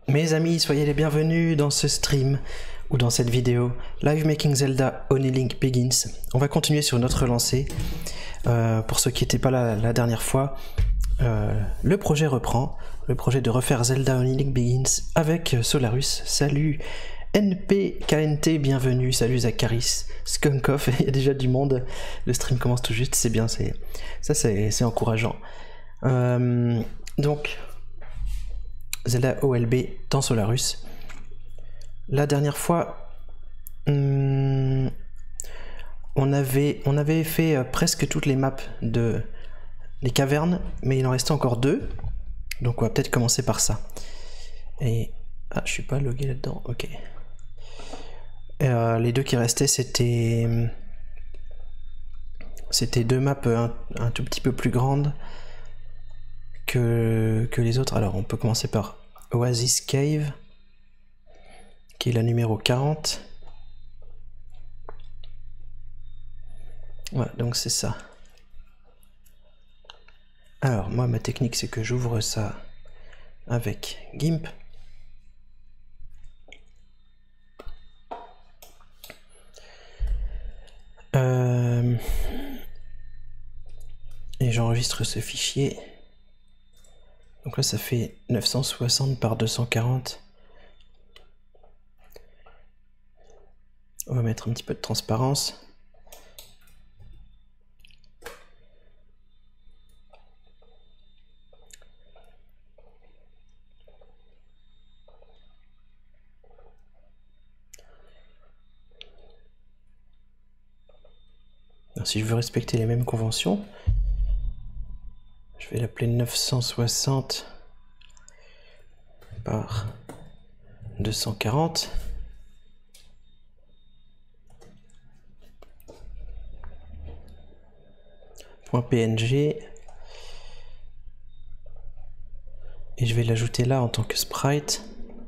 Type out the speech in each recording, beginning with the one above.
Mes amis, soyez les bienvenus dans ce stream ou dans cette vidéo Live Making Zelda Only Link Begins. On va continuer sur notre lancée. Pour ceux qui n'étaient pas là la dernière fois, le projet reprend. Le projet de refaire Zelda Only Link Begins avec Solarus. Salut NPKNT, bienvenue. Salut Zacharis, Skunkoff, il y a déjà du monde. Le stream commence tout juste, c'est bien, c'est encourageant. Donc, Zelda OLB dans Solarus. La dernière fois, on avait fait presque toutes les maps de les cavernes, mais il en restait encore deux. Donc on va peut-être commencer par ça. Et ah, je suis pas logué là-dedans. Ok. Les deux qui restaient, c'était deux maps un tout petit peu plus grandes que les autres. Alors on peut commencer par Oasis Cave, qui est la numéro 40. Voilà, donc c'est ça. Alors moi ma technique c'est que j'ouvre ça avec GIMP. Et j'enregistre ce fichier. Donc là ça fait 960 par 240. On va mettre un petit peu de transparence. Alors, si je veux respecter les mêmes conventions, je vais l'appeler 960 par 240. .png, et je vais l'ajouter là en tant que sprite.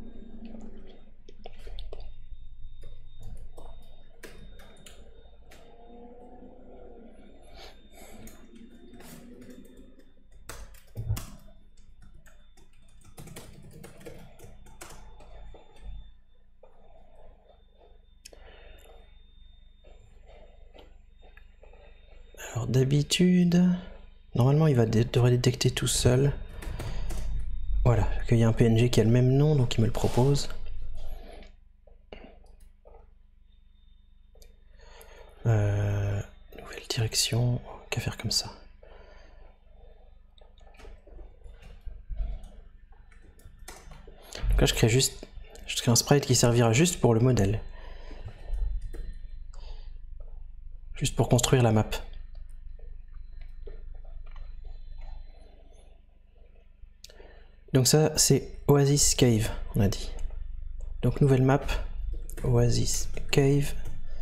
Alors d'habitude, normalement il devrait détecter tout seul. Voilà, qu'il y a un PNG qui a le même nom, donc il me le propose. Nouvelle direction, qu'à faire comme ça. Donc là je crée un sprite qui servira juste pour le modèle. Juste pour construire la map. Donc ça c'est Oasis Cave, on a dit. Donc nouvelle map, Oasis Cave.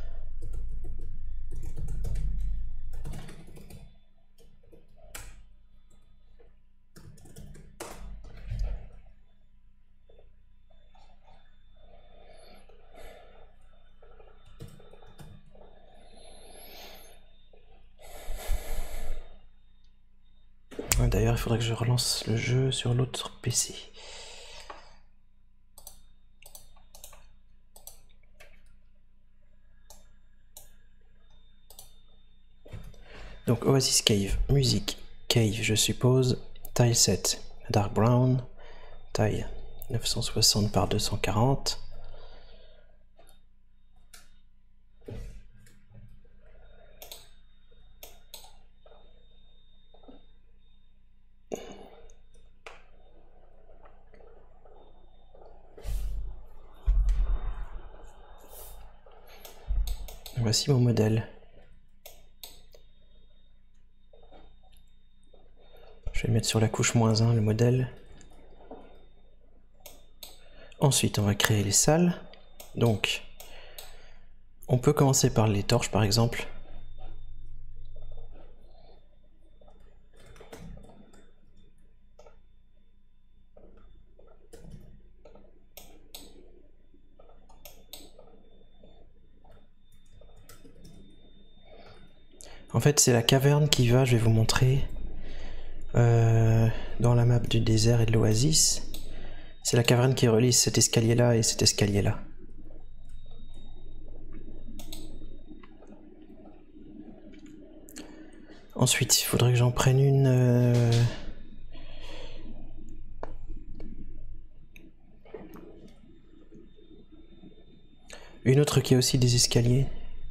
D'ailleurs, il faudrait que je relance le jeu sur l'autre PC. Donc Oasis Cave, musique, Cave je suppose, taille 7, Dark Brown, taille 960 par 240. Voici mon modèle. Je vais mettre sur la couche -1 le modèle. Ensuite, on va créer les salles. Donc, on peut commencer par les torches par exemple. En fait, c'est la caverne qui va, je vais vous montrer, dans la map du désert et de l'oasis. C'est la caverne qui relie cet escalier-là et cet escalier-là. Ensuite, il faudrait que j'en prenne une... Une autre qui a aussi des escaliers.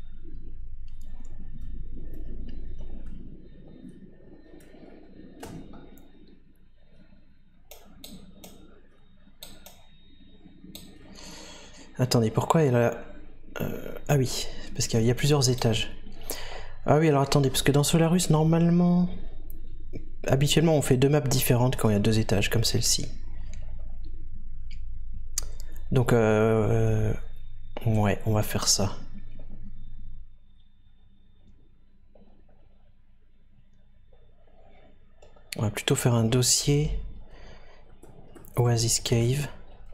Attendez, pourquoi elle a... Ah oui, parce qu'il y a plusieurs étages. Ah oui, alors attendez, parce que dans Solarus, normalement... Habituellement, on fait deux maps différentes quand il y a deux étages, comme celle-ci. Donc, ouais, on va faire ça. On va plutôt faire un dossier Oasis Cave.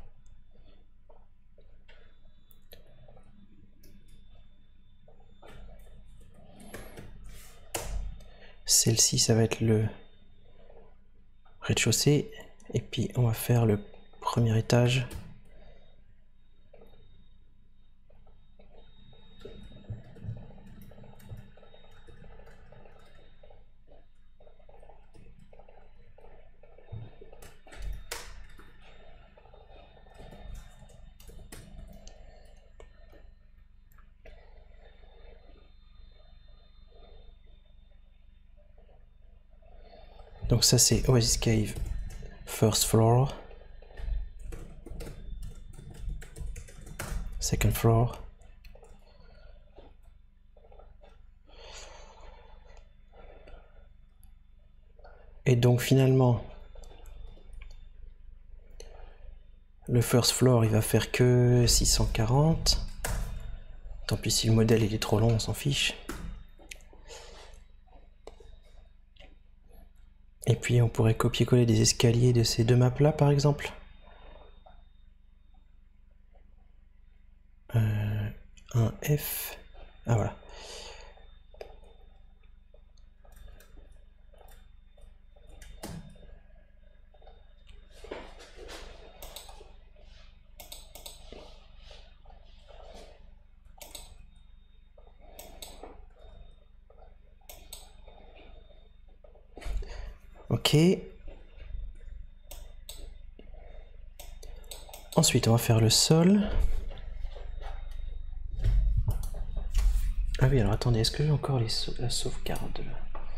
Celle-ci, ça va être le rez-de-chaussée. Et puis, on va faire le premier étage. Donc ça c'est Oasis Cave, first floor, second floor. Et donc finalement, le first floor il va faire que 640. Tant pis si le modèle il est trop long, on s'en fiche. Et puis on pourrait copier-coller des escaliers de ces deux maps là par exemple. Un F. Ah voilà. Ok. Ensuite, on va faire le sol. Ah oui, alors attendez, est-ce que j'ai encore la sauvegarde là?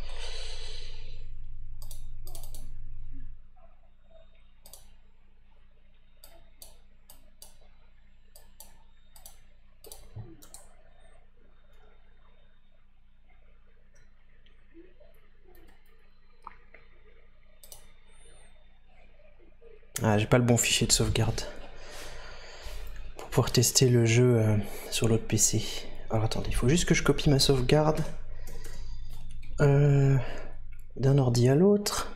Ah, j'ai pas le bon fichier de sauvegarde pour pouvoir tester le jeu sur l'autre PC. Alors attendez, il faut juste que je copie ma sauvegarde d'un ordi à l'autre.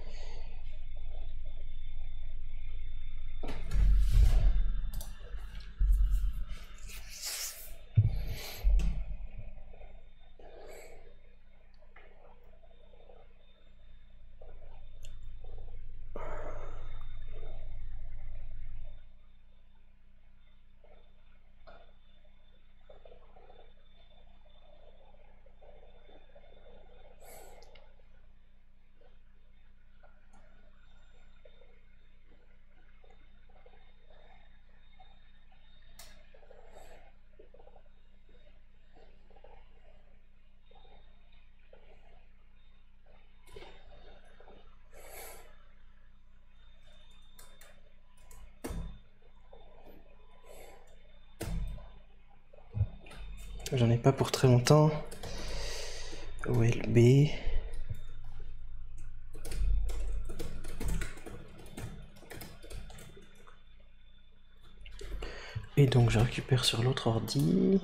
J'en ai pas pour très longtemps. OLB. Et donc je récupère sur l'autre ordi.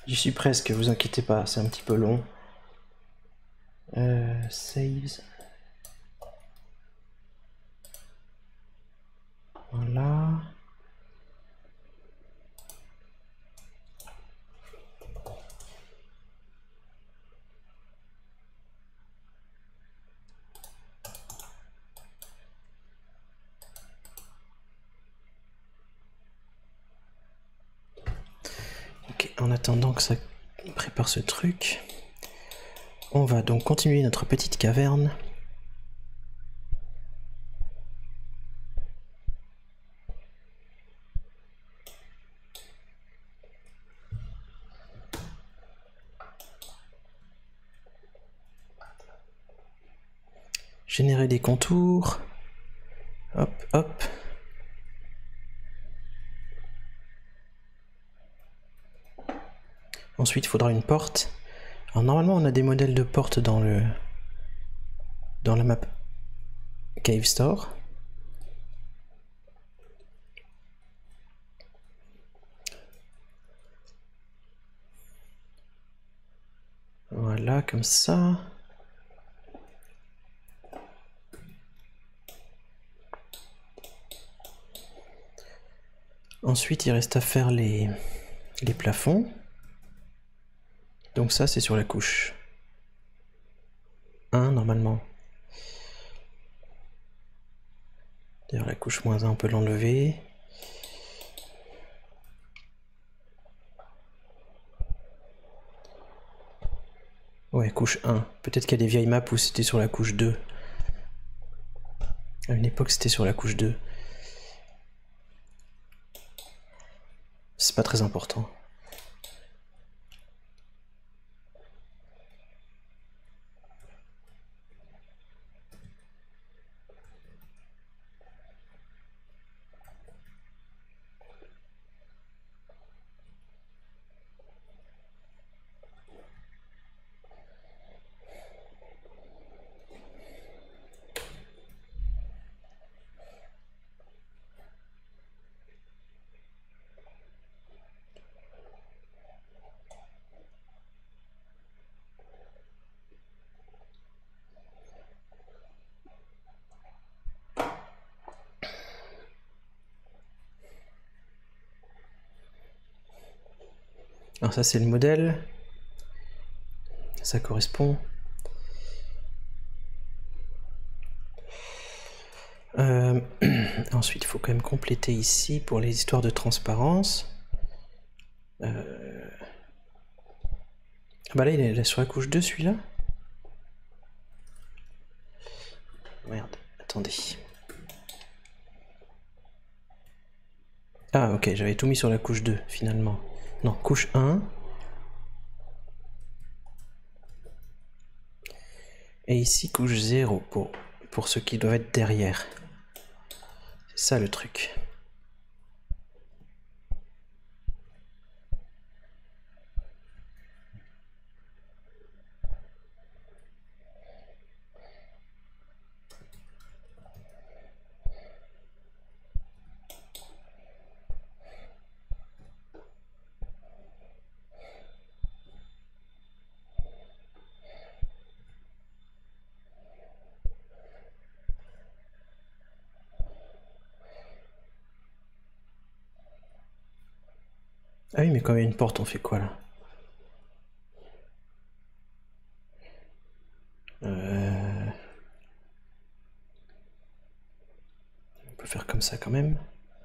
J'y suis presque, vous inquiétez pas, c'est un petit peu long. Saves. Voilà. Ok, en attendant que ça prépare ce truc, on va donc continuer notre petite caverne. Générer des contours. Hop, hop. Ensuite, il faudra une porte. Alors normalement, on a des modèles de portes dans la map Cave Store. Voilà, comme ça. Ensuite, il reste à faire les plafonds. Donc ça, c'est sur la couche 1, normalement. D'ailleurs, la couche -1, on peut l'enlever. Ouais, couche 1. Peut-être qu'il y a des vieilles maps où c'était sur la couche 2. À une époque, c'était sur la couche 2. C'est pas très important. Alors ça, c'est le modèle. Ça correspond. Ensuite, il faut quand même compléter ici pour les histoires de transparence. Ah bah là, il est sur la couche 2, celui-là. Merde, attendez. Ah ok, j'avais tout mis sur la couche 2, finalement. Non, couche 1. Et ici, couche 0, pour ceux qui doivent être derrière. C'est ça le truc. Ah oui, mais quand il y a une porte, on fait quoi là? On peut faire comme ça quand même.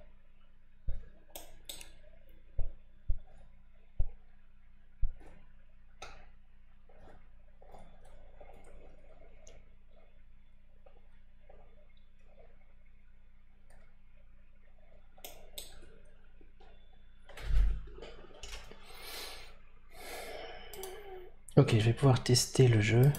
Ok, je vais pouvoir tester le jeu.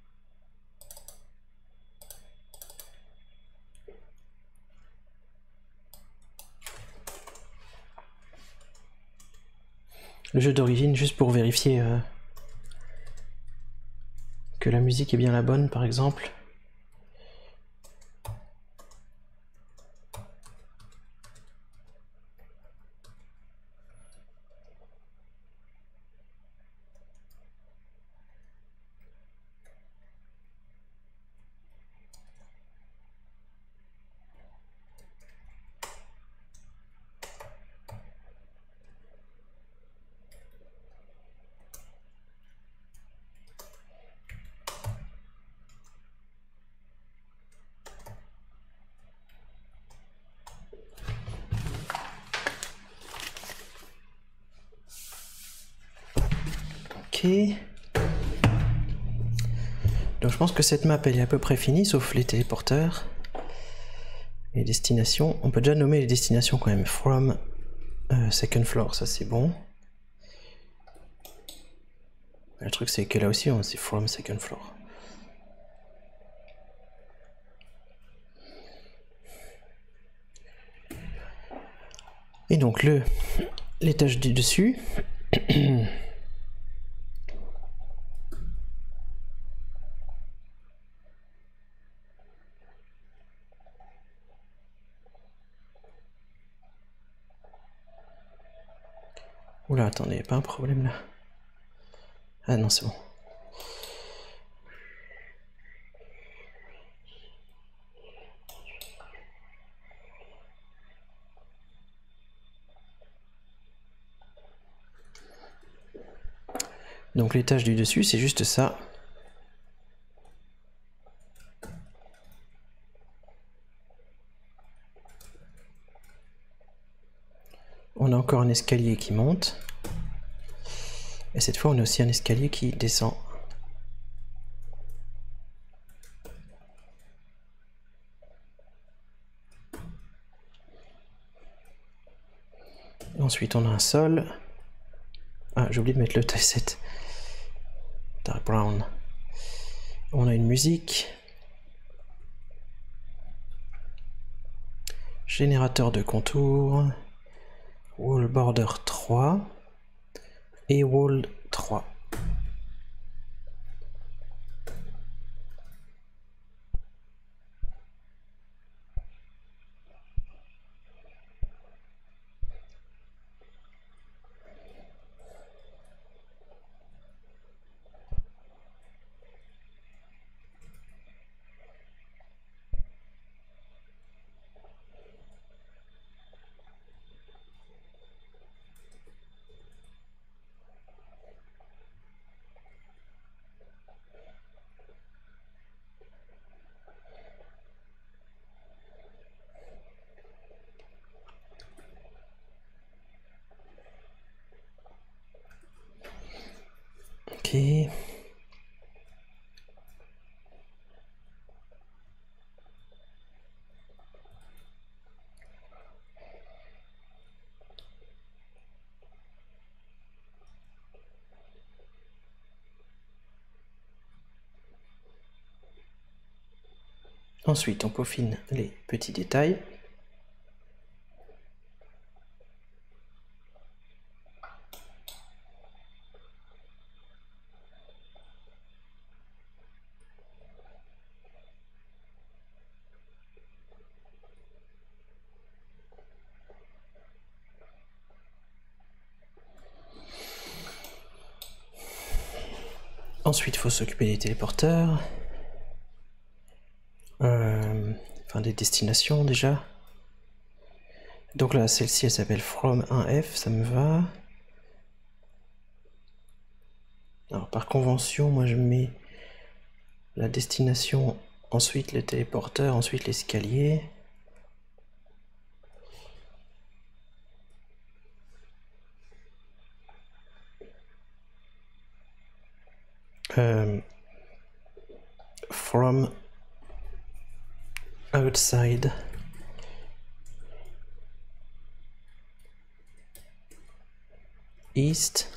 Le jeu d'origine, juste pour vérifier que la musique est bien la bonne, par exemple. Ok. Donc je pense que cette map elle est à peu près finie, sauf les téléporteurs. Les destinations, on peut déjà nommer les destinations quand même. From second floor, ça c'est bon. Le truc c'est que là aussi c'est from second floor. Et donc l'étage du dessus. Oula, attendez, y a pas un problème là. Ah non, c'est bon. Donc l'étage du dessus, c'est juste ça. On a encore un escalier qui monte. Et cette fois, on a aussi un escalier qui descend. Ensuite, on a un sol. Ah, j'ai oublié de mettre le tileset. Dark brown. On a une musique. Générateur de contours. Wall border 3. Et wall 3. Ok. Ensuite, on peaufine les petits détails. Ensuite, il faut s'occuper des téléporteurs. Enfin, des destinations déjà. Donc là, celle-ci, elle s'appelle From 1F, ça me va. Alors, par convention, moi je mets la destination, ensuite le téléporteur, ensuite l'escalier. From outside. East.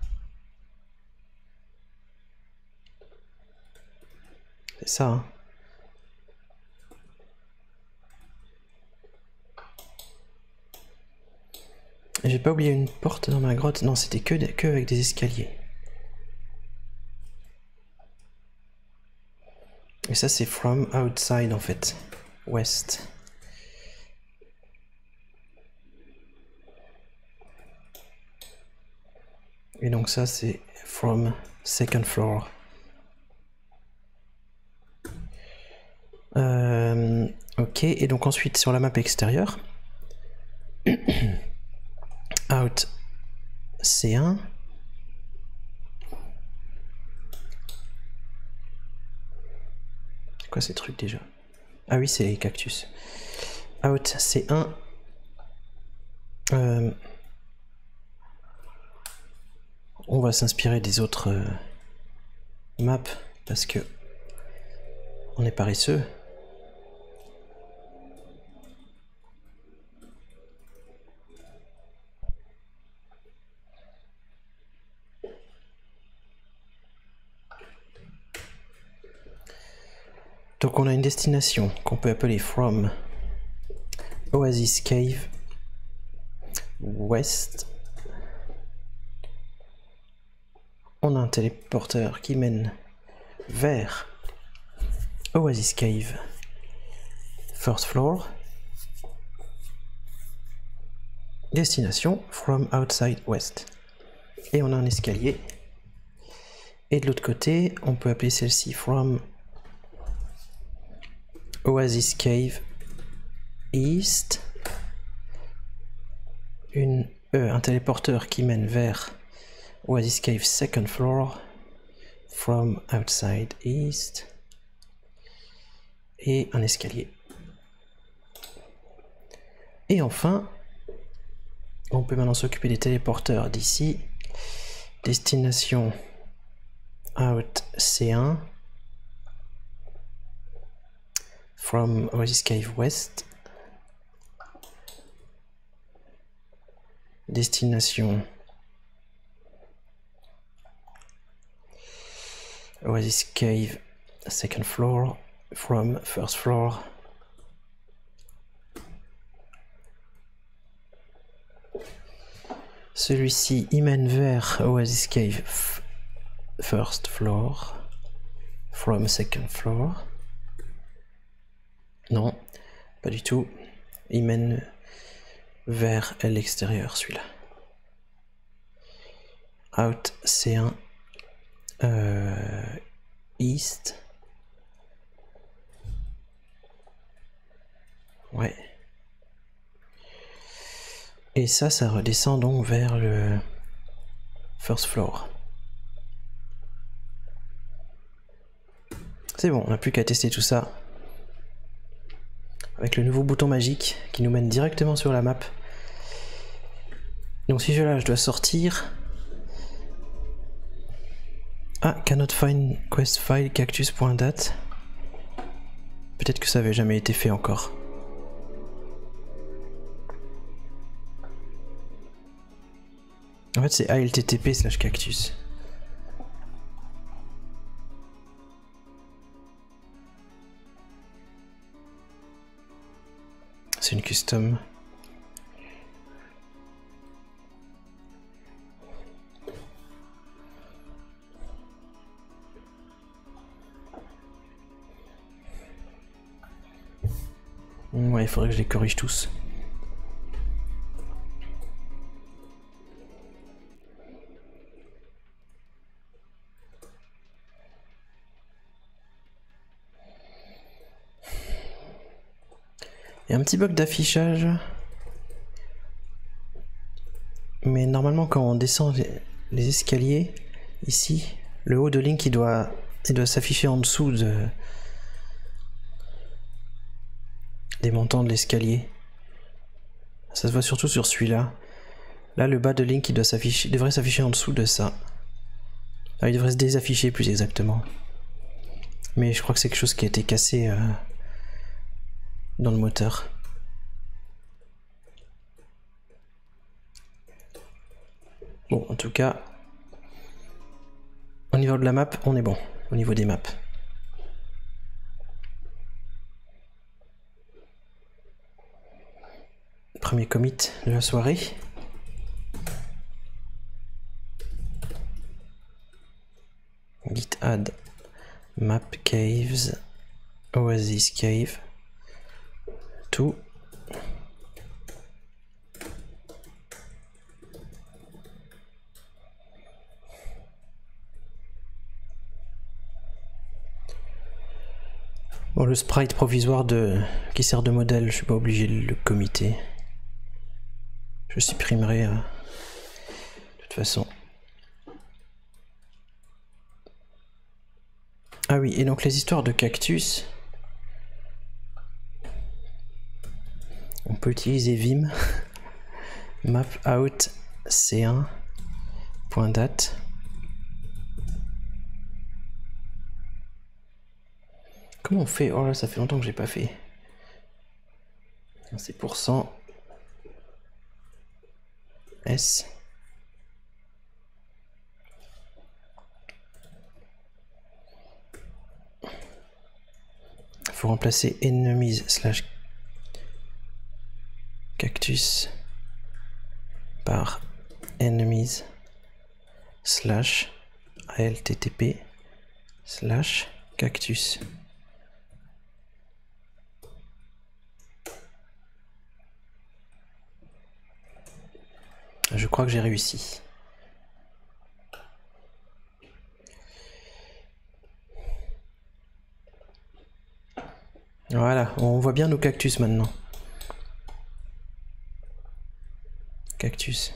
C'est ça, hein. J'ai pas oublié une porte dans ma grotte. Non, c'était que avec des escaliers. Et ça, c'est from outside en fait. West. Et donc ça, c'est from second floor. Ok, et donc ensuite sur la map extérieure, out C1. C'est quoi ces trucs déjà? Ah oui, c'est les cactus. Out C1. On on va s'inspirer des autres maps parce que on est paresseux. Donc on a une destination qu'on peut appeler From Oasis Cave West. On a un téléporteur qui mène vers Oasis Cave First Floor. Destination From Outside West. Et on a un escalier. Et de l'autre côté, on peut appeler celle-ci From Oasis Cave East. Un téléporteur qui mène vers Oasis Cave Second Floor. From Outside East. Et un escalier. Et enfin, on peut maintenant s'occuper des téléporteurs d'ici. Destination Out C1. From Oasis Cave West. Destination Oasis Cave Second Floor. From First Floor. Celui-ci il mène vers Oasis Cave First Floor. From Second Floor. Non, pas du tout. Il mène vers l'extérieur, celui-là. Out C1 East. Ouais. Et ça redescend donc vers le First Floor. C'est bon, on n'a plus qu'à tester tout ça. Avec le nouveau bouton magique qui nous mène directement sur la map. Donc si je dois sortir. Ah, cannot find quest file cactus.dat. Peut-être que ça avait jamais été fait encore. En fait c'est ALTTP/cactus. C'est une custom. Ouais, il faudrait que je les corrige tous. Il y a un petit bug d'affichage. Mais normalement quand on descend les escaliers, ici, le haut de Link il doit s'afficher en dessous des montants de l'escalier. Ça se voit surtout sur celui-là. Là le bas de Link il devrait s'afficher en dessous de ça. Ah, il devrait se désafficher plus exactement. Mais je crois que c'est quelque chose qui a été cassé dans le moteur. Bon, en tout cas, au niveau de la map, on est bon. Au niveau des maps. Premier commit de la soirée. Git add map caves Oasis Cave to bon, le sprite provisoire qui sert de modèle, je suis pas obligé de le committer. Je supprimerai de toute façon. Ah oui, et donc les histoires de cactus. On peut utiliser Vim map out c1.dat Comment on fait? Oh là, ça fait longtemps que j'ai pas fait. C'est %. S. Faut remplacer enemies slash cactus par enemies slash altTP slash cactus. Je crois que j'ai réussi. Voilà, on voit bien nos cactus maintenant. Cactus.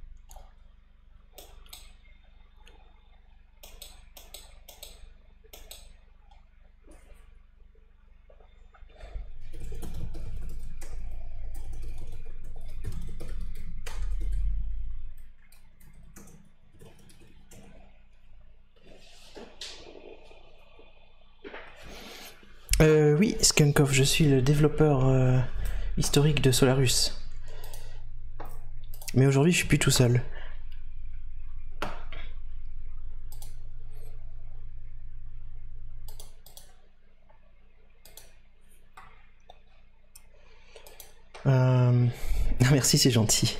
Oui, Skunkov, je suis le développeur historique de Solarus. Mais aujourd'hui, je suis plus tout seul. Merci, c'est gentil.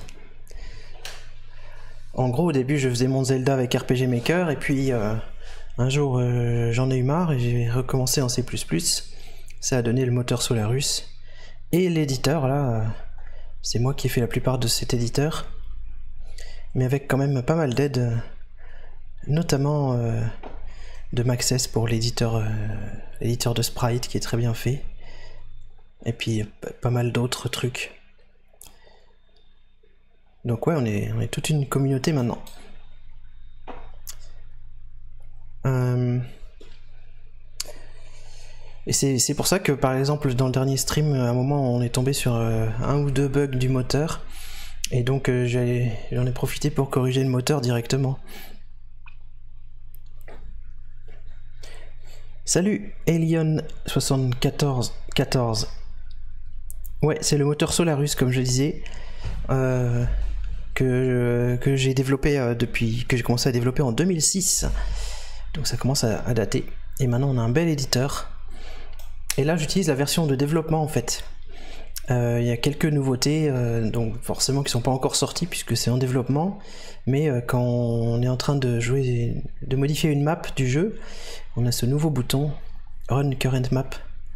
En gros, au début, je faisais mon Zelda avec RPG Maker, et puis un jour, j'en ai eu marre et j'ai recommencé en C++. Ça a donné le moteur Solarus. Et l'éditeur, là, c'est moi qui ai fait la plupart de cet éditeur. Mais avec quand même pas mal d'aide, notamment de Maxess pour l'éditeur de sprite qui est très bien fait. Et puis pas mal d'autres trucs. Donc ouais, on est toute une communauté maintenant. Et c'est pour ça que par exemple dans le dernier stream, à un moment on est tombé sur un ou deux bugs du moteur. Et donc j'en ai profité pour corriger le moteur directement. Salut Elion7414. Ouais, c'est le moteur Solarus comme je disais. Que j'ai développé depuis que j'ai commencé à développer en 2006. Donc ça commence à dater. Et maintenant on a un bel éditeur. Et là j'utilise la version de développement en fait. Il y a quelques nouveautés, donc forcément qui sont pas encore sorties puisque c'est en développement. Mais quand on est en train de jouer, de modifier une map du jeu, on a ce nouveau bouton Run Current Map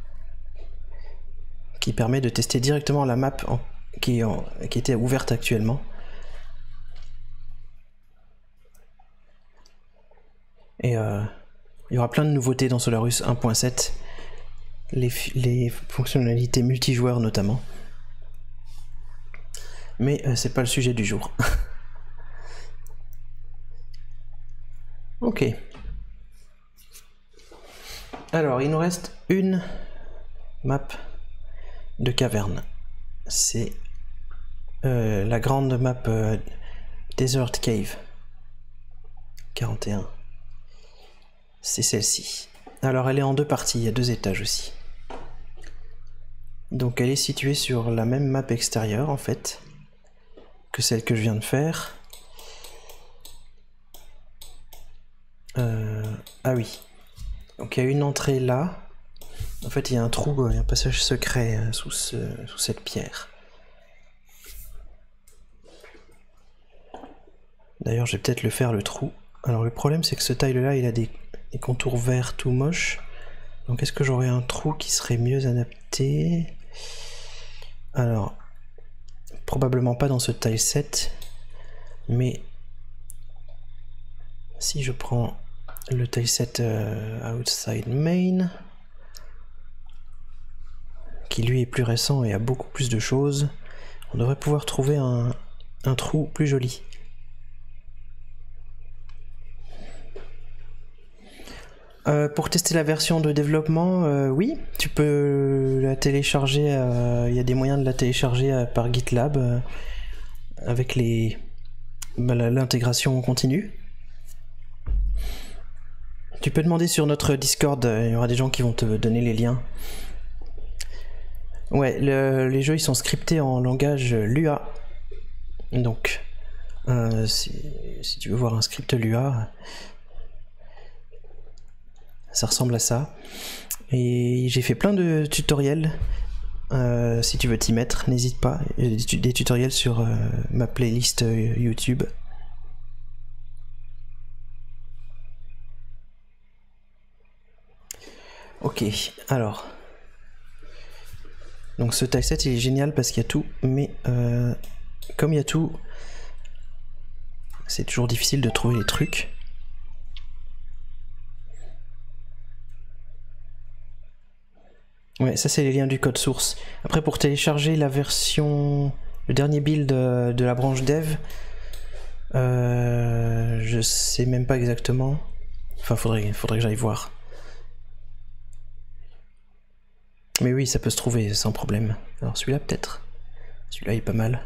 qui permet de tester directement la map qui était ouverte actuellement. Et il y aura plein de nouveautés dans Solarus 1.7, les fonctionnalités multijoueurs notamment. Mais c'est pas le sujet du jour. Ok. Alors, il nous reste une map de caverne. C'est la grande map Desert Cave 41. C'est celle-ci. Alors elle est en deux parties, il y a deux étages aussi. Donc elle est située sur la même map extérieure en fait que celle que je viens de faire. Ah oui. Donc il y a une entrée là. En fait il y a un trou, il y a un passage secret sous cette pierre. D'ailleurs je vais peut-être le faire le trou. Alors le problème c'est que ce tile là il a des contours verts tout moches. Donc est-ce que j'aurais un trou qui serait mieux adapté? Alors probablement pas dans ce tileset, mais si je prends le tileset outside main qui lui est plus récent et a beaucoup plus de choses, on devrait pouvoir trouver un trou plus joli. Pour tester la version de développement, oui, tu peux la télécharger, il y a des moyens de la télécharger par GitLab avec l'intégration continue. Tu peux demander sur notre Discord, il y aura des gens qui vont te donner les liens. Ouais, les jeux ils sont scriptés en langage Lua. Donc, si tu veux voir un script Lua, ça ressemble à ça. Et j'ai fait plein de tutoriels. Si tu veux t'y mettre, n'hésite pas. Il y a des tutoriels sur ma playlist YouTube. Ok, alors. Donc ce tileset il est génial parce qu'il y a tout, mais comme il y a tout, c'est toujours difficile de trouver les trucs. Ouais, ça c'est les liens du code source. Après pour télécharger la version, le dernier build de la branche dev, je sais même pas exactement. Enfin faudrait que j'aille voir. Mais oui, ça peut se trouver sans problème. Alors celui-là peut-être. Celui-là il est pas mal.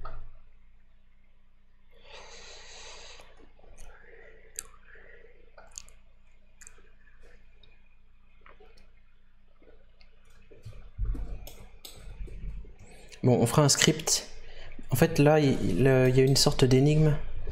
Bon, on fera un script. En fait là, il y a une sorte d'énigme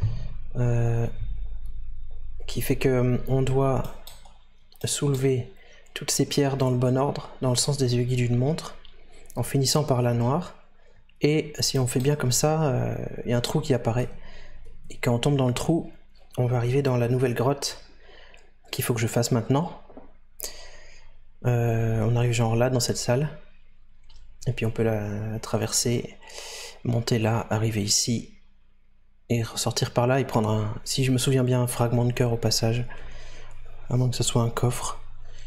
qui fait que on doit soulever toutes ces pierres dans le bon ordre, dans le sens des aiguilles d'une montre, en finissant par la noire. Et si on fait bien comme ça, il y a un trou qui apparaît. Et quand on tombe dans le trou, on va arriver dans la nouvelle grotte qu'il faut que je fasse maintenant. On arrive genre là, dans cette salle. Et puis on peut la traverser, monter là, arriver ici, et ressortir par là et prendre un, si je me souviens bien, un fragment de cœur au passage. À moins que ce soit un coffre.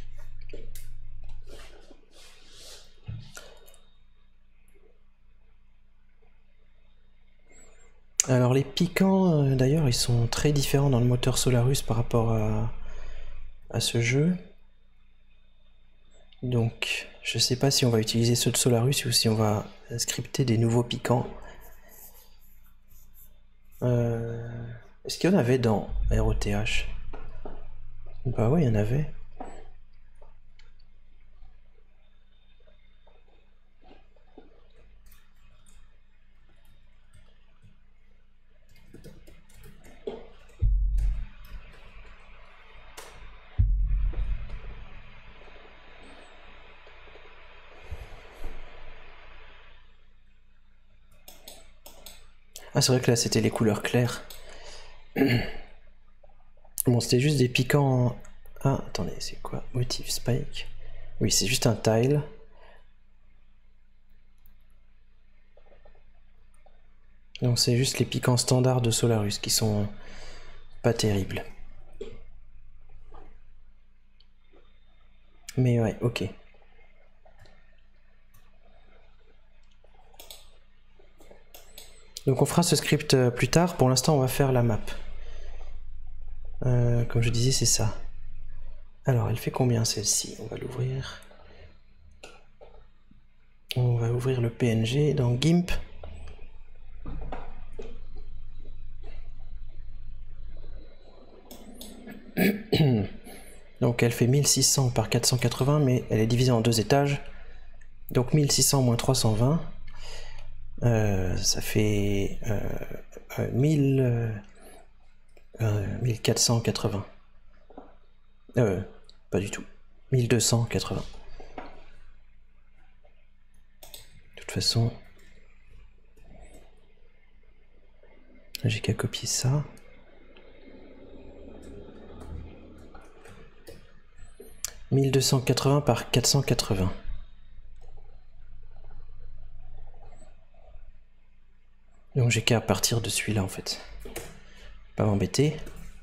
Alors les piquants, d'ailleurs, ils sont très différents dans le moteur Solarus par rapport à ce jeu. Donc je sais pas si on va utiliser ceux de Solarus ou si on va scripter des nouveaux piquants. Est-ce qu'il y en avait dans ROTH? Bah ouais, il y en avait. Ah, c'est vrai que là c'était les couleurs claires. Bon, c'était juste des piquants. Ah, attendez, c'est quoi? Motif spike. Oui, c'est juste un tile. Donc c'est juste les piquants standards de Solarus qui sont pas terribles. Mais ouais, ok. Donc on fera ce script plus tard. Pour l'instant, on va faire la map. Comme je disais, c'est ça. Alors, elle fait combien celle-ci? On va l'ouvrir. On va ouvrir le PNG dans GIMP. Donc elle fait 1600 par 480, mais elle est divisée en deux étages. Donc 1600 moins 320, ça fait 1480. Pas du tout. 1280. De toute façon, j'ai qu'à copier ça. « 1280 par 480. » Donc j'ai qu'à partir de celui-là en fait. Pas m'embêter.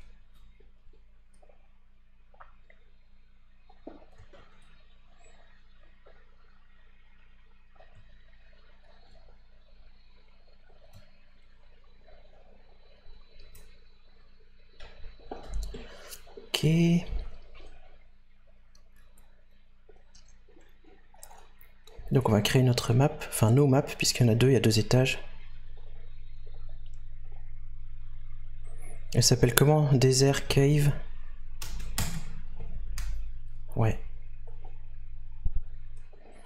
Ok. Donc on va créer notre map, enfin nos maps, puisqu'il y en a deux, il y a deux étages. Elle s'appelle comment? Desert Cave.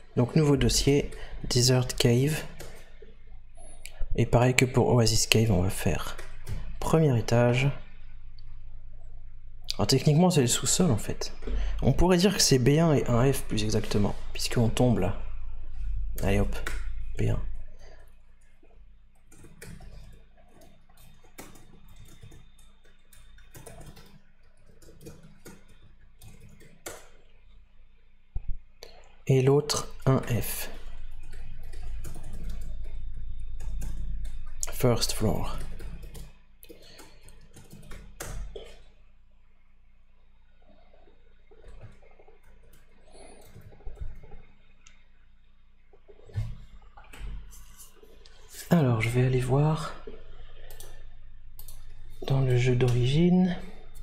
Donc nouveau dossier, Desert Cave. Et pareil que pour Oasis Cave, on va faire premier étage. Alors techniquement c'est le sous-sol en fait. On pourrait dire que c'est B1 et 1F plus exactement, puisqu'on tombe là. Allez hop, B1. Et l'autre 1F. First floor. Alors, je vais aller voir dans le jeu d'origine.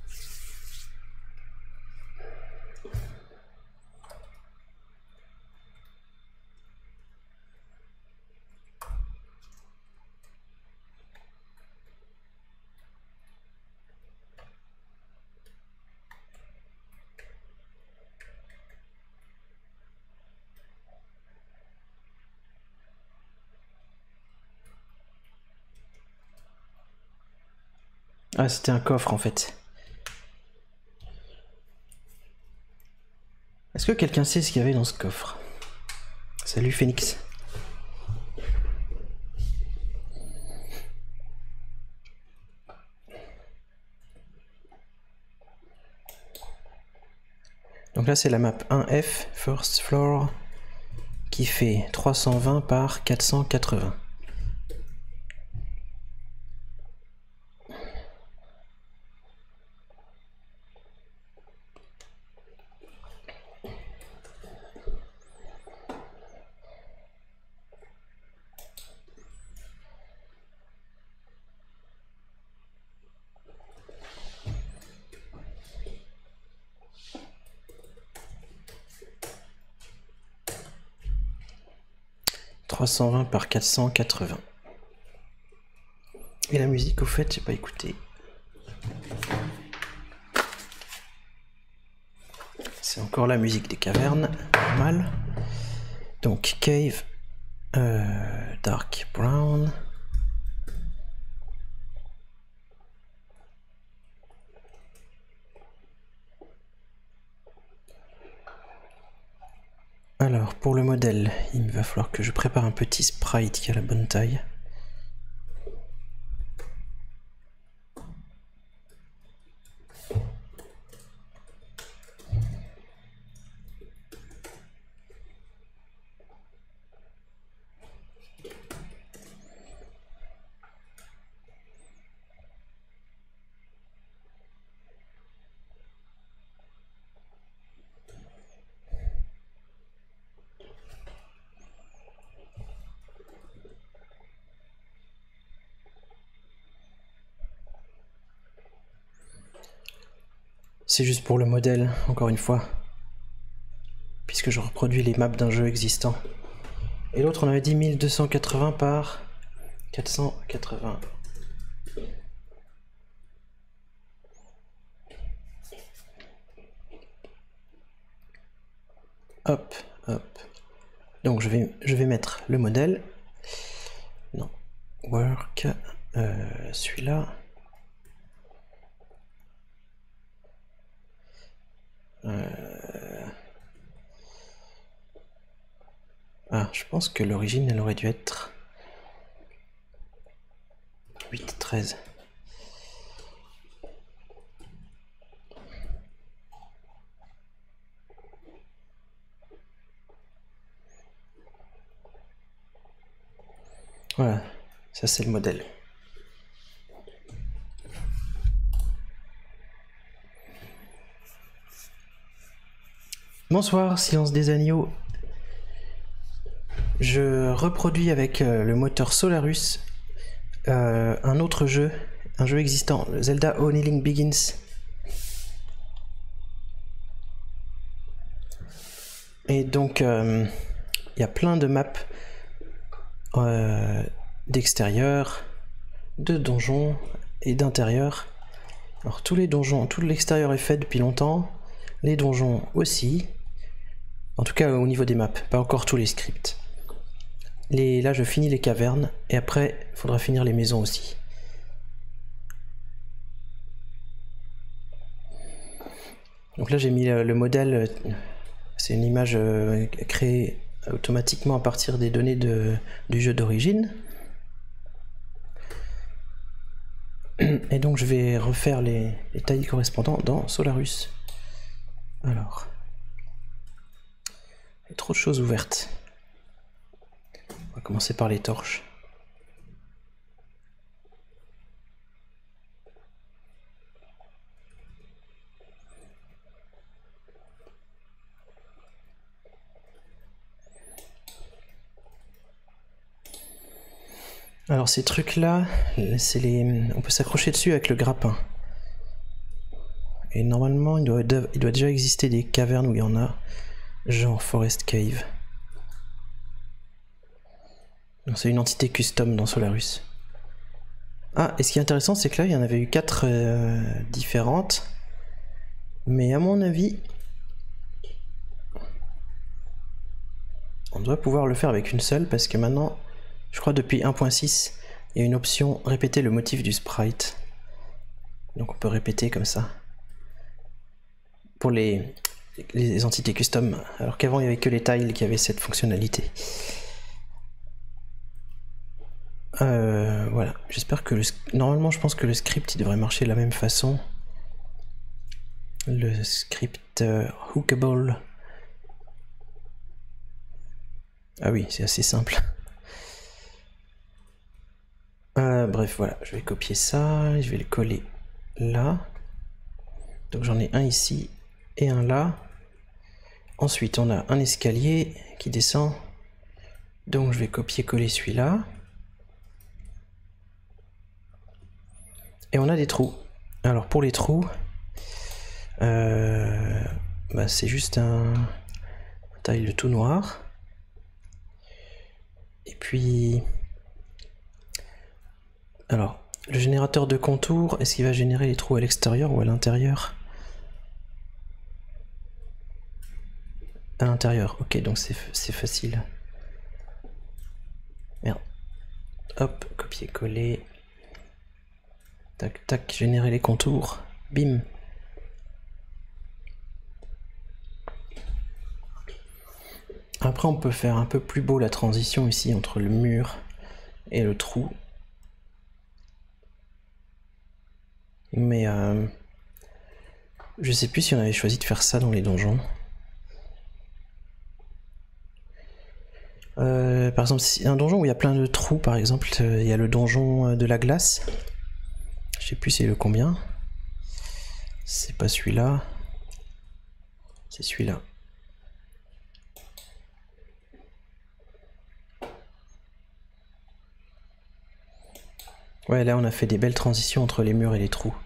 Ah, c'était un coffre en fait. Est-ce que quelqu'un sait ce qu'il y avait dans ce coffre? Salut Phoenix. Donc là c'est la map 1F, First Floor, qui fait 320 par 480. Par 480. Et la musique, au fait, j'ai pas écouté. C'est encore la musique des cavernes, normal. Donc cave, dark brown. Alors, pour le modèle, il va falloir que je prépare un petit sprite qui a la bonne taille. C'est juste pour le modèle, encore une fois, puisque je reproduis les maps d'un jeu existant. Et l'autre, on avait dit 1280 par 480. Hop, hop. Donc je vais mettre le modèle. Non. Work. Celui-là. Ah, je pense que l'origine, elle aurait dû être 8, 13. Voilà, ça c'est le modèle. Bonsoir, Silence des Agneaux. Je reproduis avec le moteur Solarus un autre jeu, un jeu existant, Zelda Only Link Begins. Et donc, il y a plein de maps d'extérieur, de donjons et d'intérieur. Alors tous les donjons, tout l'extérieur est fait depuis longtemps, les donjons aussi. En tout cas au niveau des maps, pas encore tous les scripts. Là je finis les cavernes et après il faudra finir les maisons aussi. Donc là j'ai mis le modèle, c'est une image créée automatiquement à partir des données du jeu d'origine. Et donc je vais refaire les tailles correspondants dans Solarus. Alors, il y a trop de choses ouvertes. On va commencer par les torches. Alors ces trucs là, on peut s'accrocher dessus avec le grappin. Et normalement il doit déjà exister des cavernes où il y en a, genre Forest Cave. C'est une entité custom dans Solarus. Ah, et ce qui est intéressant c'est que là il y en avait eu 4 différentes. Mais à mon avis, on doit pouvoir le faire avec une seule parce que maintenant... Je crois depuis 1.6, il y a une option répéter le motif du sprite. Donc on peut répéter comme ça. Pour les entités custom. Alors qu'avant il n'y avait que les tiles qui avaient cette fonctionnalité. Voilà. J'espère que normalement je pense que le script il devrait marcher de la même façon. Le script hookable. Ah oui, c'est assez simple. Bref, voilà, je vais copier ça, je vais le coller là. Donc j'en ai un ici et un là. Ensuite, on a un escalier qui descend. Donc je vais copier-coller celui-là. Et on a des trous. Alors pour les trous, c'est juste un tile tout noir. Et puis... Alors, le générateur de contours, est-ce qu'il va générer les trous à l'extérieur ou à l'intérieur? À l'intérieur, ok, donc c'est facile. Merde. Hop, copier-coller. Tac, tac, générer les contours. Bim. Après, on peut faire un peu plus beau la transition ici entre le mur et le trou. Mais je sais plus si on avait choisi de faire ça dans les donjons. Par exemple, un donjon où il y a plein de trous, par exemple, il y a le donjon de la glace. Je sais plus c'est le combien. C'est pas celui-là. C'est celui-là. Ouais, là on a fait des belles transitions entre les murs et les trous.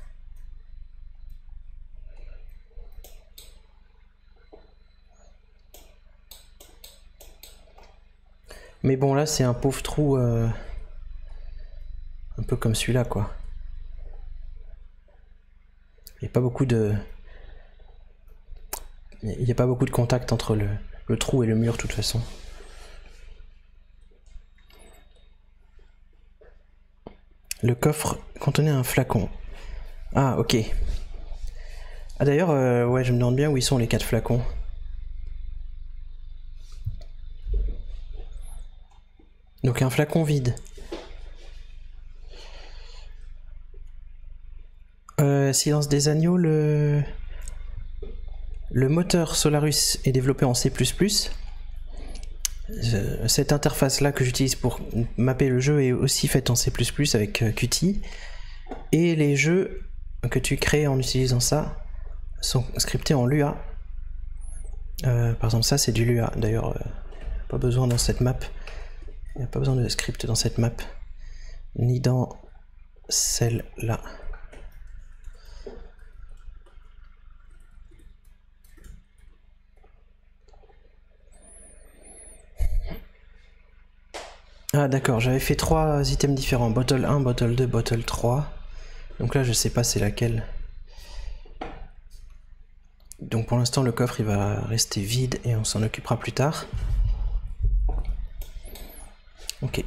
Mais bon, là c'est un pauvre trou un peu comme celui-là, quoi. Il n'y a pas beaucoup de... Il n'y a pas beaucoup de contact entre le trou et le mur, de toute façon. Le coffre contenait un flacon. Ah, ok. Ah d'ailleurs, ouais, je me demande bien où ils sont les 4 flacons. Donc un flacon vide. Silence des agneaux, le moteur Solarus est développé en C++. Cette interface là que j'utilise pour mapper le jeu est aussi faite en C++ avec Qt. Et les jeux que tu crées en utilisant ça sont scriptés en Lua. Par exemple ça c'est du Lua. D'ailleurs pas besoin dans cette map. Il n'y a pas besoin de script dans cette map. Ni dans celle-là. Ah d'accord, j'avais fait 3 items différents, bottle 1, bottle 2, bottle 3. Donc là je sais pas c'est laquelle. Donc pour l'instant le coffre il va rester vide et on s'en occupera plus tard. Ok.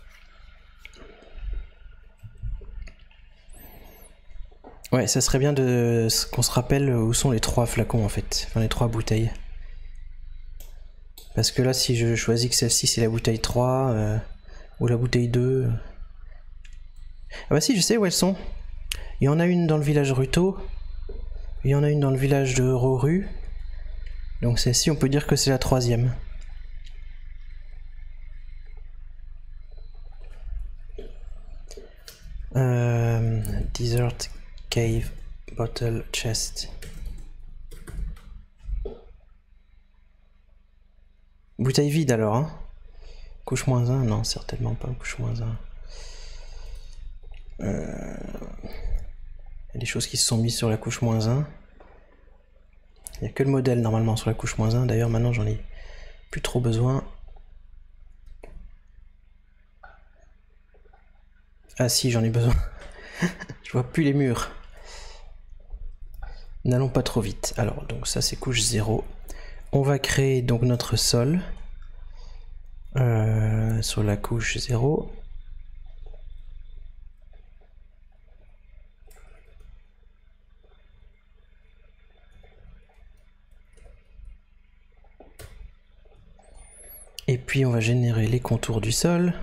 Ouais, ça serait bien qu'on se rappelle où sont les 3 flacons en fait, enfin les 3 bouteilles. Parce que là si je choisis que celle-ci c'est la bouteille 3 ou la bouteille 2... Ah bah si, je sais où elles sont. Il y en a une dans le village Ruto, il y en a une dans le village de Roru. Donc celle-ci on peut dire que c'est la 3e. Desert Cave Bottle Chest. Bouteille vide alors, hein. Couche -1, non, certainement pas couche -1. Il y a des choses qui se sont mises sur la couche -1. Il n'y a que le modèle normalement sur la couche -1. D'ailleurs, maintenant j'en ai plus trop besoin. Ah si, j'en ai besoin. Je vois plus les murs. N'allons pas trop vite. Alors, donc ça c'est couche 0. On va créer donc notre sol sur la couche 0. Et puis on va générer les contours du sol.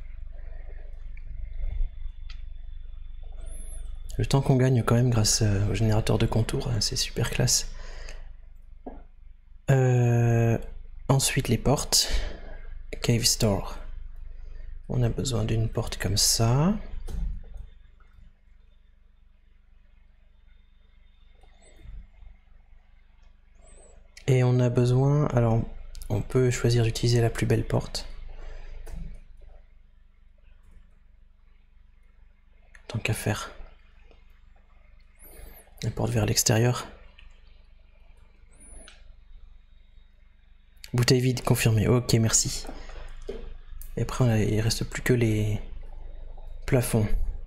Le temps qu'on gagne quand même grâce au générateur de contours, c'est super classe. Ensuite les portes. Cave Store. On a besoin d'une porte comme ça. Et on a besoin... Alors, on peut choisir d'utiliser la plus belle porte. Tant qu'à faire. La porte vers l'extérieur. Bouteille vide confirmée. Ok, merci. Et après, il reste plus que les plafonds.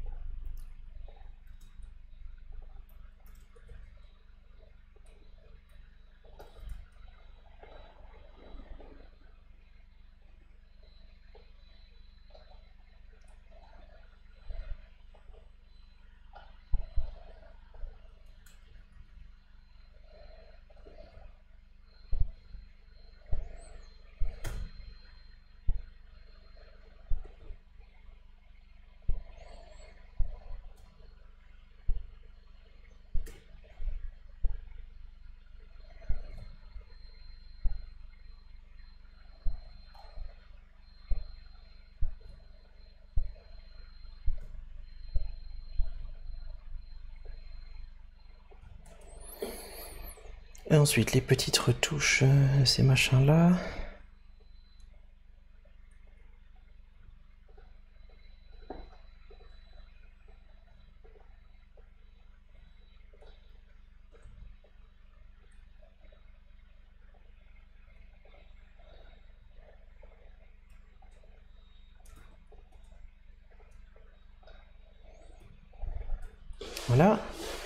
Et ensuite, les petites retouches, ces machins-là. Voilà.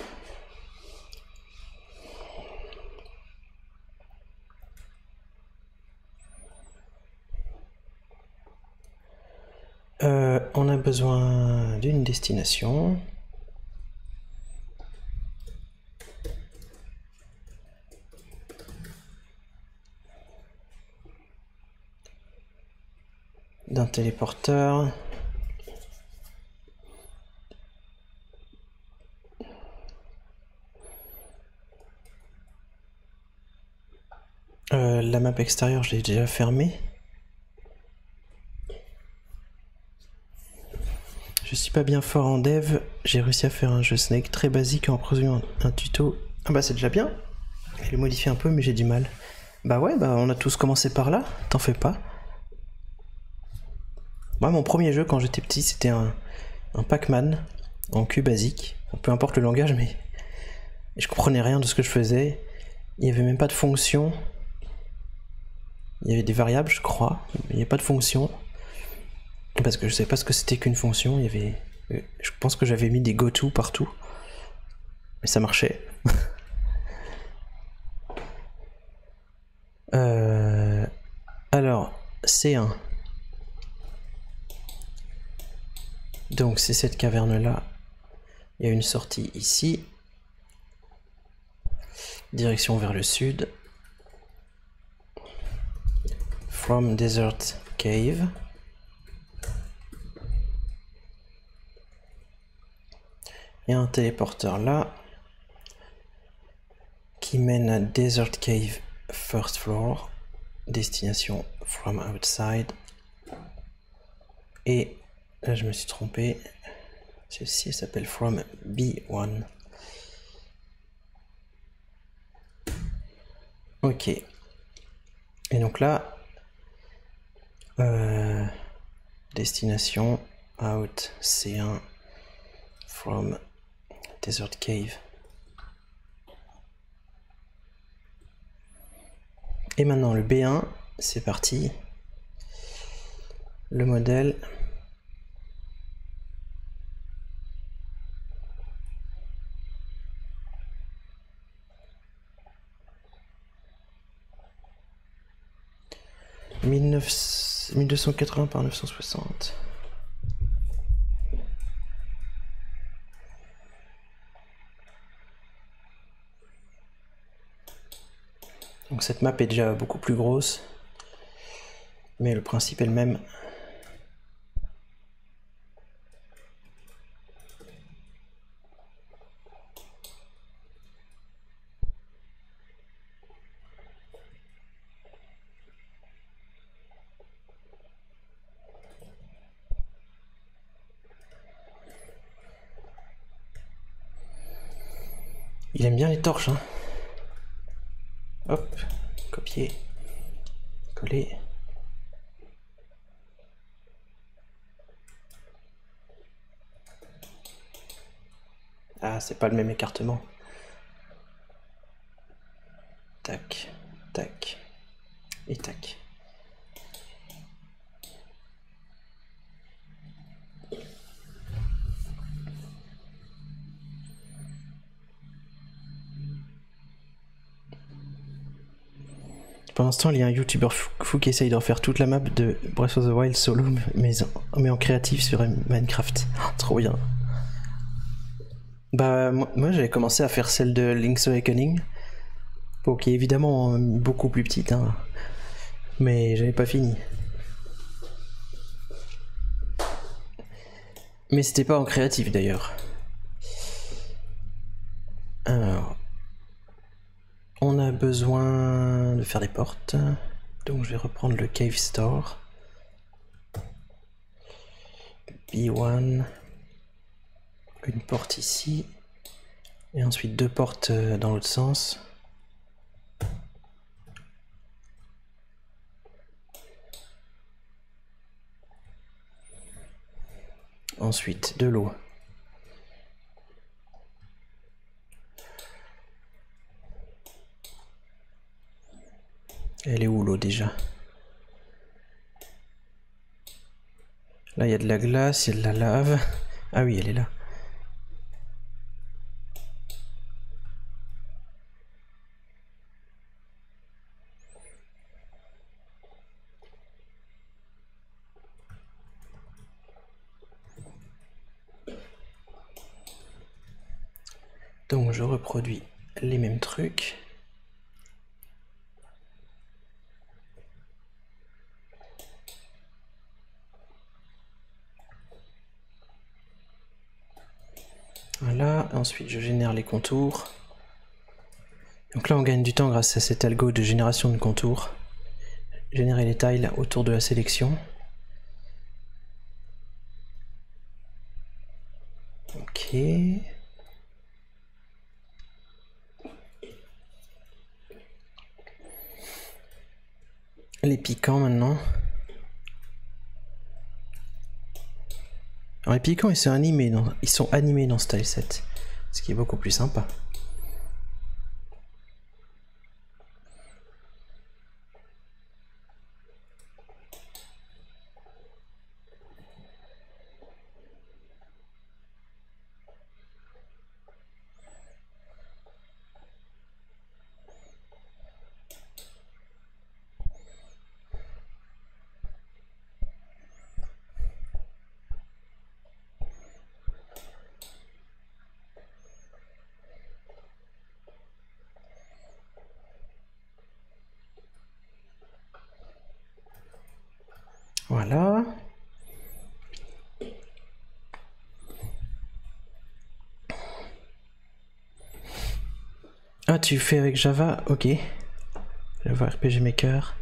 On a besoin d'une destination. D'un téléporteur. La map extérieure, je l'ai déjà fermée. Je suis pas bien fort en dev, j'ai réussi à faire un jeu Snake très basique en produisant un tuto. Ah bah c'est déjà bien. Je l'ai modifié un peu mais j'ai du mal. Bah ouais, bah on a tous commencé par là, t'en fais pas. Moi mon premier jeu quand j'étais petit c'était un Pac-Man en cul basique. Peu importe le langage mais je comprenais rien de ce que je faisais. Il n'y avait même pas de fonction. Il y avait des variables je crois, mais il n'y avait pas de fonction. Parce que je savais pas ce que c'était qu'une fonction, il y avait... Je pense que j'avais mis des goto partout. Mais ça marchait. Alors, C1. Donc c'est cette caverne-là. Il y a une sortie ici. Direction vers le sud. From Desert Cave. Il y a un téléporteur là qui mène à Desert Cave First Floor, destination From Outside. Et là je me suis trompé, celle-ci s'appelle From B1. Ok. Et donc là, destination Out C1 From Desert Cave. Et maintenant le B1, c'est parti. Le modèle. « 1280 par 960. » Donc cette map est déjà beaucoup plus grosse, mais le principe est le même. Il aime bien les torches, hein. Hop, copier, coller. Ah, c'est pas le même écartement. Tac, tac, et tac. Pendant ce temps, il y a un YouTuber fou qui essaye de refaire toute la map de Breath of the Wild solo, mais en créatif sur Minecraft. Oh, trop bien. Bah, moi j'avais commencé à faire celle de Link's Awakening. Bon, qui est évidemment beaucoup plus petite, hein. Mais j'avais pas fini. Mais c'était pas en créatif d'ailleurs. Alors, on a besoin de faire des portes. Donc je vais reprendre le Cave Store. B1. Une porte ici. Et ensuite deux portes dans l'autre sens. Ensuite de l'eau. Elle est où l'eau déjà? Là il y a de la glace, il y a de la lave. Ah oui, elle est là. Donc je reproduis les mêmes trucs. Voilà, ensuite je génère les contours. Donc là on gagne du temps grâce à cet algo de génération de contours. Générer les tiles autour de la sélection. Ok. Les piquants maintenant. Alors les piquants ils sont animés dans ce tileset, ce qui est beaucoup plus sympa. Voilà. Ah, tu fais avec Java? Ok. Java RPG Maker.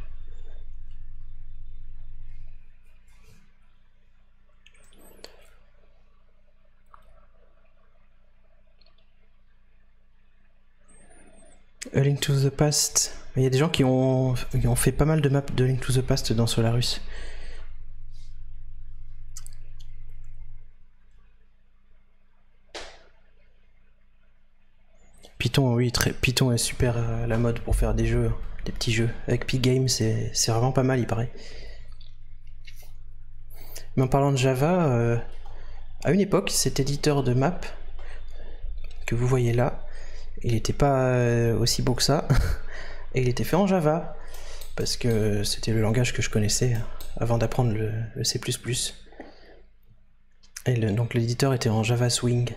A Link to the Past. Il y a des gens qui ont fait pas mal de maps de Link to the Past dans Solarus. Python, oui, Python est super à la mode pour faire des jeux, des petits jeux. Avec Pygame, c'est vraiment pas mal, il paraît. Mais en parlant de Java, à une époque, cet éditeur de map que vous voyez là, il n'était pas aussi beau que ça, et il était fait en Java, parce que c'était le langage que je connaissais avant d'apprendre le C++. Et donc l'éditeur était en Java Swing.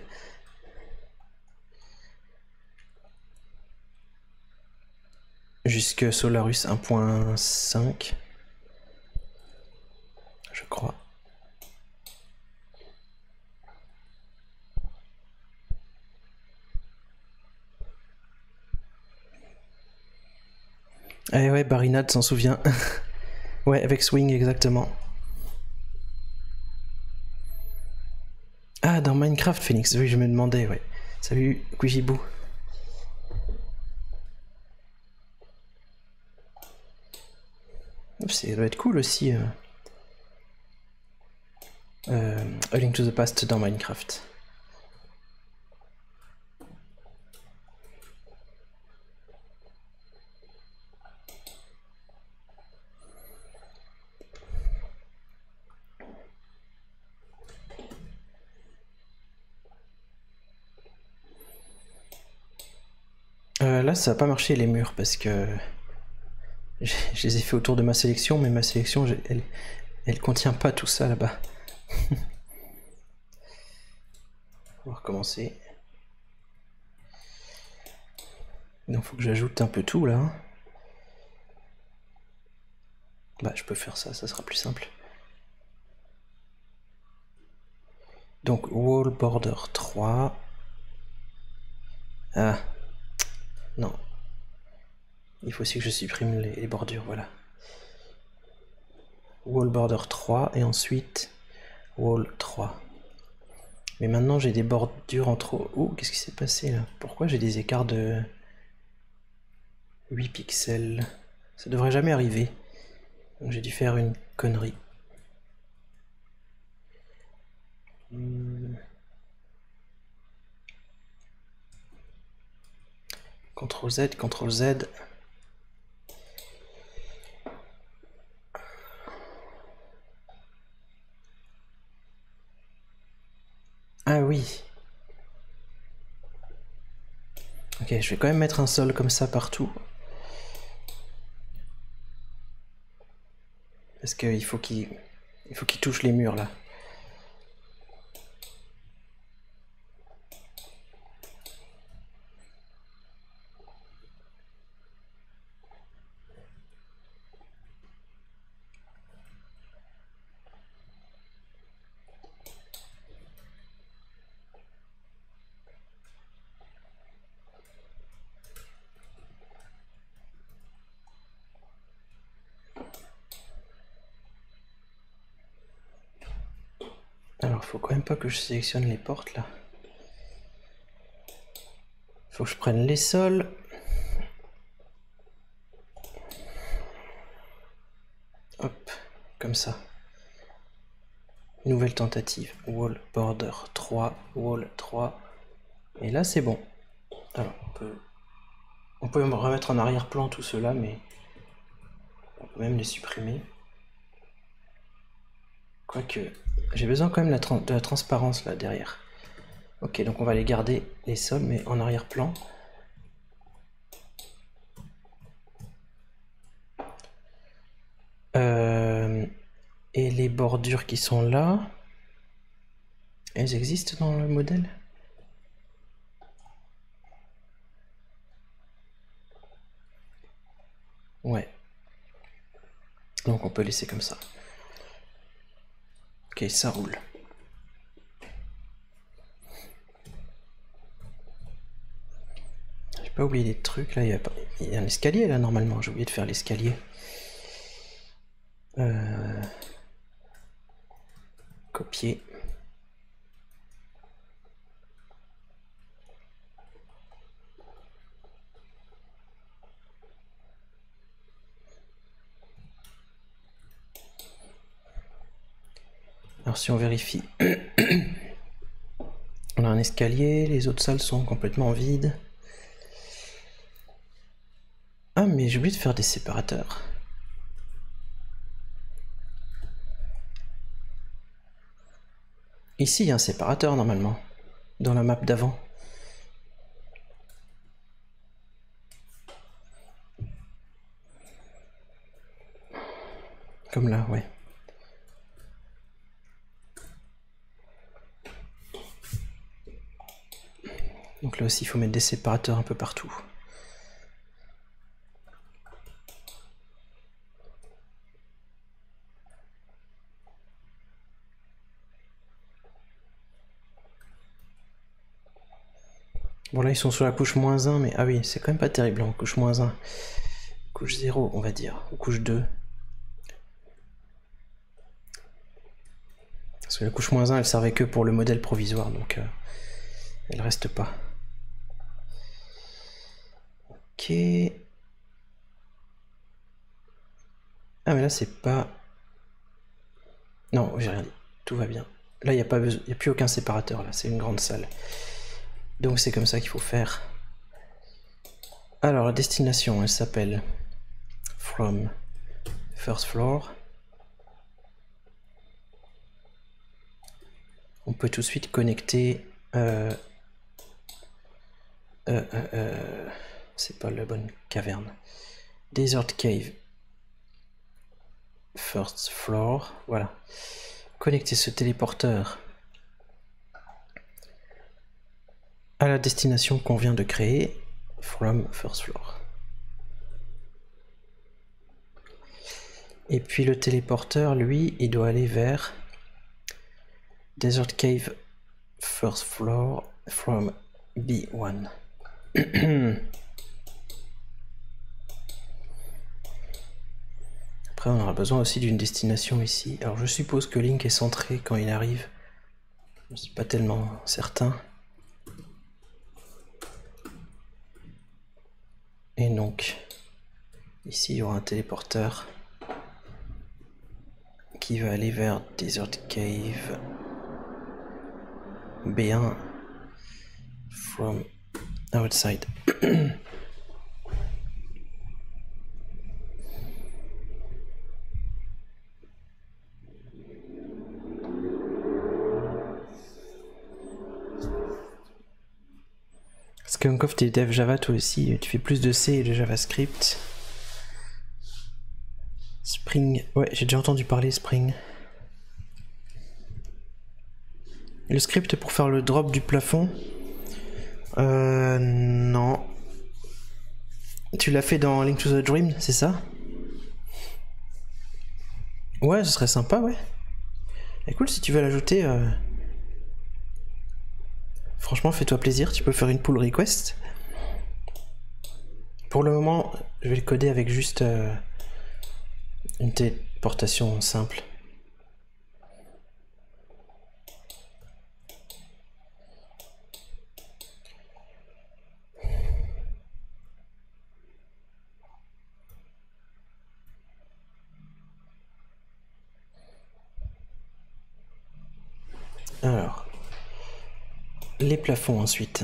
Jusque Solarus 1.5, je crois. Eh ouais, Barinade s'en souvient. Ouais, avec Swing, exactement. Ah, dans Minecraft, Phoenix, oui, je me demandais, ouais. Salut, Kujibou. Ça doit être cool aussi. A Link to the Past dans Minecraft. Là, ça va pas marcher les murs parce que je les ai fait autour de ma sélection, mais ma sélection, elle contient pas tout ça là-bas. On va recommencer. Donc faut que j'ajoute un peu tout là. Bah je peux faire ça, ça sera plus simple. Donc wall border 3. Ah non. Il faut aussi que je supprime les bordures, voilà. Wall border 3 et ensuite wall 3. Mais maintenant j'ai des bordures en trop. Oh, qu'est-ce qui s'est passé là? Pourquoi j'ai des écarts de 8 pixels? Ça devrait jamais arriver. Donc j'ai dû faire une connerie. CTRL Z, CTRL Z. Ah oui. Ok, je vais quand même mettre un sol comme ça partout. Parce qu'il faut qu'il touche les murs là. Alors faut quand même pas que je sélectionne les portes là. Faut que je prenne les sols. Hop, comme ça. Nouvelle tentative. Wall border 3, wall 3. Et là c'est bon. Alors on peut remettre en arrière-plan tout cela, mais on peut même les supprimer. Quoique, j'ai besoin quand même de la transparence là derrière. Ok, donc on va les garder les sols, mais en arrière-plan. Et les bordures qui sont là, elles existent dans le modèle? Ouais. Donc on peut laisser comme ça. Ok, ça roule. J'ai pas oublié des trucs là, il y a un escalier là normalement, j'ai oublié de faire l'escalier. Copier. Alors si on vérifie, on a un escalier, les autres salles sont complètement vides. Ah mais j'ai oublié de faire des séparateurs. Ici il y a un séparateur normalement, dans la map d'avant. Comme là, ouais. Donc là aussi il faut mettre des séparateurs un peu partout. Bon là ils sont sur la couche -1, mais ah oui, c'est quand même pas terrible en couche -1. Couche 0 on va dire, ou couche 2. Parce que la couche -1 elle servait que pour le modèle provisoire, donc elle reste pas. Ok. Ah mais là c'est pas... Non, j'ai rien dit, tout va bien. Là il n'y a, a plus aucun séparateur, là c'est une grande salle. Donc c'est comme ça qu'il faut faire. Alors la destination elle s'appelle From First Floor. On peut tout de suite connecter... c'est pas la bonne caverne. Desert Cave. First Floor. Voilà. Connecter ce téléporteur à la destination qu'on vient de créer. From First Floor. Et puis le téléporteur, lui, il doit aller vers Desert Cave First Floor from B1. Après on aura besoin aussi d'une destination ici. Alors je suppose que Link est centré quand il arrive. Je ne suis pas tellement certain. Et donc ici il y aura un téléporteur qui va aller vers Desert Cave B1 from outside. Skunkov, t'es dev Java toi aussi, tu fais plus de C et de JavaScript. Spring, ouais, j'ai déjà entendu parler Spring. Le script pour faire le drop du plafond? Non. Tu l'as fait dans Link to the Dream, c'est ça? Ouais, ce serait sympa, ouais. Écoute, si tu veux l'ajouter, franchement, fais-toi plaisir, tu peux faire une pull request. Pour le moment, je vais le coder avec juste une téléportation simple. Alors, les plafonds ensuite.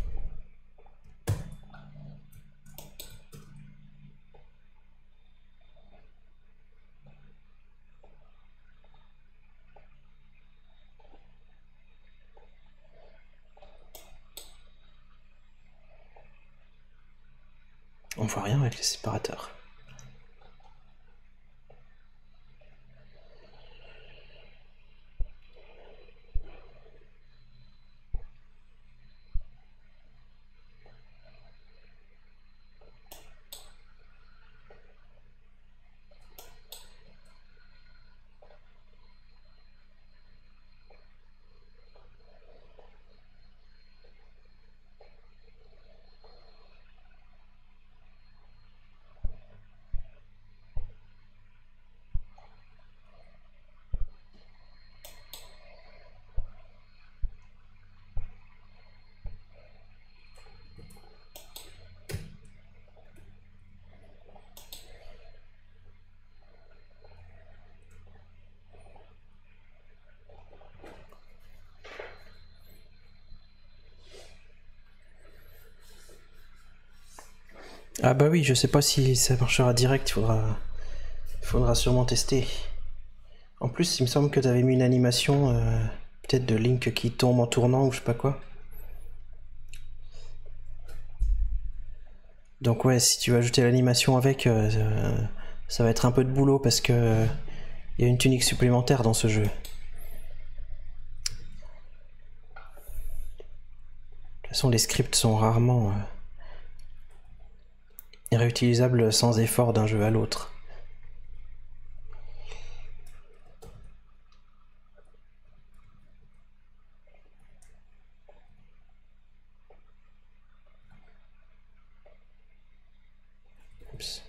On voit rien avec les séparateurs. Ah bah oui, je sais pas si ça marchera direct, faudra sûrement tester. En plus, il me semble que tu avais mis une animation, peut-être de Link qui tombe en tournant ou je sais pas quoi. Donc ouais, si tu veux ajouter l'animation avec, ça va être un peu de boulot parce que il y a une tunique supplémentaire dans ce jeu. De toute façon, les scripts sont rarement réutilisables sans effort d'un jeu à l'autre. Oups.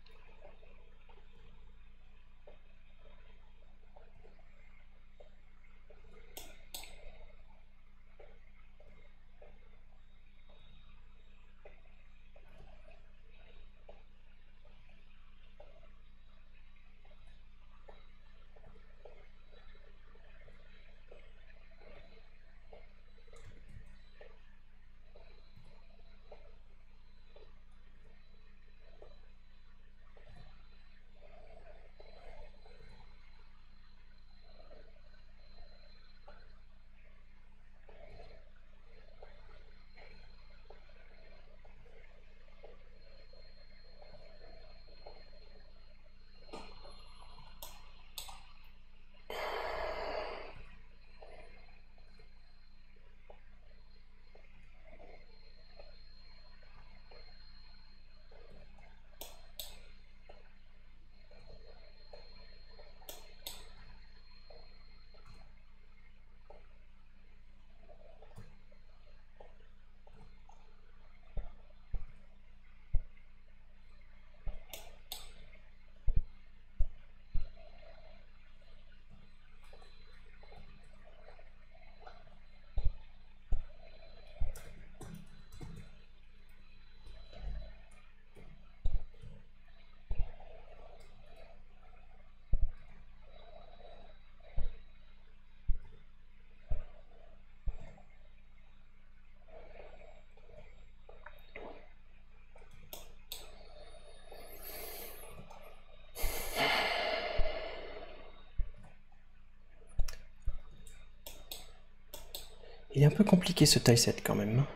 Il est un peu compliqué ce tie-set quand même.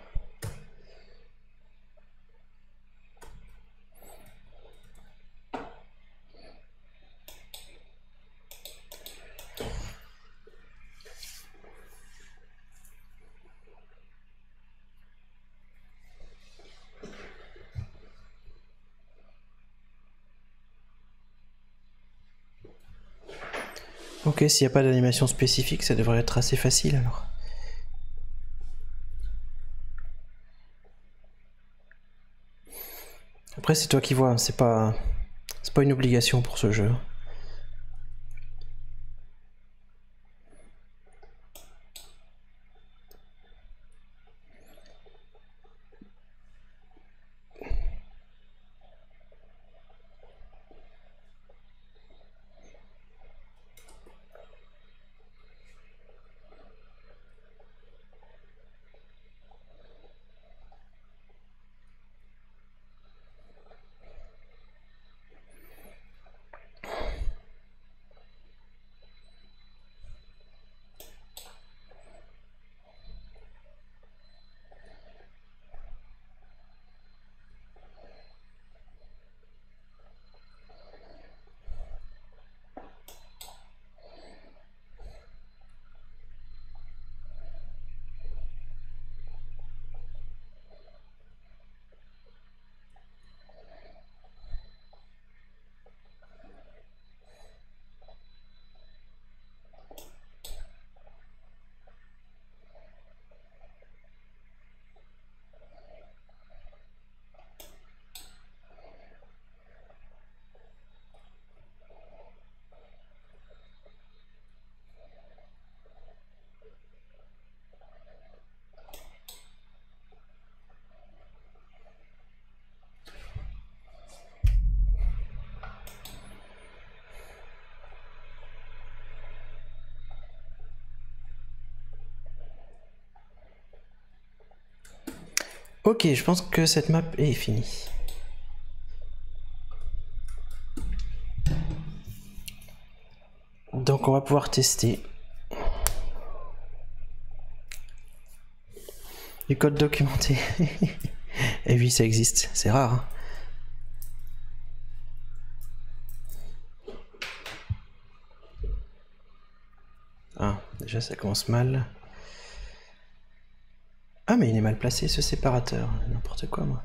Ok, s'il n'y a pas d'animation spécifique, ça devrait être assez facile alors. Après, c'est toi qui vois, c'est pas une obligation pour ce jeu. Ok, je pense que cette map est finie. Donc on va pouvoir tester. Du code documenté. Et oui, ça existe, c'est rare. Hein. Ah, déjà ça commence mal. Ah mais il est mal placé ce séparateur, n'importe quoi moi.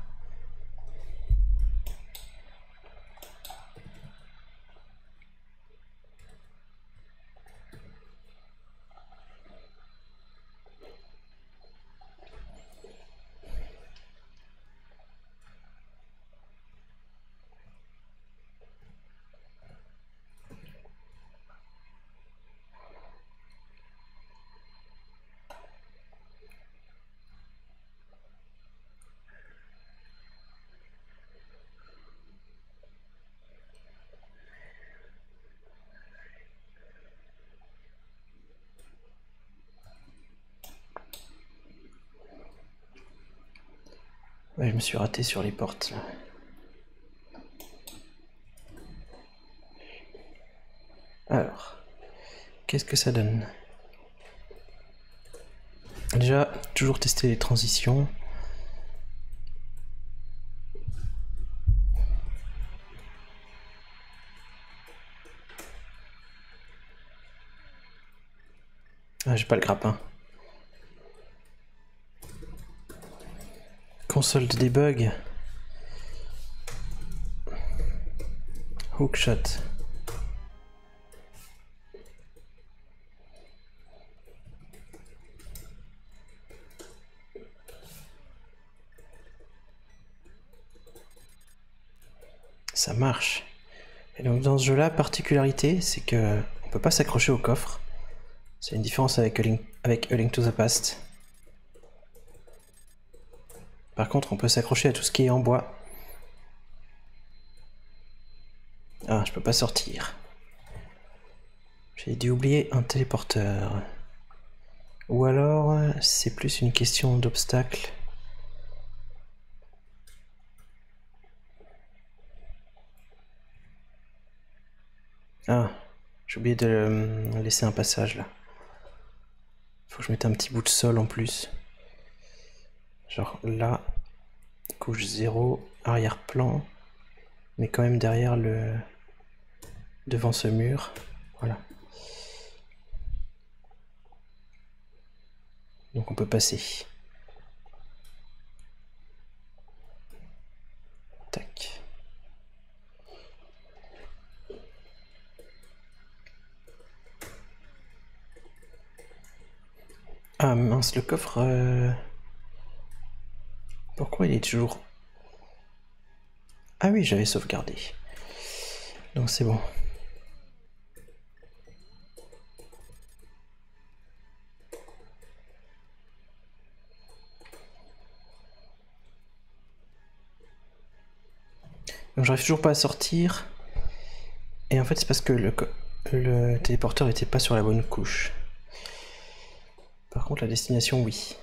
Ouais, je me suis raté sur les portes là. Alors, qu'est-ce que ça donne? Déjà, toujours tester les transitions. Ah, j'ai pas le grappin. Console de debug. Hookshot. Ça marche. Et donc dans ce jeu-là, particularité, c'est que on peut pas s'accrocher au coffre. C'est une différence avec A Link to the Past. Par contre, on peut s'accrocher à tout ce qui est en bois. Ah, je peux pas sortir. J'ai dû oublier un téléporteur. Ou alors, c'est plus une question d'obstacle. Ah, j'ai oublié de laisser un passage là. Faut que je mette un petit bout de sol en plus. Genre là, couche 0, arrière-plan, mais quand même derrière le... devant ce mur. Voilà. Donc on peut passer. Tac. Ah mince, le coffre... Pourquoi il est toujours... Ah oui, j'avais sauvegardé. Donc c'est bon. Donc j'arrive toujours pas à sortir. Et en fait c'est parce que le téléporteur était pas sur la bonne couche. Par contre la destination oui.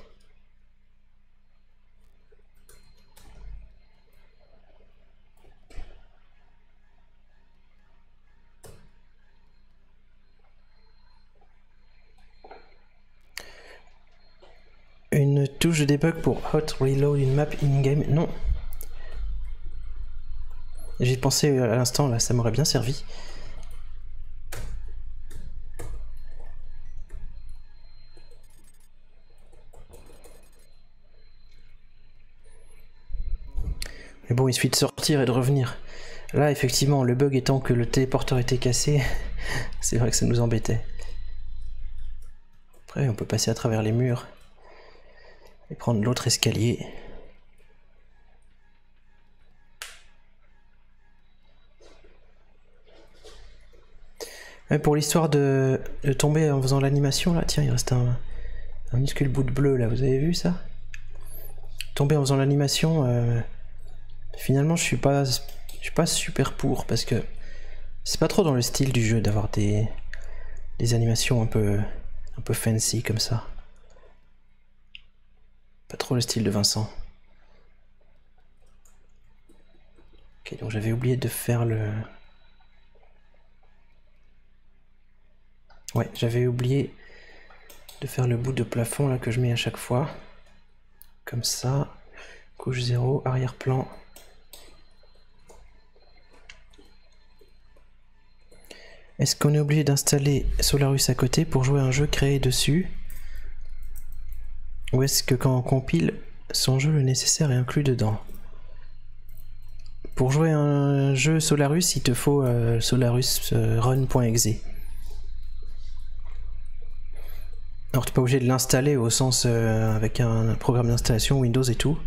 Une touche de debug pour hot reload une map in-game? Non. J'ai pensé à l'instant là, ça m'aurait bien servi. Mais bon, il suffit de sortir et de revenir. Là, effectivement, le bug étant que le téléporteur était cassé, c'est vrai que ça nous embêtait. Après, on peut passer à travers les murs et prendre l'autre escalier. Ouais, pour l'histoire de tomber en faisant l'animation, là, tiens, il reste un minuscule bout de bleu, là, vous avez vu ça? Tomber en faisant l'animation, finalement, je suis pas super pour, parce que c'est pas trop dans le style du jeu d'avoir des animations un peu fancy comme ça. Pas trop le style de Vincent. Ok, donc j'avais oublié de faire le... Ouais, j'avais oublié de faire le bout de plafond là que je mets à chaque fois. Comme ça. Couche 0, arrière-plan. Est-ce qu'on est obligé d'installer Solarus à côté pour jouer un jeu créé dessus? Ou est-ce que quand on compile, son jeu le nécessaire est inclus dedans? Pour jouer un jeu Solarus, il te faut Solarus run.exe. Alors tu n'es pas obligé de l'installer au sens avec un programme d'installation Windows et tout.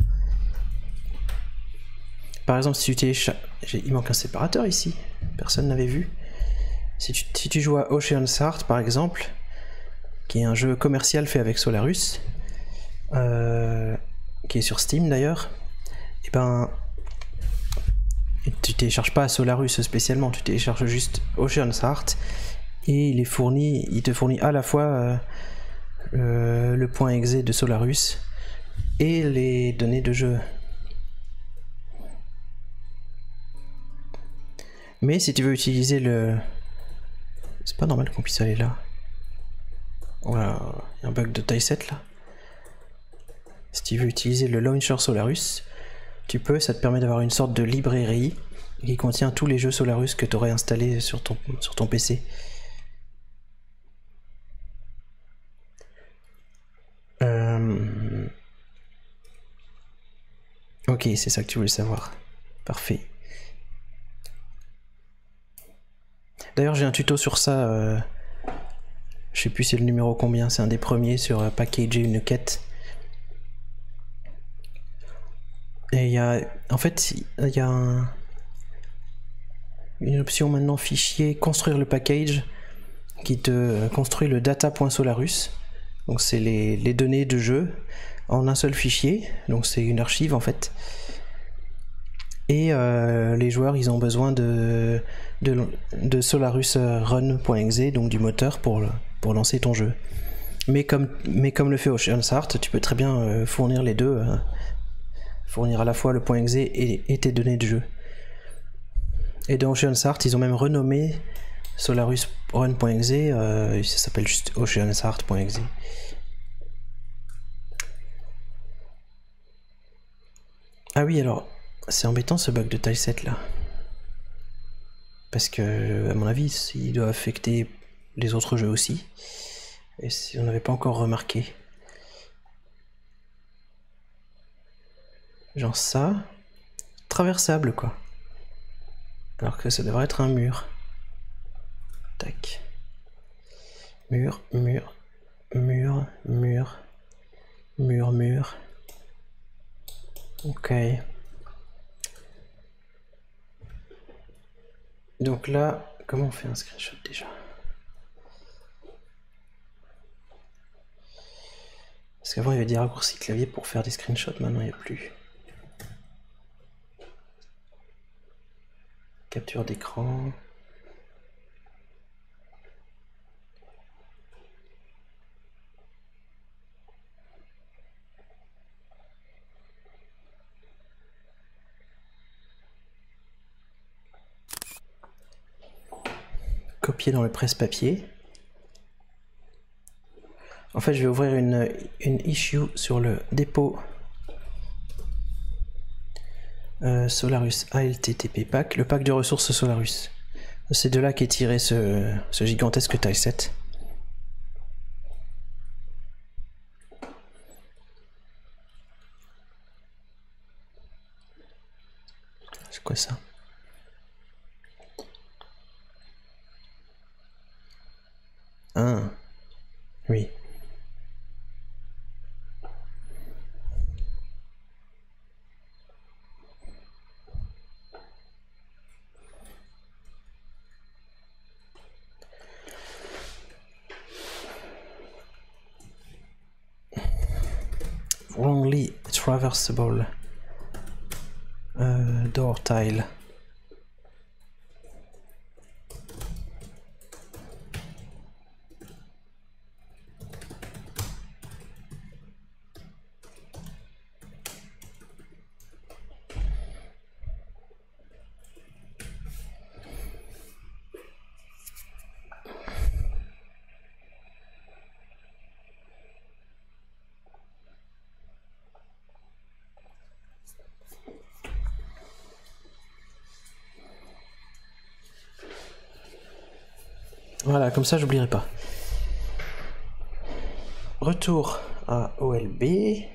Par exemple, si tu télécharges... Il manque un séparateur ici, personne n'avait vu. Si tu joues à Ocean's Heart par exemple, qui est un jeu commercial fait avec Solarus, qui est sur Steam d'ailleurs, et ben tu télécharges pas Solarus spécialement, tu télécharges juste Ocean's Heart et il te fournit à la fois le .exe de Solarus et les données de jeu. Mais si tu veux utiliser le... C'est pas normal qu'on puisse aller là. Voilà, il y a un bug de taille 7 là. Si tu veux utiliser le launcher Solarus, tu peux, ça te permet d'avoir une sorte de librairie qui contient tous les jeux Solarus que tu aurais installés sur ton PC. Ok, c'est ça que tu voulais savoir. Parfait. D'ailleurs, j'ai un tuto sur ça. Je sais plus c'est le numéro combien, c'est un des premiers sur packager une quête. Et il y a, en fait, il y a une option maintenant fichier construire le package qui te construit le data.solarus. Donc c'est les données de jeu en un seul fichier, donc c'est une archive en fait. Et les joueurs ils ont besoin de Solarus run.exe, donc du moteur pour lancer ton jeu. Mais comme le fait Ocean's Heart, tu peux très bien fournir les deux, fournir à la fois le .exe et tes données de jeu. Et dans Ocean's Heart, ils ont même renommé Solarus run.exe, ça s'appelle juste Ocean's Heart.exe. Ah oui, alors, c'est embêtant ce bug de taille 7 là. Parce que, à mon avis, il doit affecter les autres jeux aussi. Et si on n'avait pas encore remarqué. Genre ça, traversable quoi. Alors que ça devrait être un mur. Tac. Mur, mur, mur, mur, mur, mur. Ok. Donc là, comment on fait un screenshot déjà? Parce qu'avant il y avait des raccourcis clavier pour faire des screenshots, maintenant il n'y a plus. Capture d'écran. Copier dans le presse-papier. En fait, je vais ouvrir une issue sur le dépôt Solarus ALTTP pack, le pack de ressources Solarus. C'est de là qu'est tiré ce gigantesque taille 7. C'est quoi ça? Ah, oui. Wrongly traversable door tile. Voilà, comme ça j'oublierai pas. Retour à OLB.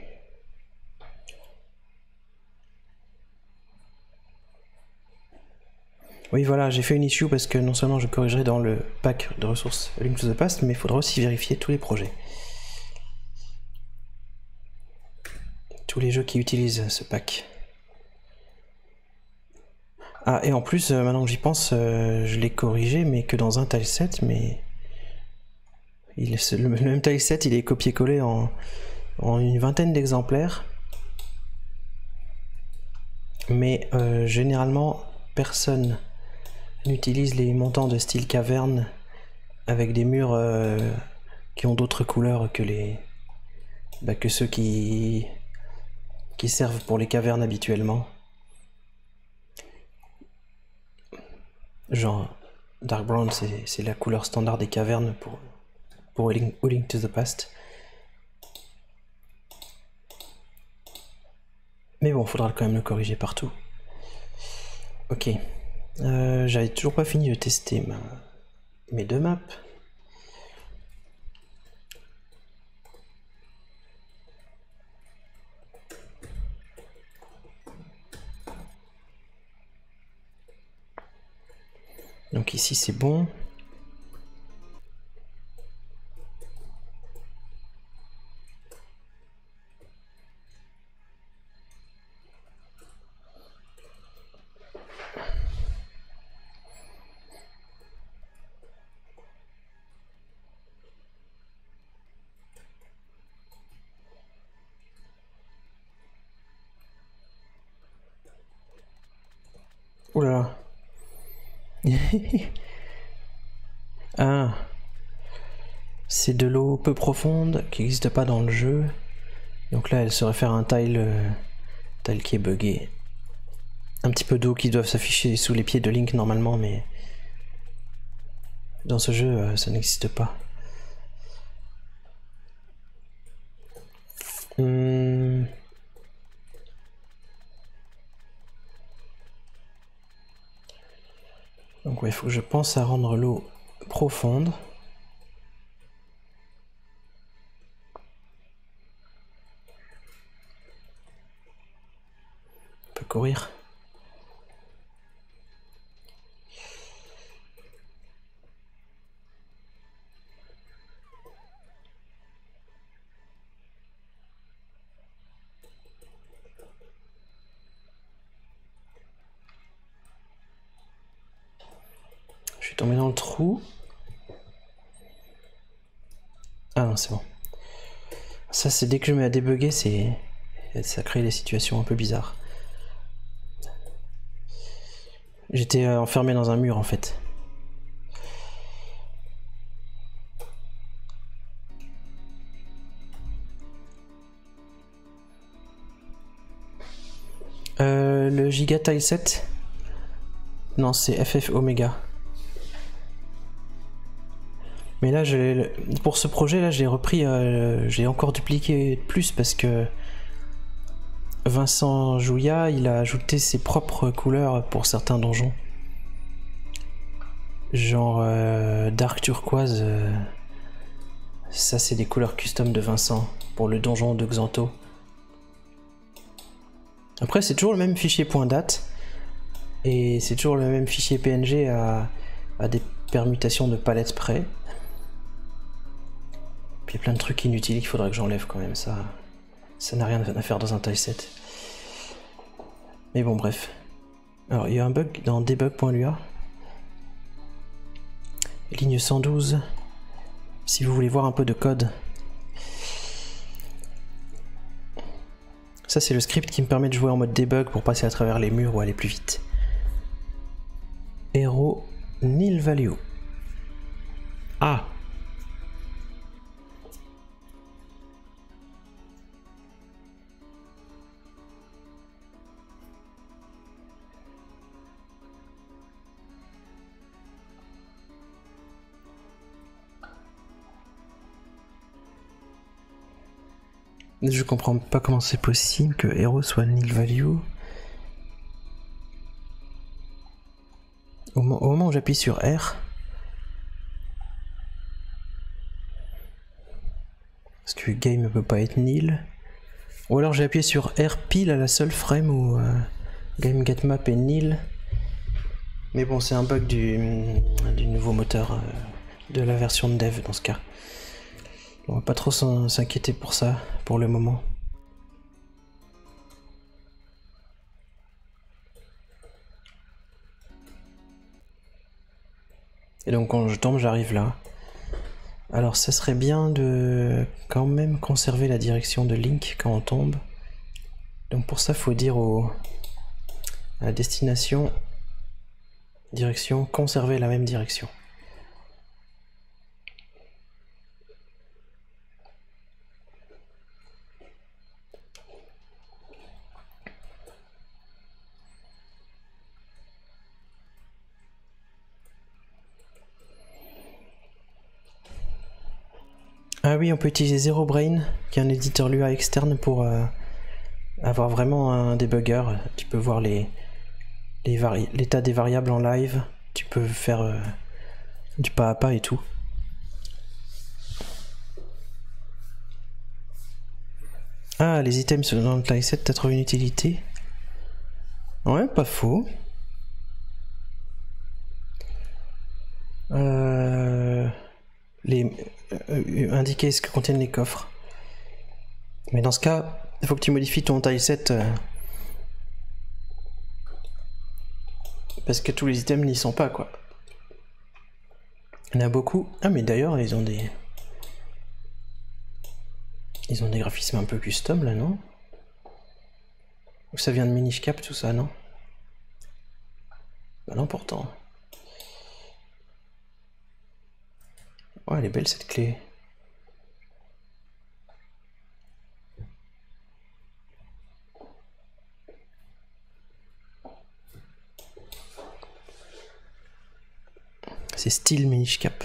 Oui voilà, j'ai fait une issue parce que non seulement je corrigerai dans le pack de ressources Link to the Past, mais il faudra aussi vérifier tous les projets. Tous les jeux qui utilisent ce pack. Ah, et en plus, maintenant que j'y pense, je l'ai corrigé, mais que dans un tileset, mais... le même tileset, il est copié-collé en une vingtaine d'exemplaires. Mais généralement, personne n'utilise les montants de style caverne avec des murs qui ont d'autres couleurs que que ceux qui servent pour les cavernes habituellement. Genre, Dark Brown, c'est la couleur standard des cavernes pour Link to the Past. Mais bon, faudra quand même le corriger partout. Ok. J'avais toujours pas fini de tester mes deux maps. Donc ici c'est bon. Oh là là. Ah. C'est de l'eau peu profonde qui n'existe pas dans le jeu. Donc là elle se réfère à un tile qui est buggé. Un petit peu d'eau qui doivent s'afficher sous les pieds de Link normalement, mais dans ce jeu ça n'existe pas. Donc ouais, il faut que je pense à rendre l'eau profonde. On peut courir. Je suis tombé dans le trou. Ah non, c'est bon. Ça, c'est dès que je me mets à débugger, ça crée des situations un peu bizarres. J'étais enfermé dans un mur en fait. Le Giga Tileset. Non, c'est FF Omega. Mais là, pour ce projet là, j'ai repris, j'ai encore dupliqué plus parce que Vincent Jouya, il a ajouté ses propres couleurs pour certains donjons. Genre Dark Turquoise, ça c'est des couleurs custom de Vincent pour le donjon de Xanto. Après c'est toujours le même fichier .date et c'est toujours le même fichier PNG à des permutations de palettes près. Puis il y a plein de trucs inutiles qu'il faudrait que j'enlève quand même, ça n'a rien à faire dans un tileset. Mais bon bref. Alors il y a un bug dans debug.lua. Ligne 112. Si vous voulez voir un peu de code. Ça c'est le script qui me permet de jouer en mode debug pour passer à travers les murs ou aller plus vite. Hero nil value. Ah. Je comprends pas comment c'est possible que Hero soit nil value. Au moment où j'appuie sur R, Parce que game ne peut pas être nil. Ou alors j'ai appuyé sur R pile à la seule frame où game get map est nil. Mais bon, c'est un bug du nouveau moteur de la version de dev dans ce cas. On va pas trop s'inquiéter pour ça pour le moment. Et donc quand je tombe, j'arrive là. Alors ça serait bien de quand même conserver la direction de Link quand on tombe. Donc pour ça, il faut dire à la destination, direction, conserver la même direction. Ah oui, on peut utiliser Zero Brain, qui est un éditeur Lua externe pour avoir vraiment un debugger. Tu peux voir l'état des variables en live, tu peux faire du pas à pas et tout. Ah, les items dans le tileset, t'as trouvé une utilité? Ouais, pas faux. Indiquer ce que contiennent les coffres. Mais dans ce cas, il faut que tu modifies ton tileset parce que tous les items n'y sont pas, quoi. Il y en a beaucoup. Ah, mais d'ailleurs, ils ont des graphismes un peu custom là, non? Ou ça vient de Minish Cap, tout ça, non? Bah non, pourtant. Ouais, elle est belle cette clé. C'est style Minish Cap.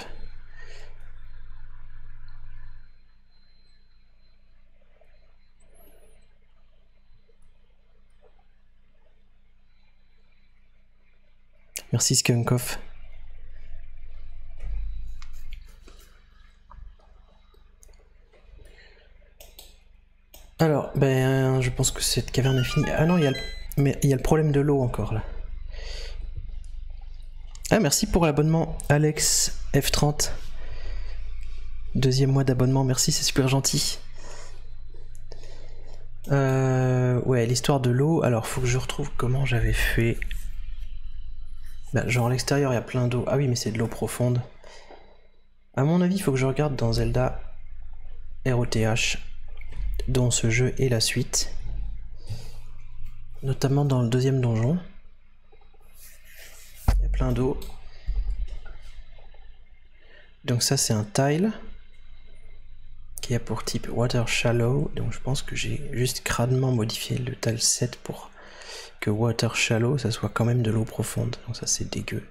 Merci Skunkoff. Alors, ben, je pense que cette caverne est finie. Ah non, il y a le problème de l'eau encore là. Ah, merci pour l'abonnement, Alex F30. Deuxième mois d'abonnement, merci, c'est super gentil. Ouais, l'histoire de l'eau. Alors, faut que je retrouve comment j'avais fait. Bah, genre à l'extérieur, il y a plein d'eau. Ah oui, mais c'est de l'eau profonde. À mon avis, il faut que je regarde dans Zelda ROTH, dont ce jeu est la suite. Notamment dans le deuxième donjon. Il y a plein d'eau. Donc ça, c'est un tile qui a pour type Water Shallow. Donc je pense que j'ai juste crânement modifié le tile 7 pour que Water Shallow, ça soit quand même de l'eau profonde. Donc ça, c'est dégueu.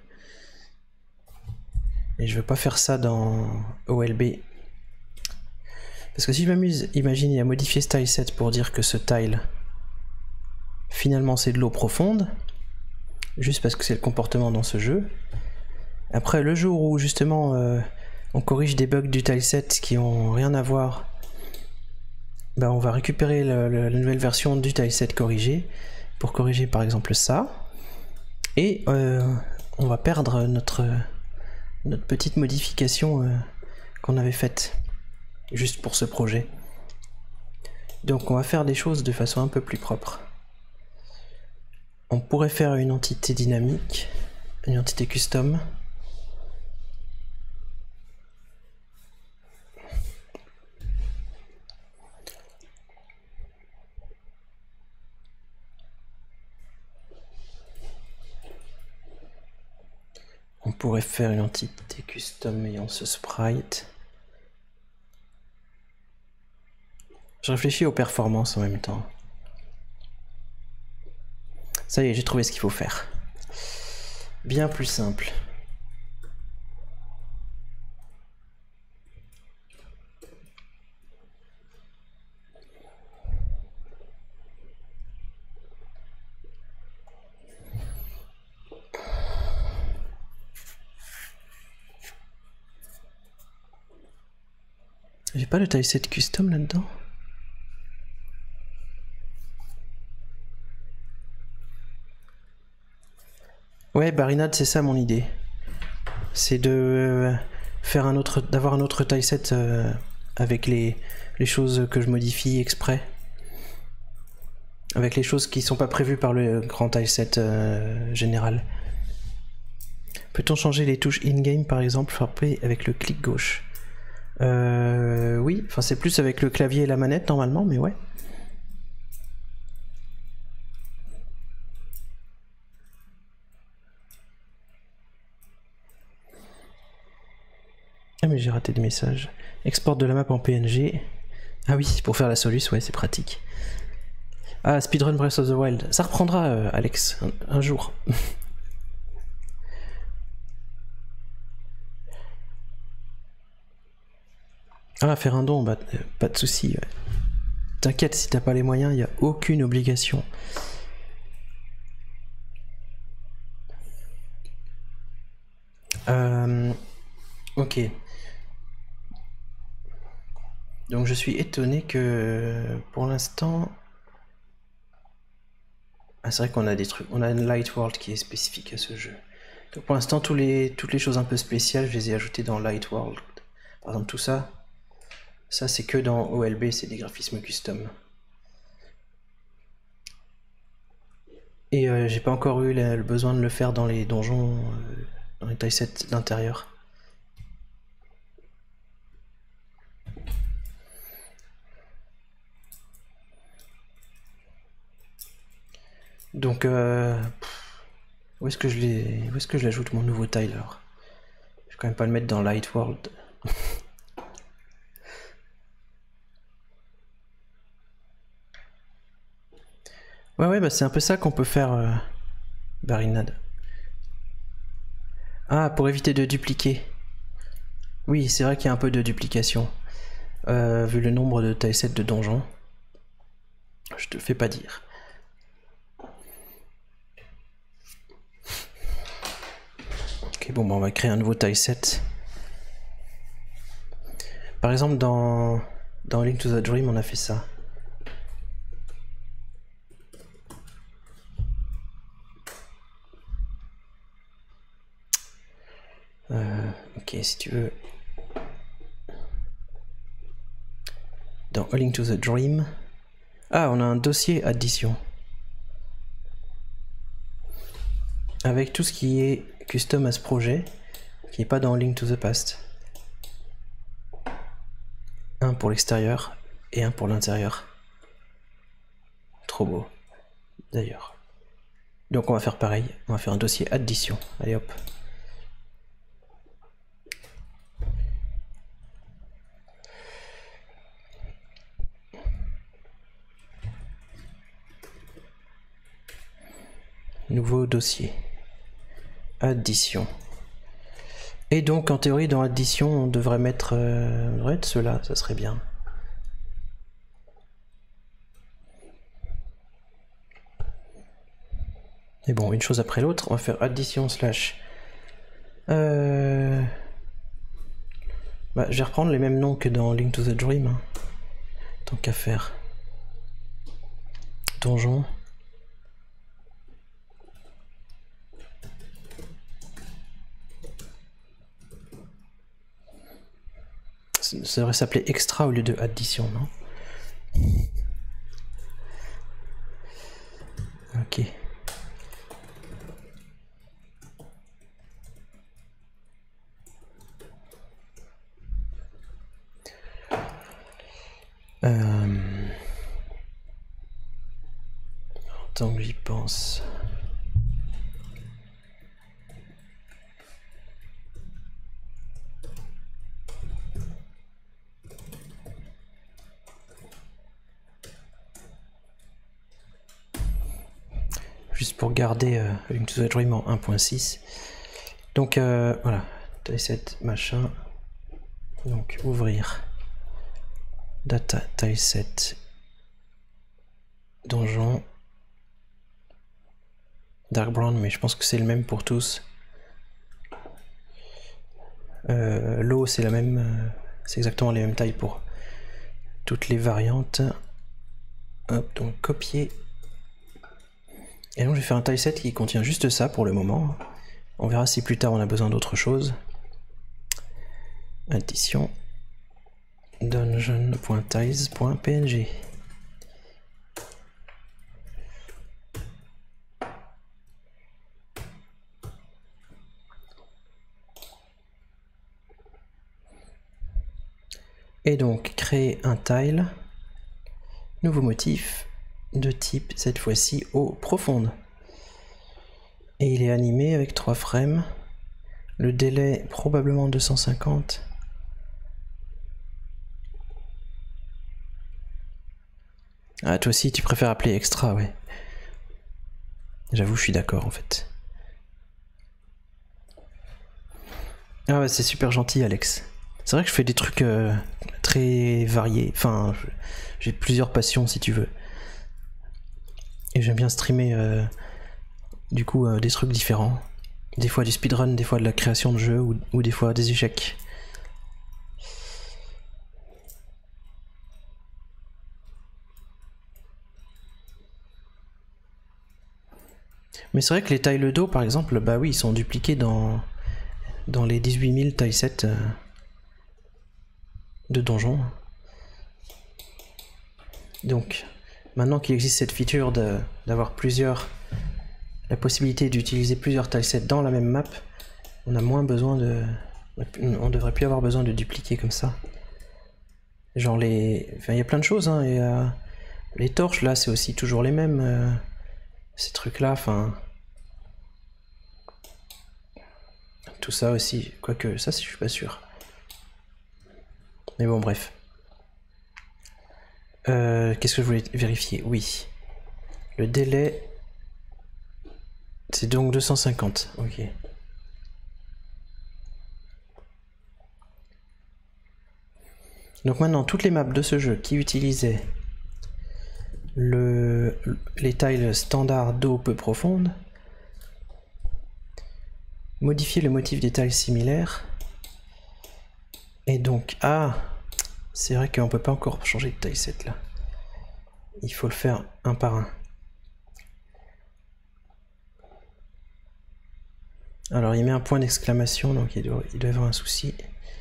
Et je veux pas faire ça dans OLB. Parce que si je m'amuse, imaginez à modifier ce tile 7 pour dire que ce tile, finalement c'est de l'eau profonde, juste parce que c'est le comportement dans ce jeu. Après, le jour où justement on corrige des bugs du tile 7 qui ont rien à voir, bah, on va récupérer la nouvelle version du tile 7 corrigé pour corriger par exemple ça. Et on va perdre notre petite modification qu'on avait faite juste pour ce projet. Donc on va faire des choses de façon un peu plus propre. On pourrait faire une entité dynamique, une entité custom. On pourrait faire une entité custom ayant ce sprite. Je réfléchis aux performances en même temps. Ça y est, j'ai trouvé ce qu'il faut faire. Bien plus simple. J'ai pas le tileset custom là-dedans? Ouais, Barinade, c'est ça mon idée. C'est de faire d'avoir un autre tileset avec les choses que je modifie exprès. Avec les choses qui sont pas prévues par le grand tileset général. Peut-on changer les touches in-game par exemple, frapper avec le clic gauche? Oui, enfin c'est plus avec le clavier et la manette normalement, mais ouais. Ah mais j'ai raté des messages. Exporte de la map en PNG. Ah oui, pour faire la soluce, ouais, c'est pratique. Ah, Speedrun Breath of the Wild. Ça reprendra, Alex, un jour. Ah, faire un don, bah, pas de souci. Ouais. T'inquiète, si t'as pas les moyens, il n'y a aucune obligation. Ok. Donc je suis étonné que pour l'instant... Ah, c'est vrai qu'on a des trucs. On a une Light World qui est spécifique à ce jeu. Donc pour l'instant, toutes les choses un peu spéciales, je les ai ajoutées dans Light World. Par exemple, tout ça. Ça, c'est que dans OLB, c'est des graphismes custom. Et j'ai pas encore eu le besoin de le faire dans les donjons, dans les tilesets d'intérieur. Donc, où est-ce que je l'ajoute mon nouveau tile alors? Je vais quand même pas le mettre dans Light World. Ouais, bah c'est un peu ça qu'on peut faire, Barinade. Ah, pour éviter de dupliquer. Oui, c'est vrai qu'il y a un peu de duplication. Vu le nombre de tilesets de donjons. Je te le fais pas dire. Ok, bon, bah on va créer un nouveau tileset. Par exemple, dans Link to the Dream, on a fait ça. Ok, si tu veux. Dans A Link to the Dream. Ah, on a un dossier addition. Avec tout ce qui est custom à ce projet, qui n'est pas dans Link to the Past. Un pour l'extérieur et un pour l'intérieur. Trop beau, d'ailleurs. Donc on va faire pareil, on va faire un dossier addition. Allez hop. Nouveau dossier. Addition. Et donc en théorie dans addition on devrait mettre ceux-là, ça serait bien. Et bon, une chose après l'autre, on va faire addition slash. Bah, je vais reprendre les mêmes noms que dans Link to the Dream. Hein. Tant qu'à faire. Donjon. Ça devrait s'appeler extra au lieu de addition, non? Ok. Tant que j'y pense. Juste pour garder Link to the Dream en 1.6. Donc voilà, tileset machin. Donc ouvrir. Data tileset. Donjon. Dark Brown, mais je pense que c'est le même pour tous. L'eau, c'est la même. C'est exactement les mêmes tailles pour toutes les variantes. Hop, donc copier. Et donc je vais faire un tileset qui contient juste ça pour le moment. On verra si plus tard on a besoin d'autre chose. Addition. Dungeon.tiles.png. Et donc créer un tile, nouveau motif, de type cette fois-ci eau profonde. Et il est animé avec 3 frames, le délai probablement 250. Ah, toi aussi tu préfères appeler extra, ouais. J'avoue, je suis d'accord en fait. Ah ouais, c'est super gentil, Alex. C'est vrai que je fais des trucs très variés. Enfin, j'ai plusieurs passions si tu veux. Et j'aime bien streamer du coup des trucs différents. Des fois du speedrun, des fois de la création de jeux ou des fois des échecs. Mais c'est vrai que les tiles d'eau par exemple, bah oui, ils sont dupliqués dans les 18 000 tilesets de donjons. Donc maintenant qu'il existe cette feature d'avoir la possibilité d'utiliser plusieurs tilesets dans la même map, on a moins besoin on devrait plus avoir besoin de dupliquer comme ça. Genre enfin il y a plein de choses, hein, et les torches là c'est aussi toujours les mêmes, ces trucs là, enfin tout ça aussi, quoique ça je suis pas sûr. Mais bon bref. Qu'est-ce que je voulais vérifier? Oui. Le délai, c'est donc 250. Ok. Donc maintenant, toutes les maps de ce jeu qui utilisaient les tiles standards d'eau peu profonde, modifier le motif des tiles similaires. Et donc, c'est vrai qu'on peut pas encore changer de tileset là. Il faut le faire un par un. Alors il met un point d'exclamation, donc il doit y avoir un souci.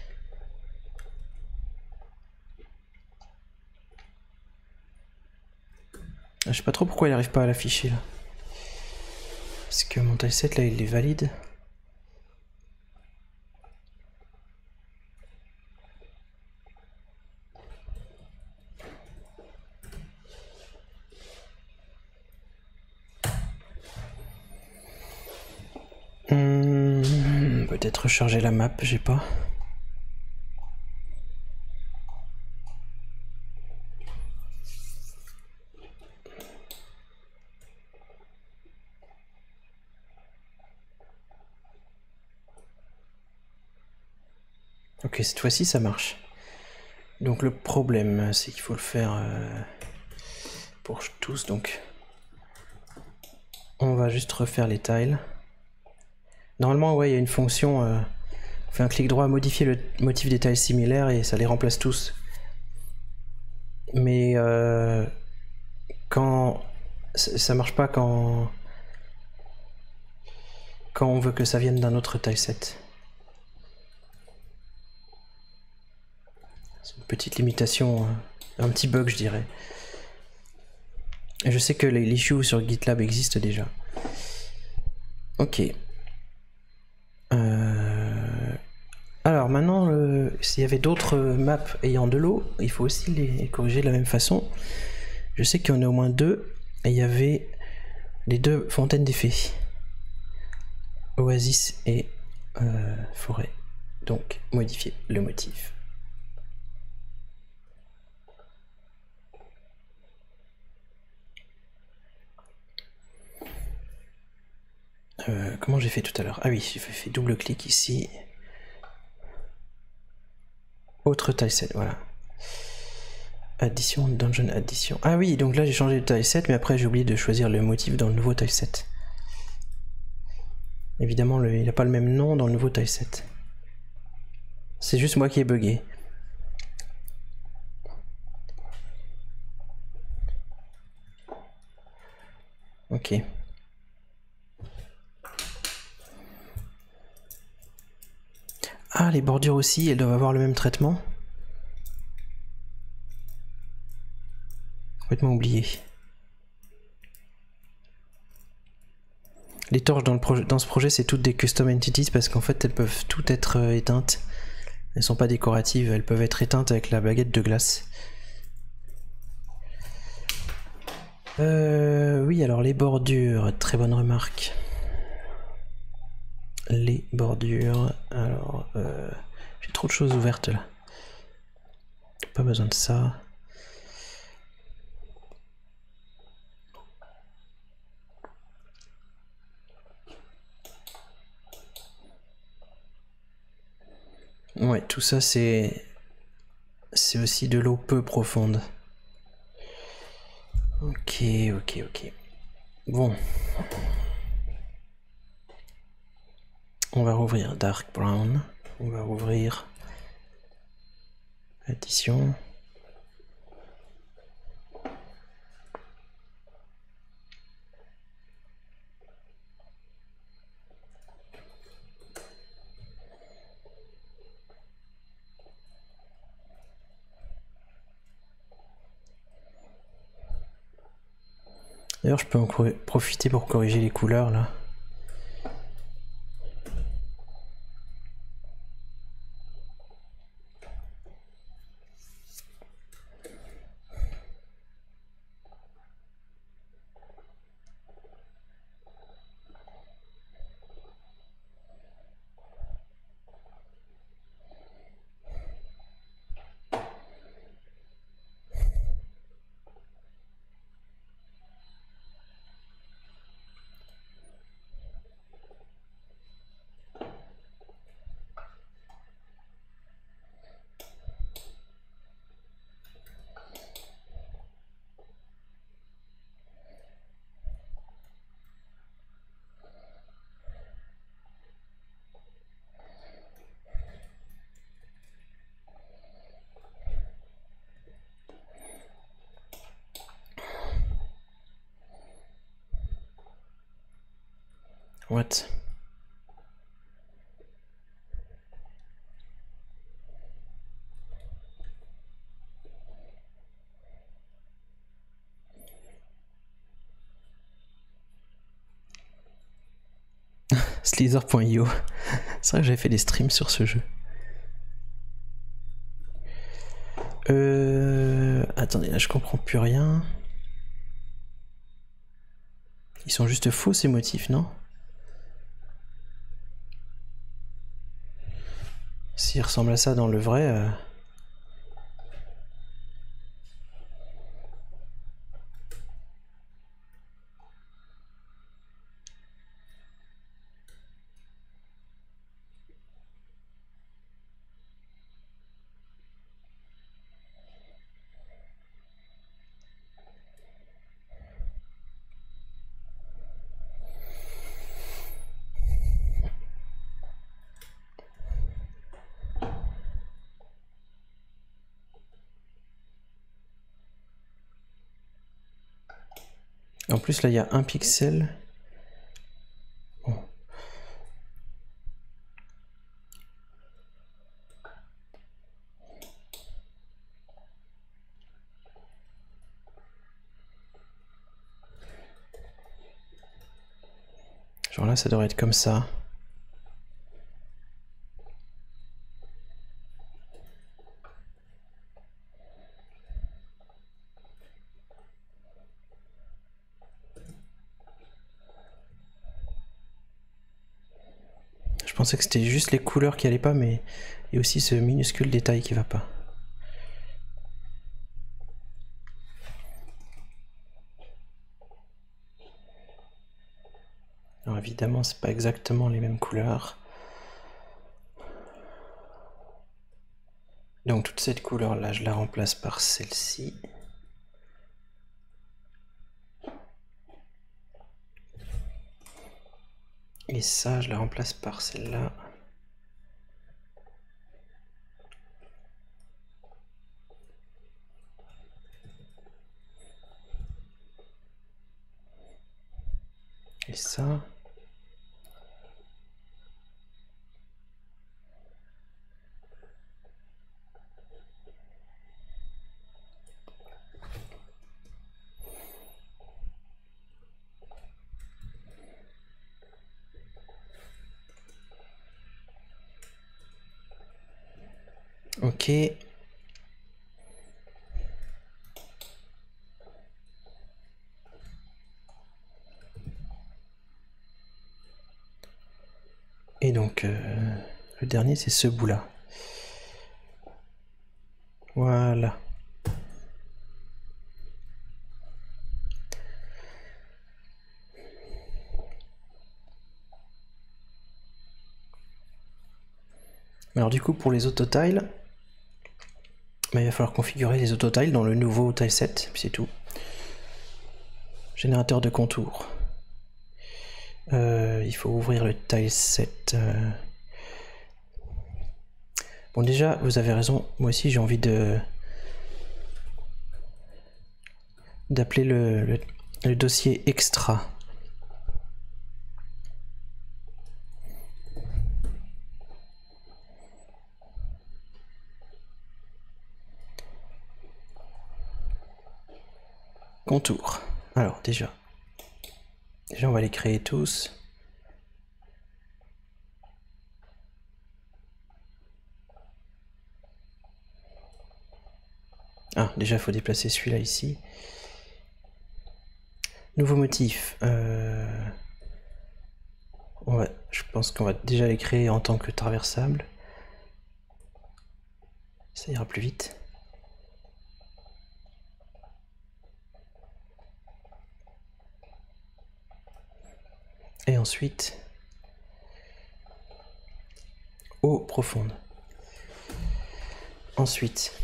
Je sais pas trop pourquoi il n'arrive pas à l'afficher là. Parce que mon tileset là il est valide. Peut-être recharger la map, j'ai pas. Ok, cette fois-ci ça marche. Donc le problème c'est qu'il faut le faire pour tous, donc on va juste refaire les tiles. Normalement ouais il y a une fonction, on fait un clic droit, modifier le motif des tiles similaires et ça les remplace tous. Mais quand ça marche pas quand on veut que ça vienne d'un autre tileset. C'est une petite limitation, un petit bug je dirais. Et je sais que l'issue sur GitLab existe déjà. Ok. Alors maintenant, s'il y avait d'autres maps ayant de l'eau, il faut aussi les corriger de la même façon. Je sais qu'il y en a au moins 2, et il y avait les 2 fontaines d'effet. Oasis et forêt. Donc, modifier le motif. Comment j'ai fait tout à l'heure? Ah oui, j'ai fait double clic ici. Autre tileset, voilà. Addition, dungeon addition. Ah oui, donc là j'ai changé de tileset, mais après j'ai oublié de choisir le motif dans le nouveau tileset. Évidemment, il n'a pas le même nom dans le nouveau tileset. C'est juste moi qui ai bugué. Ok. Ah, les bordures aussi, elles doivent avoir le même traitement. Complètement oublié. Les torches dans ce projet, c'est toutes des custom entities parce qu'en fait, elles peuvent toutes être éteintes. Elles sont pas décoratives, elles peuvent être éteintes avec la baguette de glace. Oui, alors les bordures, très bonne remarque. Les bordures, alors j'ai trop de choses ouvertes là. Pas besoin de ça. Ouais, tout ça c'est aussi de l'eau peu profonde. Ok. Bon. On va rouvrir Dark Brown. On va rouvrir Addition. D'ailleurs, je peux en profiter pour corriger les couleurs là. What? Slither.io. C'est vrai que j'avais fait des streams sur ce jeu. Attendez, là je comprends plus rien. Ils sont juste faux ces motifs, non? S'ils ressemblent à ça dans le vrai... En plus là il y a un pixel. Bon. Genre là ça devrait être comme ça. Je pensais que c'était juste les couleurs qui allaient pas, mais il y a aussi ce minuscule détail qui va pas. Alors évidemment c'est pas exactement les mêmes couleurs. Donc toute cette couleur là je la remplace par celle-ci. Et ça je la remplace par celle-là. Et ça. Ok. Et donc, le dernier, c'est ce bout-là. Voilà. Alors du coup, pour les autotiles, bah, il va falloir configurer les autotiles dans le nouveau tileset, puis c'est tout. Générateur de contours. Il faut ouvrir le tileset. Bon, déjà, vous avez raison. Moi aussi, j'ai envie d'appeler le dossier extra. Contours. Alors, déjà, on va les créer tous. Ah, déjà, il faut déplacer celui-là ici. Nouveau motif. Je pense qu'on va déjà les créer en tant que traversable. Ça ira plus vite. Et ensuite, eau profonde. Ensuite,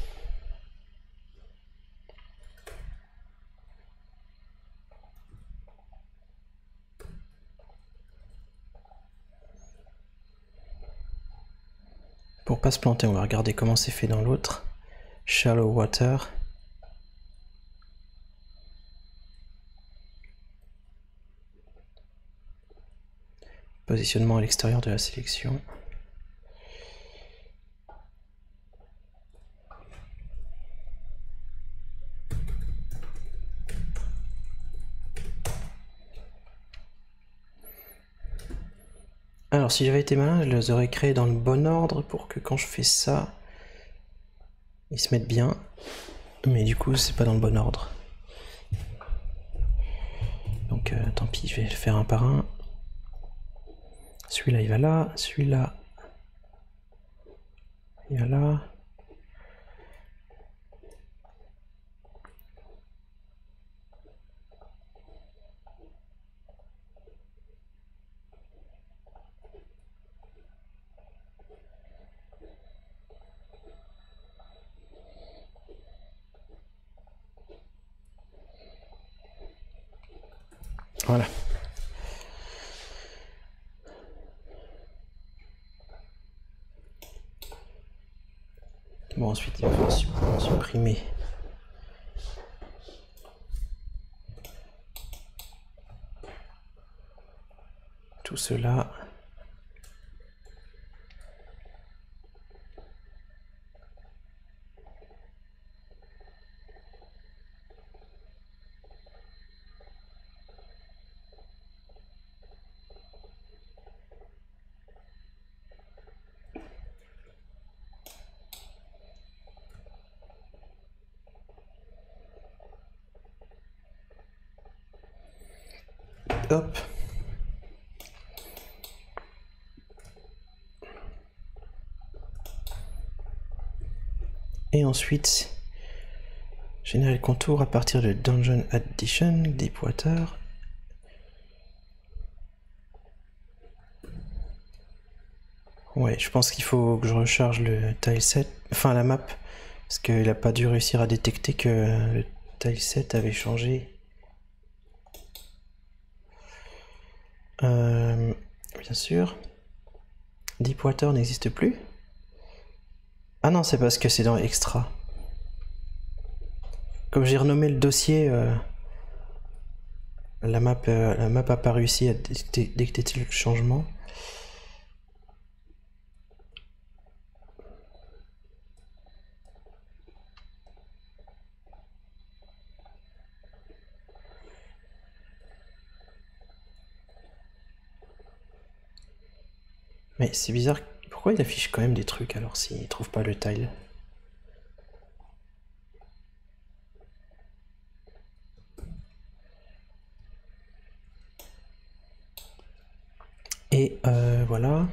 pour pas se planter, on va regarder comment c'est fait dans l'autre. Shallow water. Positionnement à l'extérieur de la sélection. Alors si j'avais été malin, je les aurais créés dans le bon ordre pour que quand je fais ça, ils se mettent bien. Mais du coup, c'est pas dans le bon ordre. Donc tant pis, je vais le faire un par un. Celui-là, il va là. Celui-là, il va là. Voilà. Bon, ensuite, il va falloir supprimer tout cela. Hop. Et ensuite, générer le contour à partir de Dungeon Addition, Deepwater. Ouais, je pense qu'il faut que je recharge le tileset, enfin la map, parce qu'il n'a pas dû réussir à détecter que le tileset avait changé. Bien sûr. Deepwater n'existe plus. Ah non, c'est parce que c'est dans Extra. Comme j'ai renommé le dossier la map a pas réussi à détecter le changement. Mais c'est bizarre, pourquoi il affiche quand même des trucs alors s'il trouve pas le tile? Et voilà.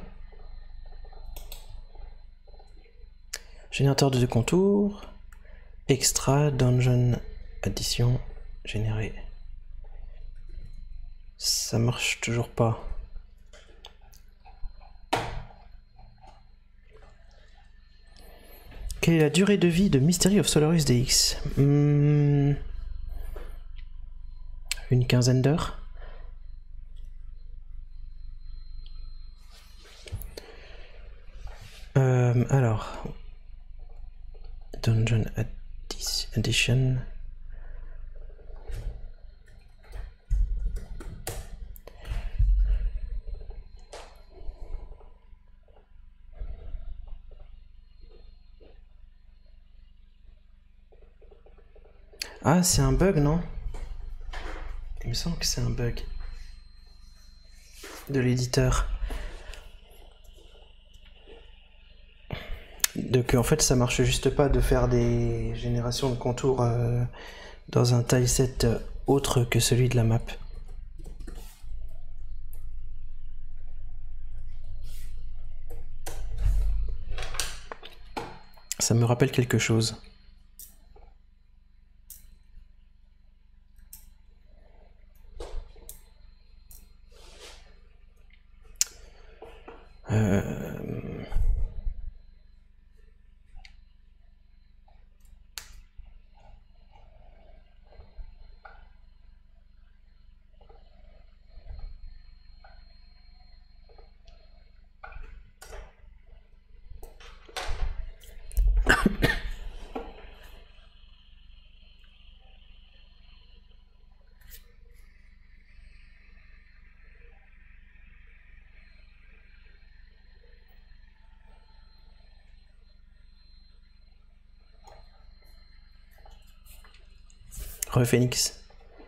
Générateur de contours. Extra, dungeon, addition, générer. Ça marche toujours pas. Quelle est la durée de vie de Mystery of Solaris DX? Une quinzaine d'heures. Alors, Dungeon Addition. Ah, c'est un bug, non? Il me semble que c'est un bug de l'éditeur. Donc en fait ça marche juste pas de faire des générations de contours dans un tileset autre que celui de la map. Ça me rappelle quelque chose. Phoenix.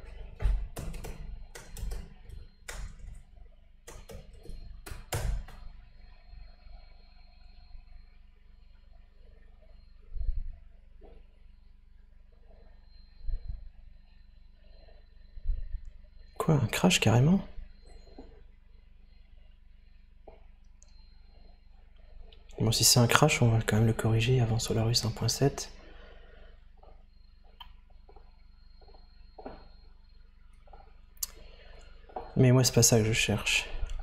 Quoi, un crash carrément? Bon, si c'est un crash, on va quand même le corriger avant Solarus 1.7. Mais moi c'est pas ça que je cherche.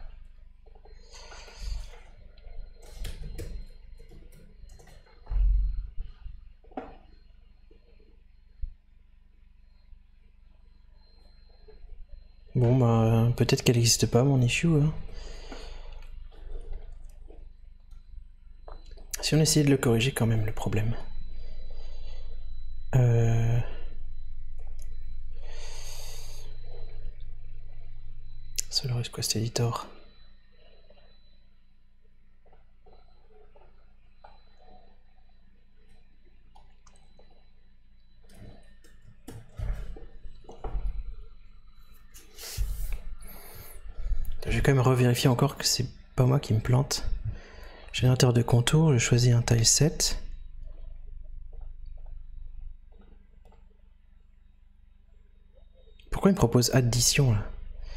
Bon bah peut-être qu'elle n'existe pas mon issue. Hein. Si on essayait de le corriger quand même le problème. Solarus Quest Editor. Je vais quand même revérifier encore que c'est pas moi qui me plante. Générateur de contours, je choisis un tileset. Pourquoi il me propose addition là?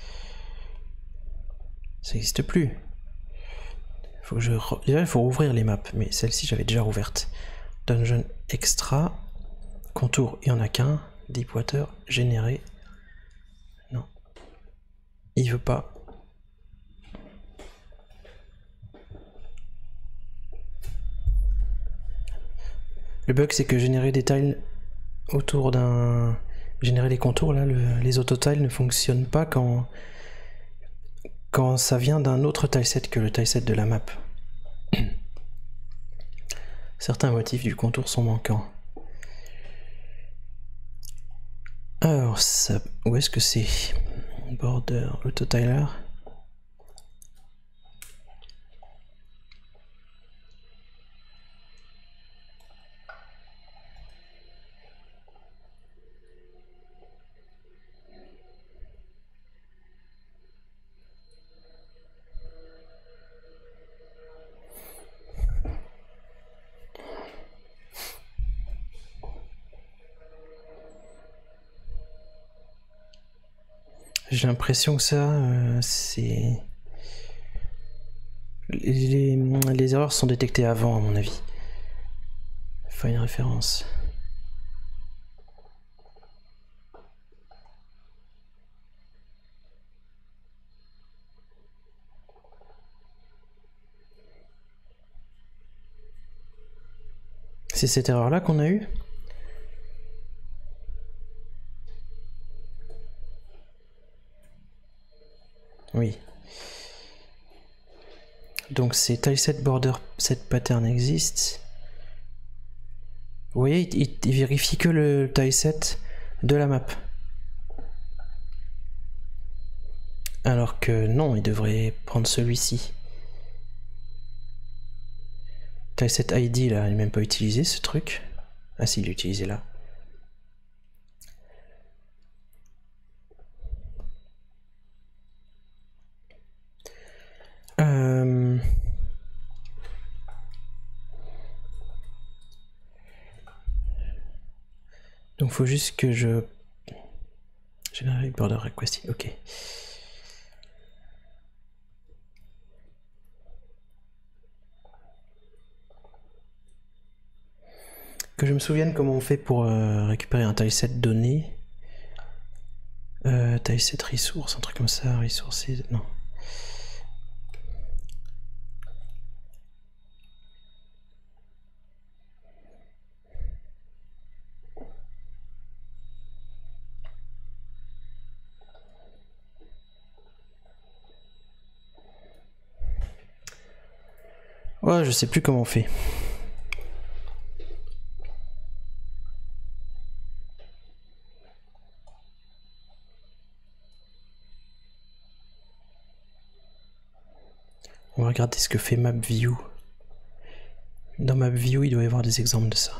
Ça n'existe plus. Faut que déjà, il faut rouvrir les maps, mais celle-ci j'avais déjà rouverte. Dungeon extra, contour, il n'y en a qu'un. Deepwater, générer. Non. Il veut pas. Le bug c'est que générer des tiles autour d'un... Générer les contours là, les autotiles ne fonctionnent pas quand ça vient d'un autre tileset que le tileset de la map. Certains motifs du contour sont manquants. Alors ça... Où est-ce que c'est? Border auto-tiler. J'ai l'impression que ça, c'est... Les erreurs sont détectées avant, à mon avis. File référence. C'est cette erreur-là qu'on a eue? Oui. Donc c'est tileset border set pattern existe. Vous voyez, il vérifie que le tileset de la map. Alors que non, il devrait prendre celui-ci. Tileset ID là, il n'est même pas utilisé ce truc. Ah si, il est utilisé là. Donc faut juste que je... Generate border request, ok. Que je me souvienne comment on fait pour récupérer un tileset donné. Tileset resource, un truc comme ça, resources, non. Ouais, je sais plus comment on fait. On va regarder ce que fait MapView. Dans MapView, il doit y avoir des exemples de ça.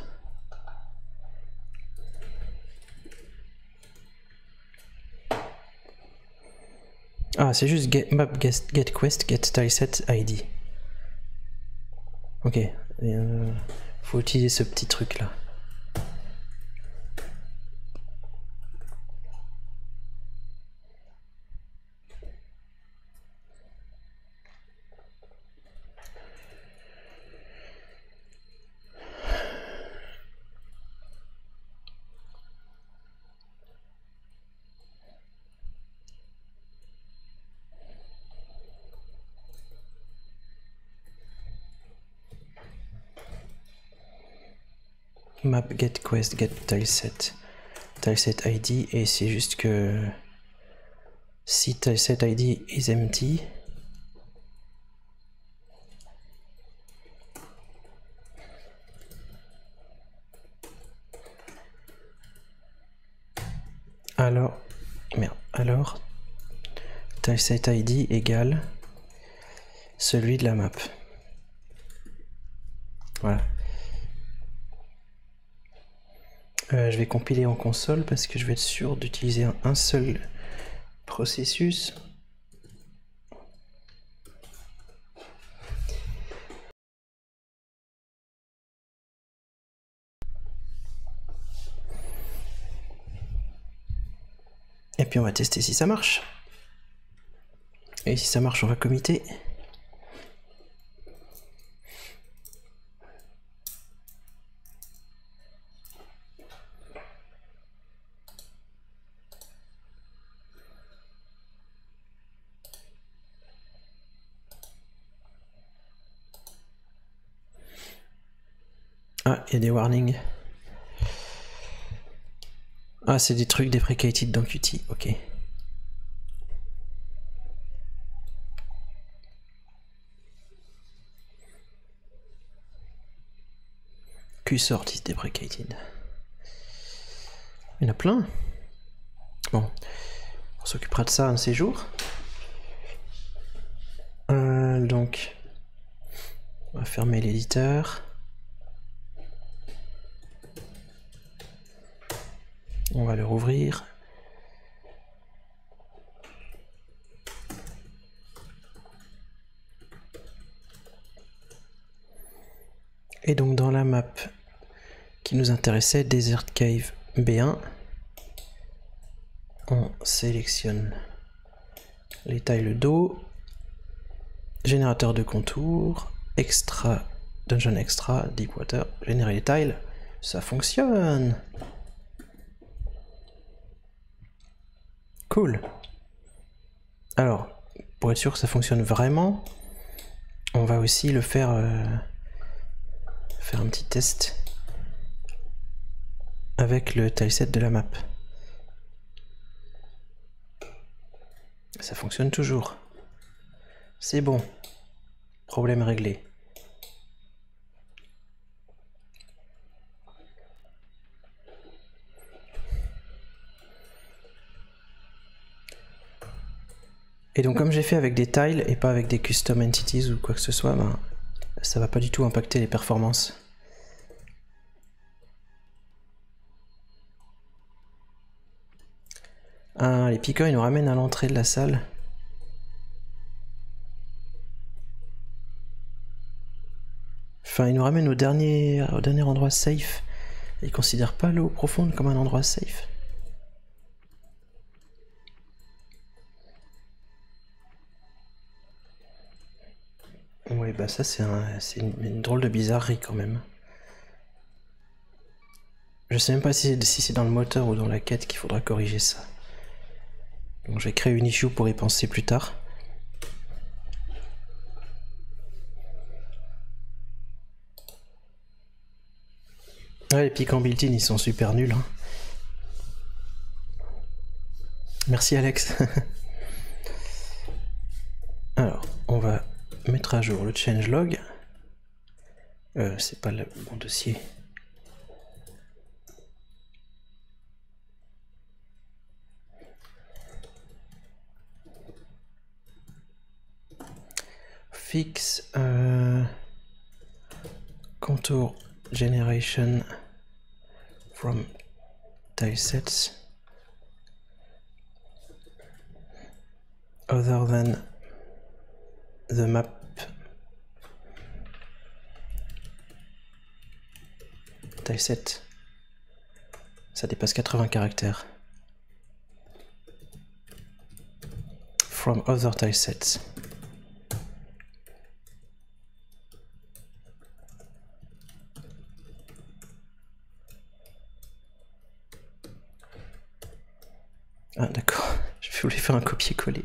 Ah, c'est juste get quest, get tileset ID. Ok, faut utiliser ce petit truc là. Map get quest get tileset ID, et c'est juste que si tileset ID is empty, alors merde, alors tileset ID égale celui de la map. Voilà. Je vais compiler en console parce que je vais être sûr d'utiliser un seul processus. Et puis on va tester si ça marche. Et si ça marche, on va committer. Ah, il y a des warnings. Ah, c'est des trucs deprecated dans Qt, ok. Qsort is deprecated. Il y en a plein. Bon, s'occupera de ça un de ces jours. Donc, on va fermer l'éditeur. On va le rouvrir. Et donc dans la map qui nous intéressait, Desert Cave B1, on sélectionne les tiles d'eau, générateur de contours, extra, dungeon extra, deepwater, générer les tiles, ça fonctionne. Cool. Alors, pour être sûr que ça fonctionne vraiment, on va aussi le faire, faire un petit test avec le tileset de la map. Ça fonctionne toujours. C'est bon. Problème réglé. Et donc comme j'ai fait avec des tiles et pas avec des custom entities ou quoi que ce soit, ben, ça va pas du tout impacter les performances. Ah, les piqueurs ils nous ramènent à l'entrée de la salle. Enfin, ils nous ramènent au dernier endroit safe. Ils considèrent pas l'eau profonde comme un endroit safe. Oui, bah ça c'est une drôle de bizarrerie quand même. Je sais même pas si c'est dans le moteur ou dans la quête qu'il faudra corriger ça. Donc je vais créer une issue pour y penser plus tard. Ouais, les piquants built-in ils sont super nuls. Hein. Merci Alex. Alors, on va mettre à jour le changelog. C'est pas le bon dossier. Fix contour generation from tilesets other than the map tileset. Ça dépasse 80 caractères. From other tilesets. Ah d'accord, je voulais faire un copier-coller.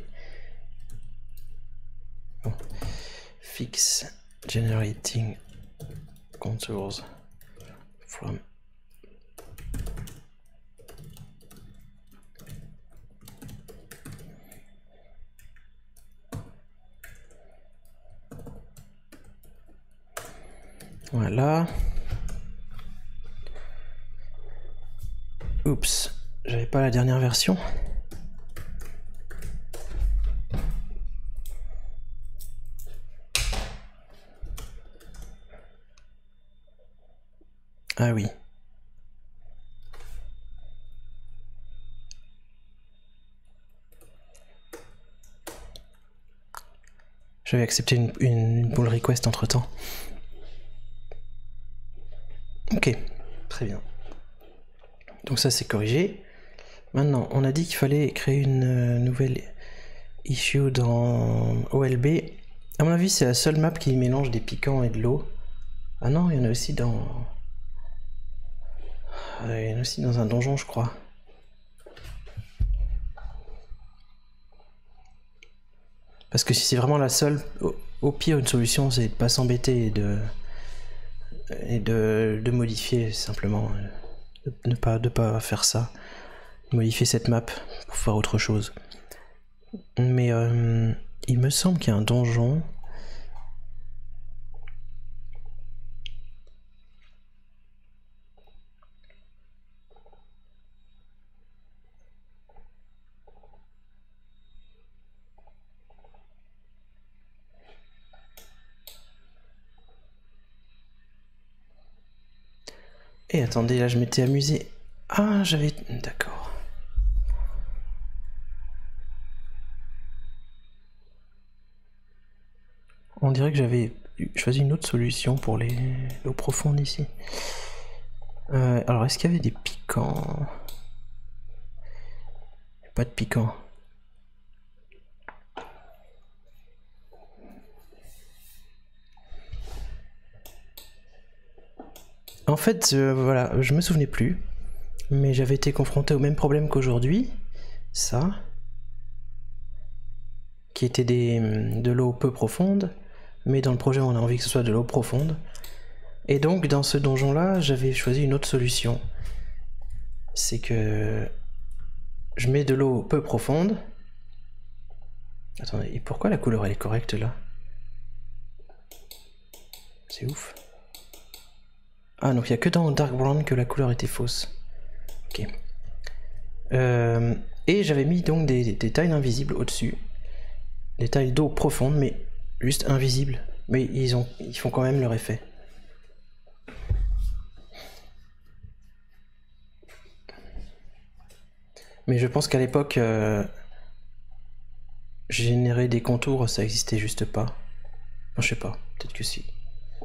Bon. Fix generating contours from voilà. Oups, j'avais pas la dernière version. Ah oui. J'avais accepté une pull request entre temps. Ok, très bien. Donc ça c'est corrigé. Maintenant, on a dit qu'il fallait créer une nouvelle issue dans OLB. À mon avis, c'est la seule map qui mélange des piquants et de l'eau. Ah non, il y en a aussi dans... Il y en a aussi dans un donjon, je crois. Parce que si c'est vraiment la seule, au pire, une solution, c'est de pas s'embêter et de modifier simplement. De pas faire ça. Modifier cette map pour faire autre chose. Mais il me semble qu'il y a un donjon. Et attendez, là je m'étais amusé. Ah, j'avais... D'accord. On dirait que j'avais choisi une autre solution pour l'eau profonde ici. Alors, est-ce qu'il y avait des piquants? Pas de piquants. En fait, voilà, je me souvenais plus. Mais j'avais été confronté au même problème qu'aujourd'hui. Ça. Qui était de l'eau peu profonde. Mais dans le projet, on a envie que ce soit de l'eau profonde. Et donc, dans ce donjon-là, j'avais choisi une autre solution. C'est que je mets de l'eau peu profonde. Attendez, et pourquoi la couleur elle est correcte là? C'est ouf. Ah, donc il n'y a que dans Dark Brown que la couleur était fausse. Ok. Et j'avais mis donc des tiles invisibles au-dessus. Des tiles d'eau profonde, mais juste invisibles. Mais ils font quand même leur effet. Mais je pense qu'à l'époque, générer des contours, ça existait juste pas. Enfin, je sais pas, peut-être que si.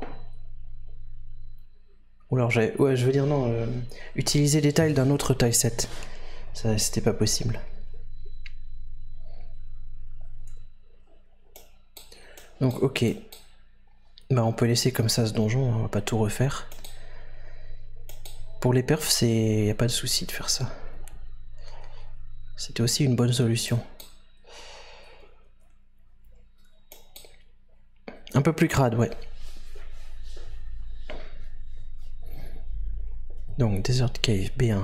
Ou alors ouais, je veux dire non, utiliser des tiles d'un autre tileset. Ça, c'était pas possible. Donc ok. Bah on peut laisser comme ça ce donjon, on va pas tout refaire. Pour les perfs, y a pas de souci de faire ça. C'était aussi une bonne solution. Un peu plus crade, ouais. Donc Desert Cave B1.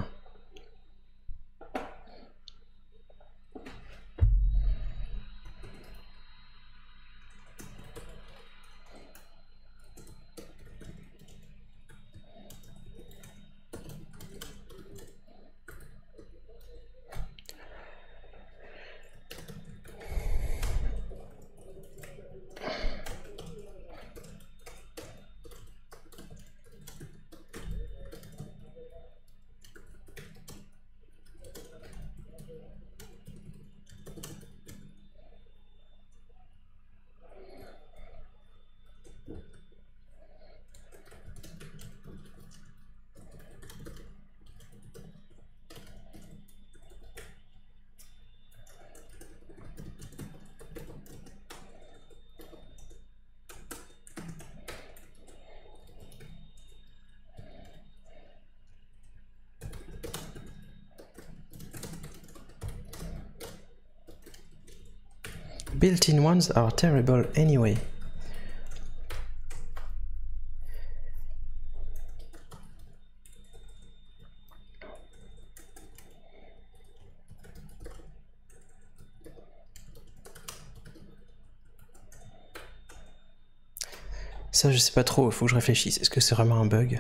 Built-in ones are terrible anyway. Ça, je sais pas trop, faut que je réfléchisse. Est-ce que c'est vraiment un bug?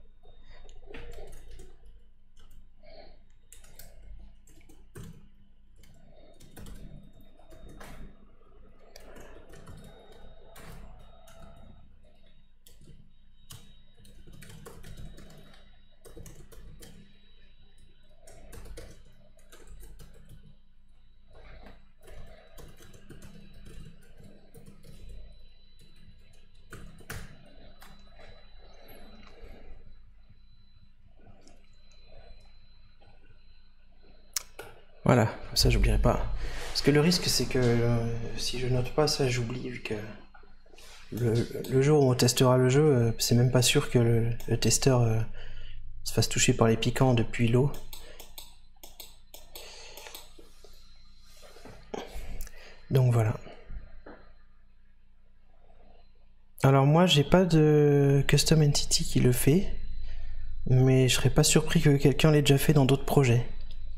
Voilà, ça j'oublierai pas. Parce que le risque c'est que si je note pas ça, j'oublie vu que le jour où on testera le jeu, c'est même pas sûr que le testeur se fasse toucher par les piquants depuis l'eau. Donc voilà. Alors moi j'ai pas de custom entity qui le fait, mais je serais pas surpris que quelqu'un l'ait déjà fait dans d'autres projets.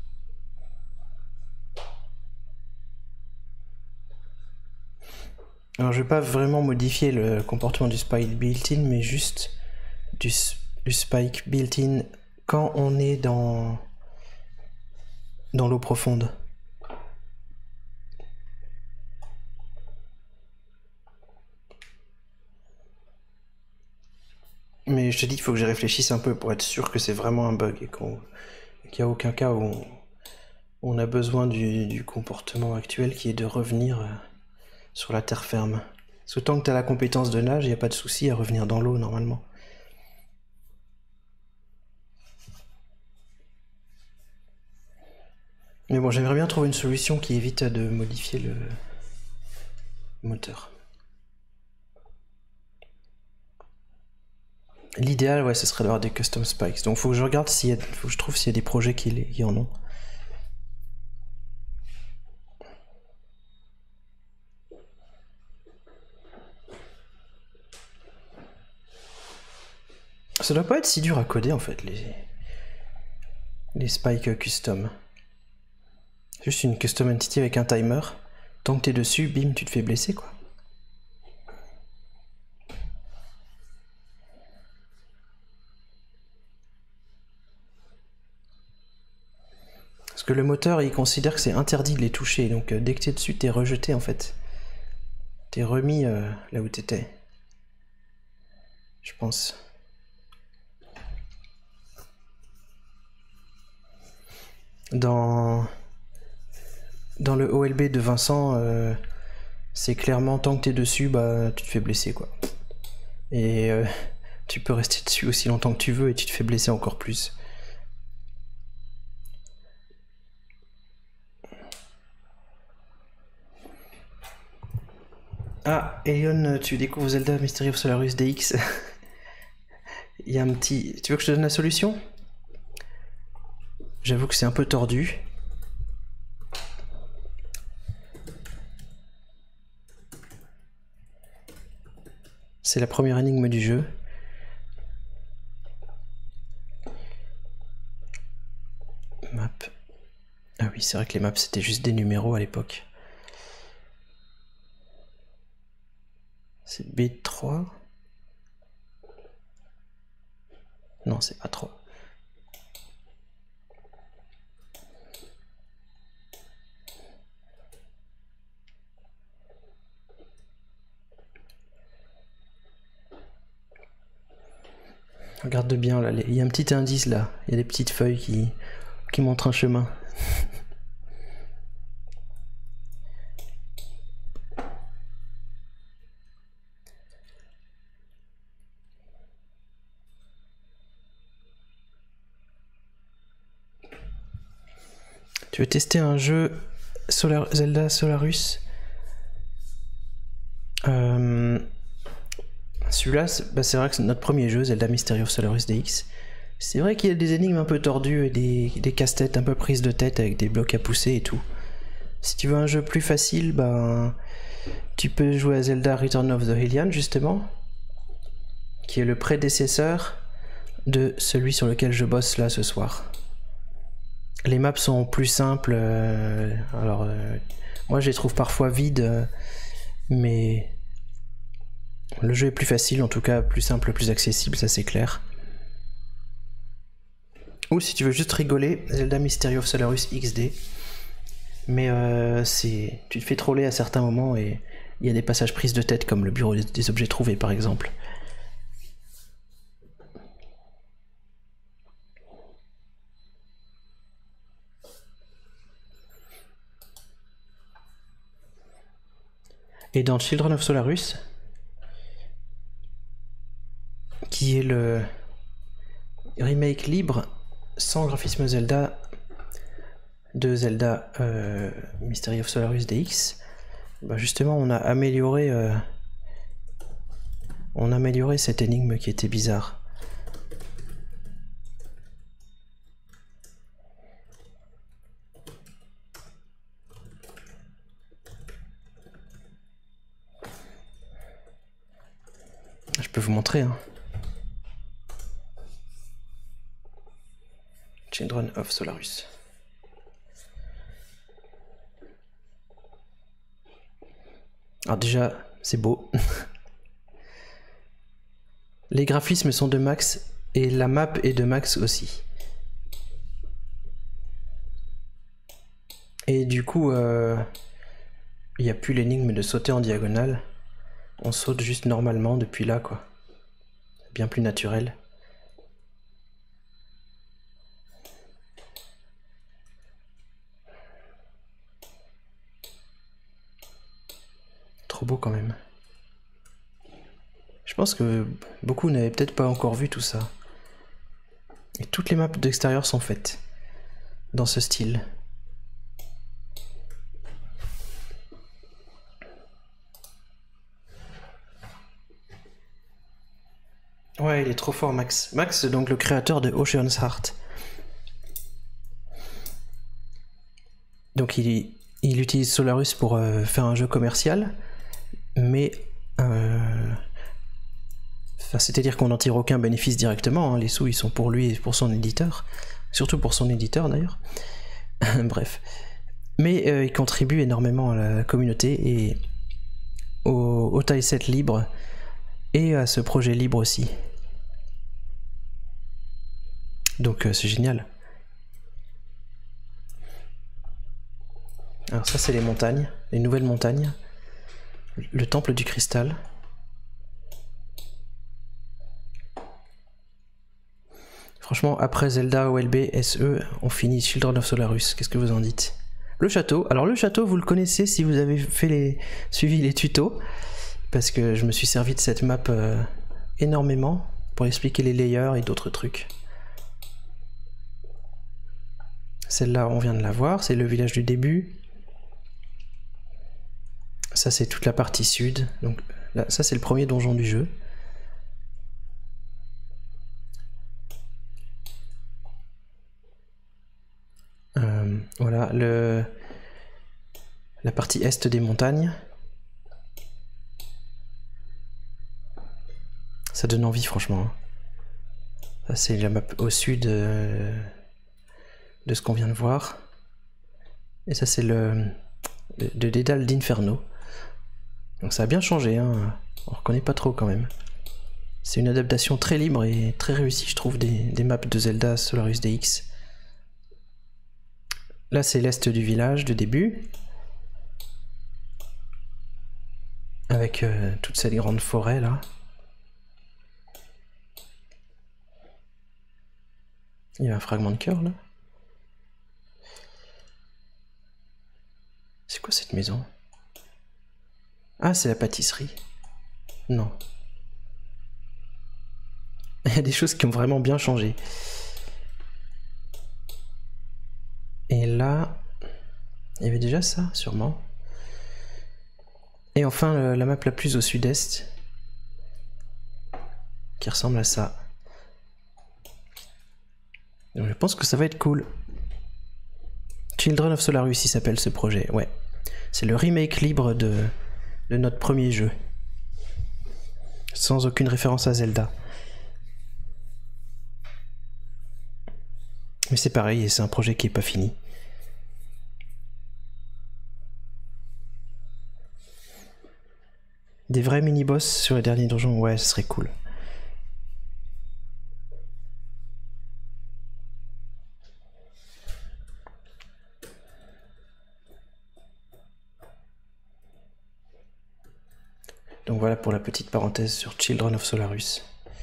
Alors je vais pas vraiment modifier le comportement du spike built-in, mais juste du spike built-in quand on est dans l'eau profonde. Mais Mais je te dis qu'il faut que je réfléchisse un peu pour être sûr que c'est vraiment un bug et qu'il n'y a aucun cas où on a besoin du comportement actuel qui est de revenir sur la terre ferme. Parce que tant que tu as la compétence de nage, il n'y a pas de souci à revenir dans l'eau normalement. Mais bon, j'aimerais bien trouver une solution qui évite de modifier le moteur. L'idéal, ouais, ce serait d'avoir des custom spikes. Donc faut que je regarde faut que je trouve s'il y a des projets qui en ont. Ça doit pas être si dur à coder en fait, les spikes custom. Juste une custom entity avec un timer. Tant que t'es dessus, bim, tu te fais blesser quoi. Parce que le moteur, il considère que c'est interdit de les toucher, donc dès que t'es dessus, t'es rejeté en fait. T'es remis là où t'étais. Je pense. Dans le OLB de Vincent, c'est clairement tant que t'es dessus, bah tu te fais blesser quoi. Et tu peux rester dessus aussi longtemps que tu veux et tu te fais blesser encore plus. Ah, Elion, tu découvres Zelda Mystery of Solarus DX. Il y a un petit... Tu veux que je te donne la solution? J'avoue que c'est un peu tordu. C'est la première énigme du jeu. Map. Ah oui, c'est vrai que les maps c'était juste des numéros à l'époque. C'est B3. Non, c'est pas 3. Regarde bien là, il y a un petit indice là, il y a des petites feuilles qui montrent un chemin. Tu veux tester un jeu Zelda Solarus? Celui-là, c'est vrai que c'est notre premier jeu, Zelda Mystery of Solarus DX. C'est vrai qu'il y a des énigmes un peu tordues et des casse-têtes un peu prises de tête avec des blocs à pousser et tout. Si tu veux un jeu plus facile, ben, tu peux jouer à Zelda Return of the Hylian justement, qui est le prédécesseur de celui sur lequel je bosse là ce soir. Les maps sont plus simples, moi je les trouve parfois vides, mais le jeu est plus facile, en tout cas plus simple, plus accessible, ça c'est clair. Ou si tu veux juste rigoler, Zelda Mystery of Solarus XD. Mais tu te fais troller à certains moments et il y a des passages prises de tête comme le bureau des objets trouvés par exemple. Et dans Children of Solarus, qui est le remake libre sans graphisme Zelda de Zelda Mystery of Solarus DX, bah justement on a amélioré cette énigme qui était bizarre. Je peux vous montrer, hein. Children of Solarus. Alors déjà, c'est beau. Les graphismes sont de max et la map est de max aussi. Et du coup, il n'y a plus l'énigme de sauter en diagonale. On saute juste normalement depuis là, quoi. bien plus naturel. Trop beau quand même. Je pense que beaucoup n'avaient peut-être pas encore vu tout ça. Et toutes les maps d'extérieur sont faites dans ce style. Ouais, il est trop fort, Max. Max, donc le créateur de Ocean's Heart. Donc il utilise Solarus pour faire un jeu commercial, mais c'est-à-dire qu'on n'en tire aucun bénéfice directement, hein. Les sous ils sont pour lui et pour son éditeur, surtout pour son éditeur d'ailleurs. Bref. Mais il contribue énormément à la communauté et au tileset libre et à ce projet libre aussi. Donc c'est génial. Alors ça c'est les montagnes, les nouvelles montagnes. Le temple du cristal. Franchement, après Zelda OLB SE, on finit Children of Solarus. Qu'est-ce que vous en dites? Le château. Alors le château, vous le connaissez si vous avez suivi les tutos. Parce que je me suis servi de cette map énormément pour expliquer les layers et d'autres trucs. Celle-là, on vient de la voir, c'est le village du début. Ça, c'est toute la partie sud. Donc là, ça, c'est le premier donjon du jeu. Voilà, la partie est des montagnes. Ça donne envie, franchement. Ça, c'est la map au sud de ce qu'on vient de voir. Et ça, c'est le dédale d'Inferno. Donc ça a bien changé, hein. On reconnaît pas trop quand même. C'est une adaptation très libre et très réussie, je trouve, des maps de Zelda Solarus DX. Là, c'est l'est du village de début. Avec toute cette grande forêt là. Il y a un fragment de cœur là. C'est quoi cette maison? Ah, c'est la pâtisserie. Non. Il y a des choses qui ont vraiment bien changé. Et là, il y avait déjà ça, sûrement. Et enfin, la map la plus au sud-est, qui ressemble à ça. Donc je pense que ça va être cool. Children of Solarus, il s'appelle ce projet, ouais. C'est le remake libre de notre premier jeu. Sans aucune référence à Zelda. Mais c'est pareil, et c'est un projet qui est pas fini. Des vrais mini-boss sur les derniers donjons, ouais, ce serait cool. Donc voilà pour la petite parenthèse sur Children of Solarus.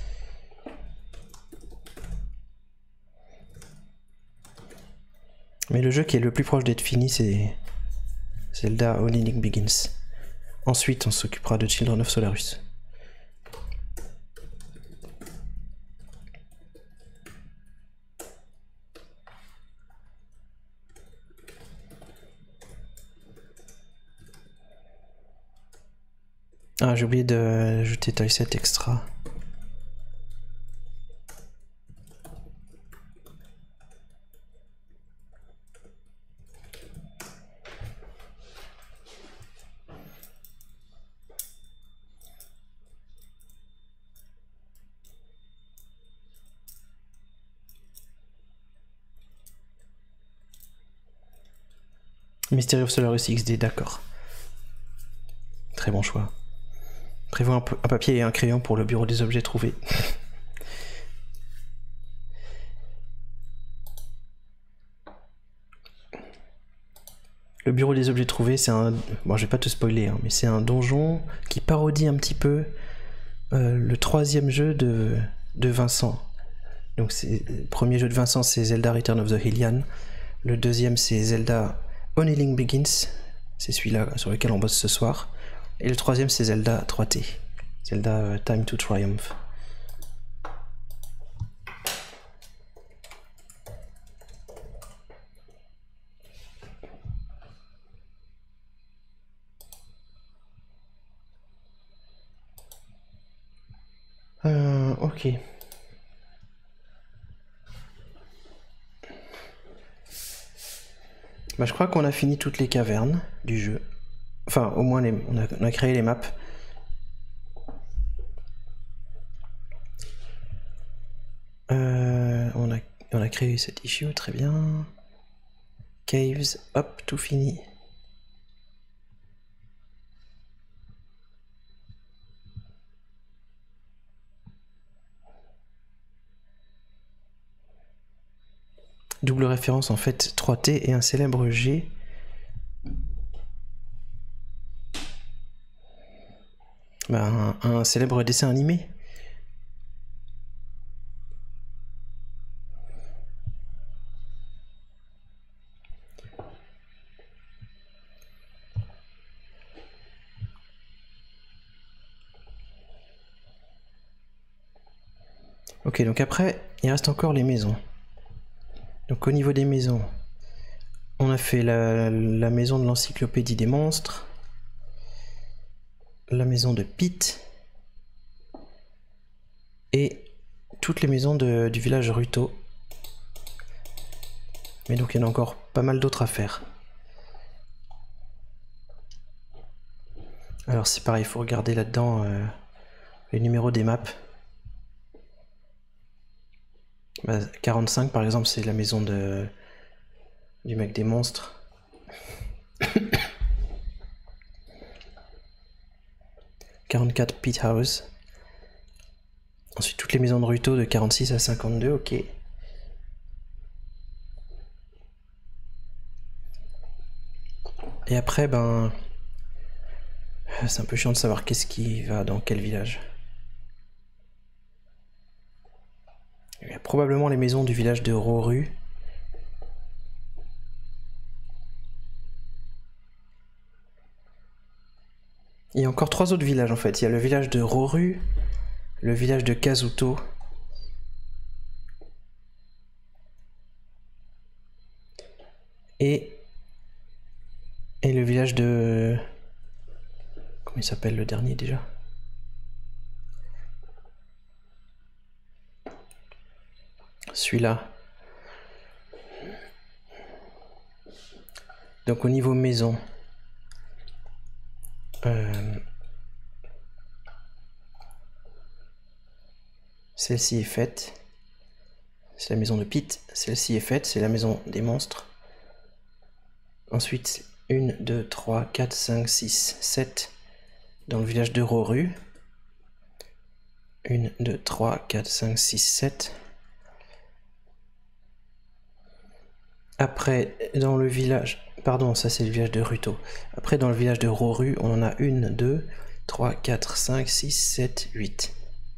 Mais le jeu qui est le plus proche d'être fini, c'est Zelda Only Link Begins. Ensuite, on s'occupera de Children of Solarus. Ah, j'ai oublié d'ajouter tileset extra. Mystery of Solarus XD, d'accord. Très bon choix. Prévois un papier et un crayon pour le bureau des objets trouvés. Le bureau des objets trouvés, c'est un... Bon, je vais pas te spoiler, hein, mais c'est un donjon qui parodie un petit peu le troisième jeu de Vincent. Donc le premier jeu de Vincent c'est Zelda Return of the Hylian. Le deuxième c'est Zelda Only Link Begins. C'est celui-là sur lequel on bosse ce soir. Et le troisième c'est Zelda 3T. Zelda Time to Triumph. Ok. Bah, je crois qu'on a fini toutes les cavernes du jeu. Enfin, au moins on a créé les maps. On a créé cet issue, très bien. Caves, hop, tout fini. Double référence en fait 3T et un célèbre G. Bah, un célèbre dessin animé. Ok, donc après, il reste encore les maisons. Donc au niveau des maisons, on a fait la maison de l'encyclopédie des monstres, la maison de Pete, et toutes les maisons du village Ruto. Mais donc il y en a encore pas mal d'autres à faire. Alors c'est pareil, il faut regarder là-dedans les numéros des maps. Bah, 45 par exemple, c'est la maison du mec des monstres. 44 Pete House. Ensuite toutes les maisons de Ruto de 46 à 52, ok. Et après, ben... c'est un peu chiant de savoir qu'est-ce qui va dans quel village. Il y a probablement les maisons du village de Roru. Il y a encore 3 autres villages en fait. Il y a le village de Roru, le village de Kazuto, et le village de... Comment il s'appelle le dernier déjà? Celui-là. Donc au niveau maison, celle-ci est faite. C'est la maison de Pete. Celle-ci est faite, c'est la maison des monstres. Ensuite, 1, 2, 3, 4, 5, 6, 7 dans le village de Roru. 1, 2, 3, 4, 5, 6, 7. Après, dans le village... Pardon, ça c'est le village de Ruto. Après, dans le village de Roru, on en a 1, 2, 3, 4, 5, 6, 7, 8.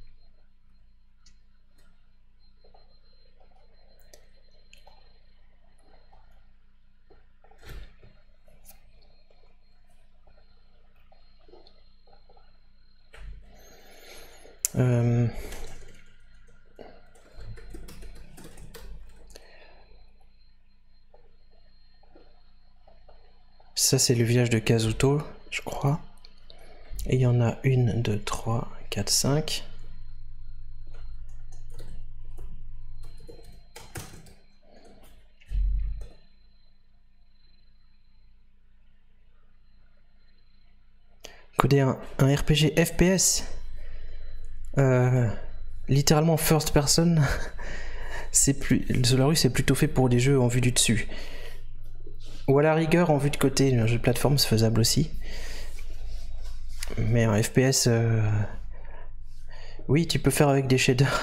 Ça c'est le village de Kazuto, je crois. Et il y en a 1, 2, 3, 4, 5. Coder un RPG FPS, littéralement first person. C'est plus, Solarus c'est plutôt fait pour des jeux en vue du dessus. Ou à la rigueur en vue de côté, un jeu de plateforme c'est faisable aussi. Mais un FPS, oui, tu peux faire avec des shaders.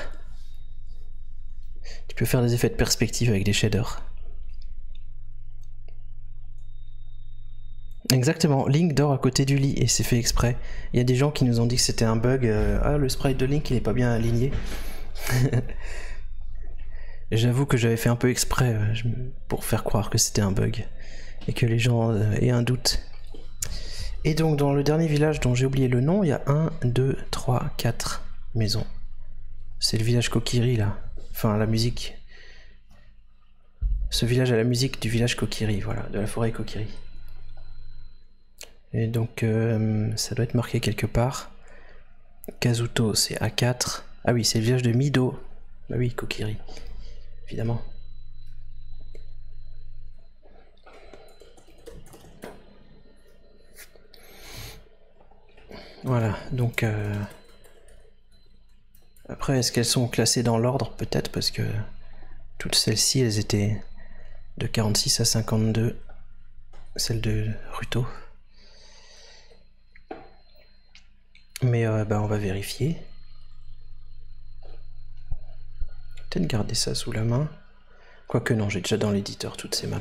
Tu peux faire des effets de perspective avec des shaders. Exactement, Link dort à côté du lit et c'est fait exprès. Il y a des gens qui nous ont dit que c'était un bug. Ah, le sprite de Link il est pas bien aligné. J'avoue que j'avais fait un peu exprès pour faire croire que c'était un bug et que les gens aient un doute. Et donc dans le dernier village dont j'ai oublié le nom, il y a 1, 2, 3, 4 maisons. C'est le village Kokiri là. Enfin la musique. Ce village a la musique du village Kokiri, voilà, de la forêt Kokiri. Et donc ça doit être marqué quelque part. Kazuto c'est A4. Ah oui, c'est le village de Mido. Bah oui, Kokiri. Évidemment. Voilà, donc après, est-ce qu'elles sont classées dans l'ordre? Peut-être, parce que toutes celles-ci, elles étaient de 46 à 52. Celle de Ruto. Mais bah, on va vérifier. Peut-être garder ça sous la main. Quoique non, j'ai déjà dans l'éditeur toutes ces maps.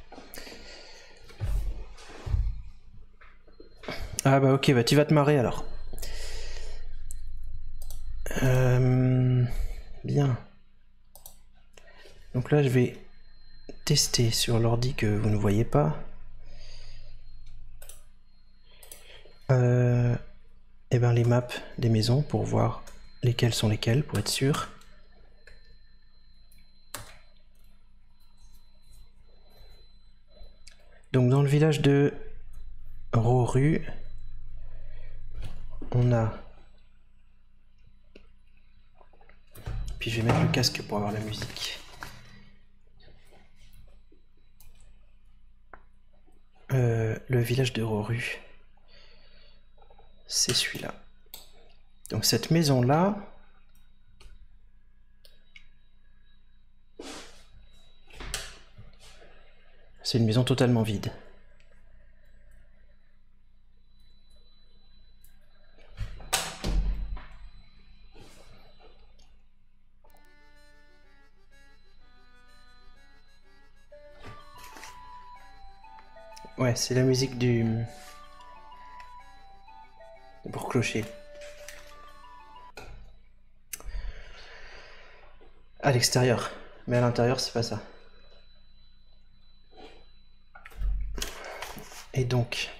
Ah bah ok, bah tu vas te marrer alors. Bien. Donc là je vais tester sur l'ordi que vous ne voyez pas. Et ben les maps des maisons pour voir lesquelles sont lesquelles, pour être sûr. Donc dans le village de Roru, on a... Puis je vais mettre le casque pour avoir la musique. Le village de Roru, c'est celui-là. Donc cette maison-là, c'est une maison totalement vide. Ouais, c'est la musique du bourg-clocher. À l'extérieur, mais à l'intérieur, c'est pas ça. Et donc,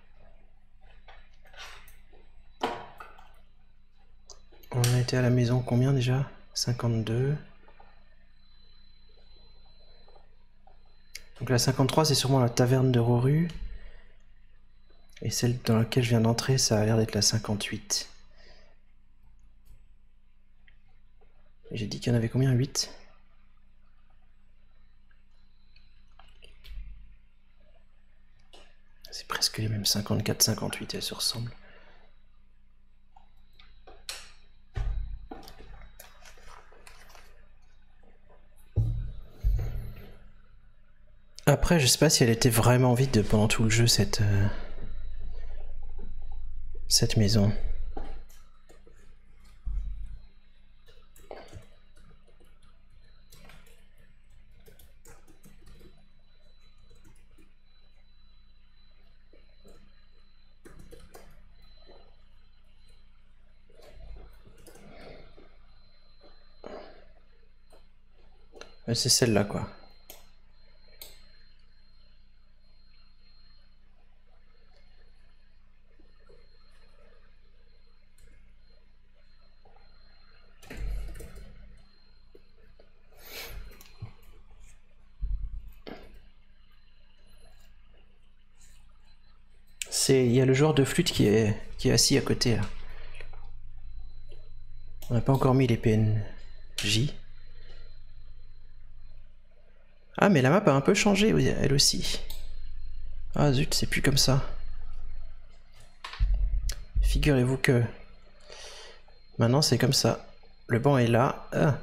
on a été à la maison combien déjà? 52. Donc la 53, c'est sûrement la taverne de Roru. Et celle dans laquelle je viens d'entrer, ça a l'air d'être la 58. J'ai dit qu'il y en avait combien? 8? C'est presque les mêmes, 54, 58, elles se ressemblent. Après, je sais pas si elle était vraiment vide pendant tout le jeu, cette maison. C'est celle-là, quoi. Il y a le joueur de flûte qui est assis à côté, là. On n'a pas encore mis les PNJ. Ah, mais la map a un peu changé, elle aussi. Ah zut, c'est plus comme ça. Figurez-vous que... Maintenant, c'est comme ça. Le banc est là. Ah.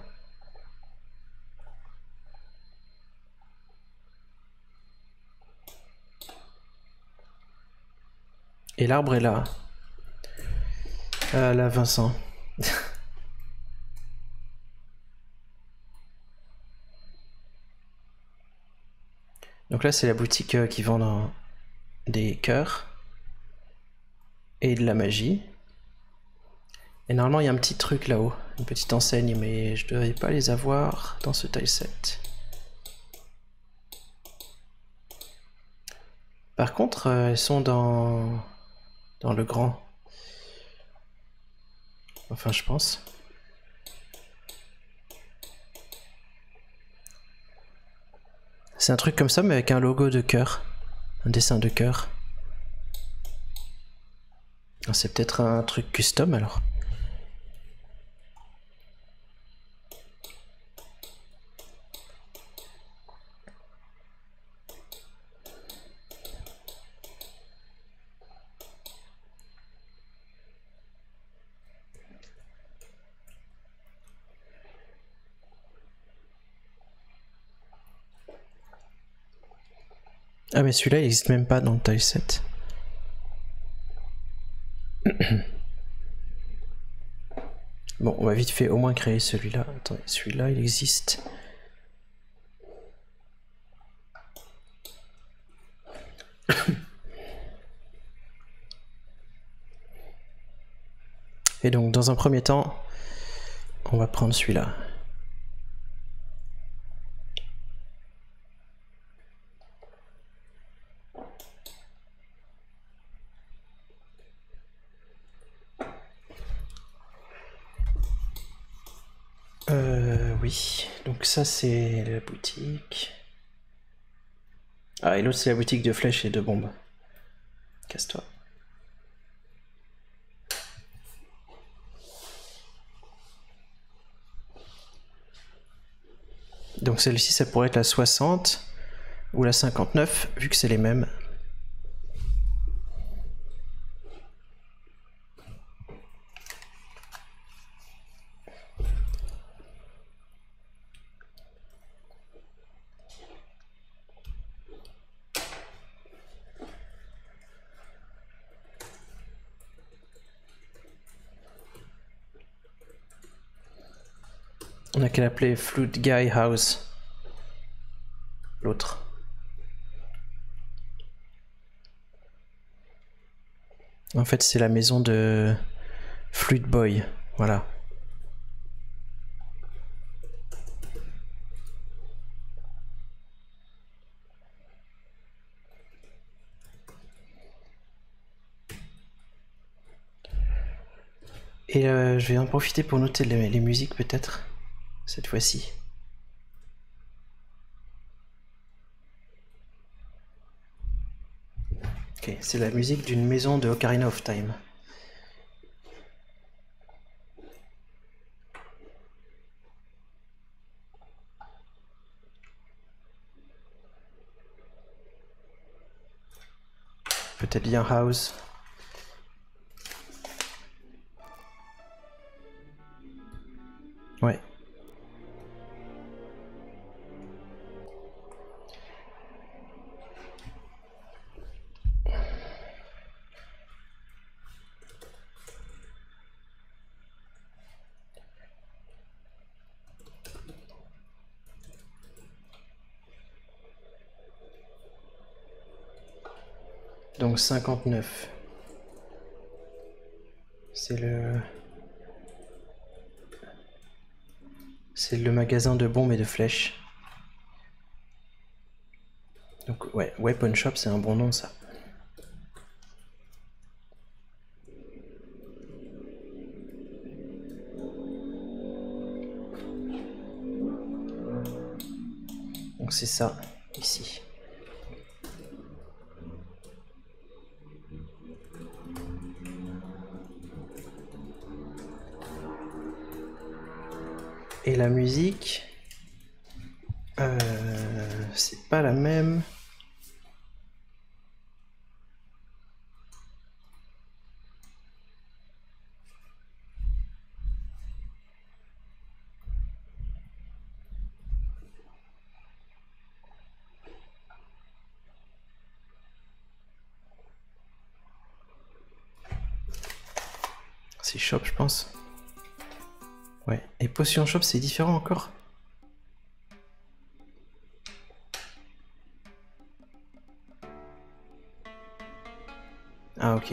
Et l'arbre est là. Ah là, Vincent. Donc là, c'est la boutique qui vend des cœurs et de la magie. Et normalement il y a un petit truc là-haut, une petite enseigne, mais je devrais pas les avoir dans ce tileset. Par contre, elles sont dans le grand. Enfin, je pense. C'est un truc comme ça, mais avec un logo de cœur. Un dessin de cœur. C'est peut-être un truc custom alors. Ah mais celui-là il n'existe même pas dans le tileset. Bon, on va vite fait au moins créer celui-là. Attendez, celui-là il existe. Et donc dans un premier temps, on va prendre celui-là. Oui, donc ça c'est la boutique. Ah, et l'autre c'est la boutique de flèches et de bombes. Casse-toi. Donc celle-ci ça pourrait être la 60 ou la 59 vu que c'est les mêmes. On a qu'à l'appeler Flute Guy House. L'autre. En fait, c'est la maison de Flute Boy. Voilà. Et je vais en profiter pour noter les musiques peut-être. Cette fois-ci. Ok, c'est la musique d'une maison de Ocarina of Time. Peut-être bien House. Ouais. Donc 59. C'est le magasin de bombes et de flèches. Donc ouais, Weapon Shop c'est un bon nom ça. Donc c'est ça, ici. Et la musique, c'est pas la même. C'est Shop, je pense. Ouais. Et Potion Shop, c'est différent encore. Ah ok.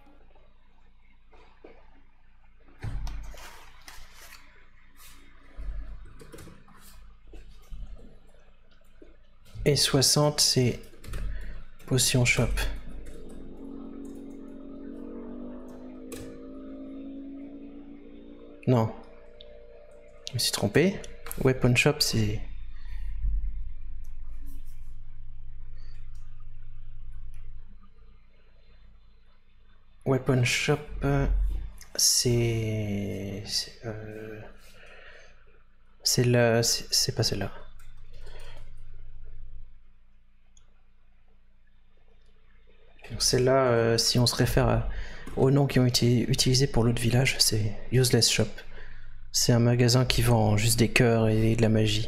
Et 60 c'est Potion Shop. Non. Je me suis trompé. Weapon Shop c'est... Weapon Shop c'est... C'est là... C'est pas celle-là. Celle-là, si on se réfère aux noms qui ont été utilisés pour l'autre village, c'est Useless Shop. C'est un magasin qui vend juste des cœurs et de la magie.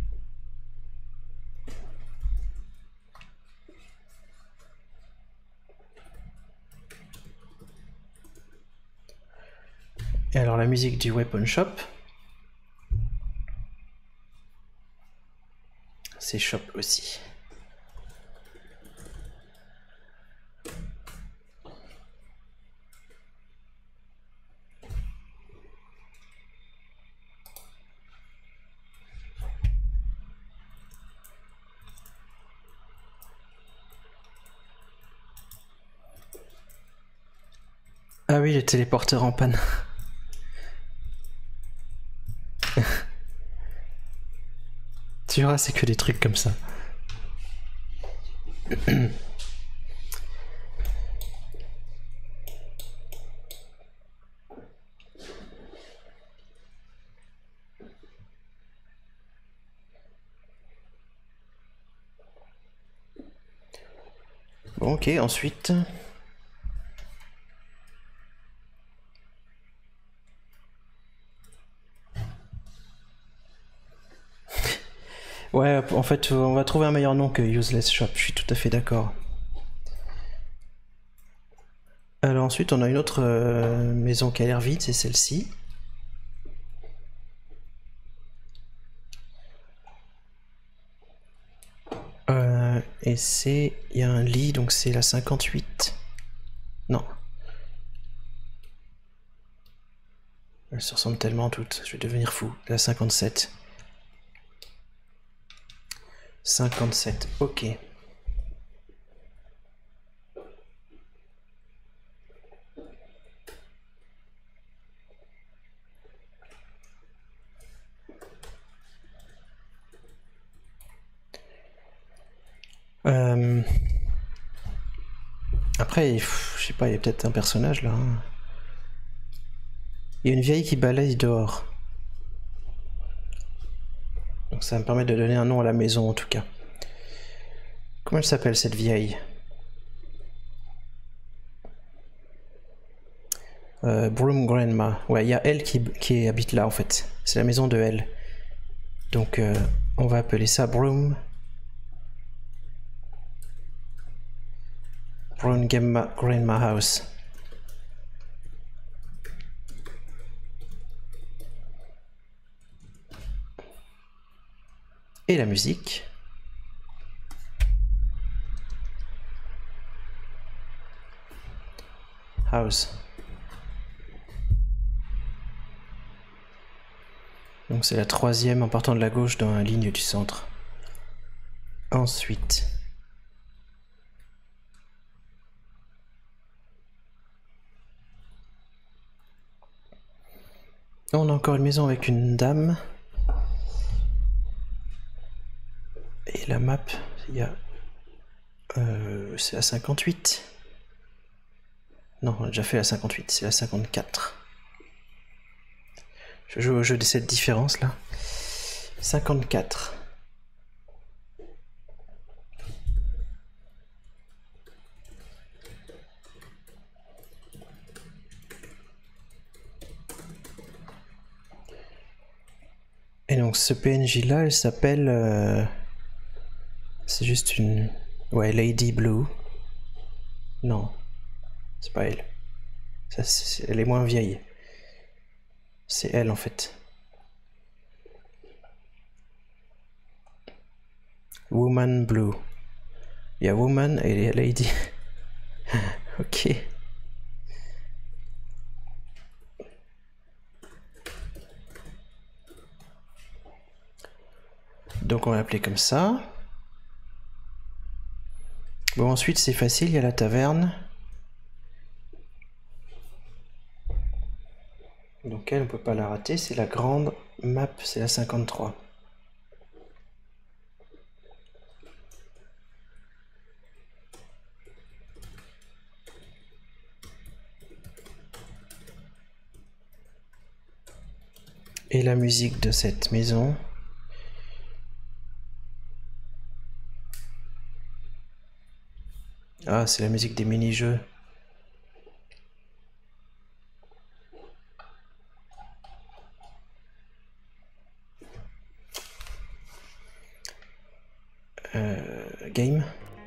Et alors la musique du Weapon Shop, c'est Shop aussi. Ah oui, les téléporteurs en panne. Tu verras, c'est que des trucs comme ça. Bon, ok, ensuite... Ouais, en fait, on va trouver un meilleur nom que Useless Shop, je suis tout à fait d'accord. Alors ensuite, on a une autre maison qui a l'air vide, c'est celle-ci. Et c'est... Il y a un lit, donc c'est la 58. Non. Elles se ressemblent tellement toutes, je vais devenir fou. La 57. 57, ok. Après, je sais pas, il y a peut-être un personnage là. Hein. Il y a une vieille qui balaye dehors. Donc ça me permet de donner un nom à la maison en tout cas. Comment elle s'appelle cette vieille? Broom Grandma. Ouais, il y a elle qui habite là en fait. C'est la maison de elle. Donc on va appeler ça Broom. Broom Grandma House. Et la musique. House. Donc c'est la troisième en partant de la gauche dans la ligne du centre. Ensuite. On a encore une maison avec une dame. Et la map, il y a... c'est la 58. Non, on a déjà fait la 58, c'est la 54. Je joue au jeu de cette différence là. 54. Et donc ce PNJ là, elle s'appelle... c'est juste une... Ouais, Lady Blue. Non, c'est pas elle. Ça, elle est moins vieille. C'est elle en fait. Woman Blue. Il y a Woman et Lady. Ok. Donc on va l'appeler comme ça. Bon, ensuite c'est facile, il y a la taverne. Donc elle, on peut pas la rater, c'est la grande map, c'est la 53. Et la musique de cette maison. Ah, c'est la musique des mini-jeux. Game.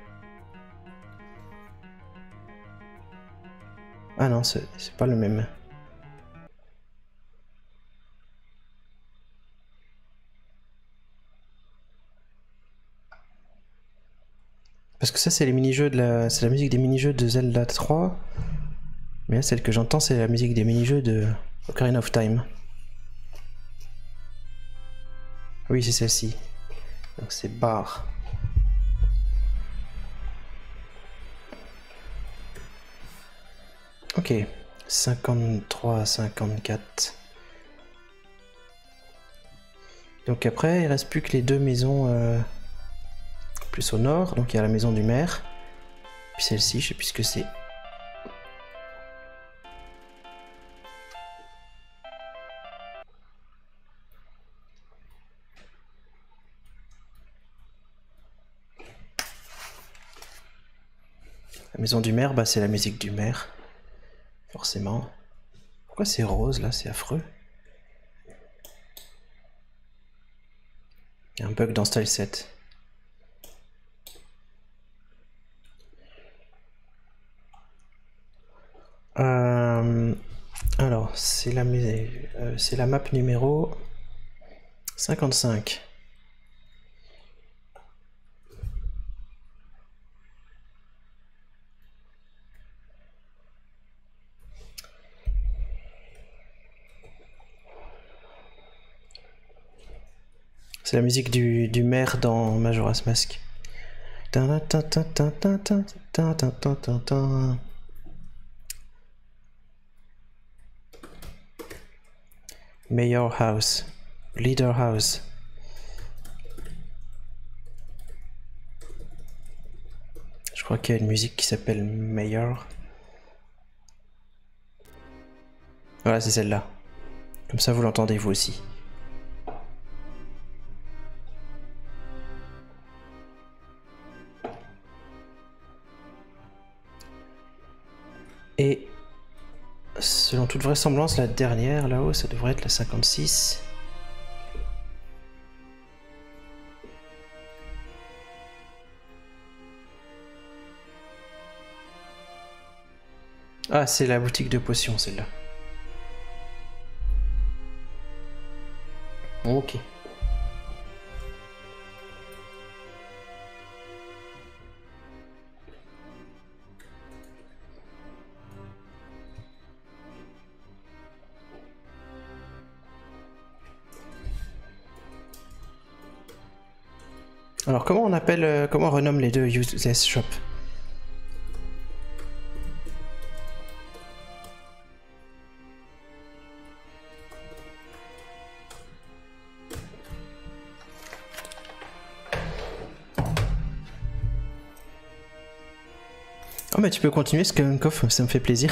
Ah non, c'est pas le même. Parce que ça, c'est les mini-jeux c'est la musique des mini-jeux de Zelda 3. Mais là, celle que j'entends, c'est la musique des mini-jeux de Ocarina of Time. Oui, c'est celle-ci. Donc c'est Bar. Ok. 53, 54. Donc après, il reste plus que les deux maisons plus au nord. Donc il y a la maison du maire. Puis celle-ci, je sais plus ce que c'est. La maison du maire, bah c'est la musique du maire. Forcément. Pourquoi c'est rose là? C'est affreux. Il y a un bug dans Style 7. Alors, c'est la map numéro 55. C'est la musique du maire dans Majora's Mask. Mayor House. Leader House. Je crois qu'il y a une musique qui s'appelle Mayor. Voilà, c'est celle-là. Comme ça, vous l'entendez vous aussi. Et selon toute vraisemblance, la dernière là-haut, ça devrait être la 56. Ah, c'est la boutique de potions, celle-là. Ok. Alors comment on appelle, comment on renomme les deux useless shop? Oh mais tu peux continuer Skunkov, ça me fait plaisir.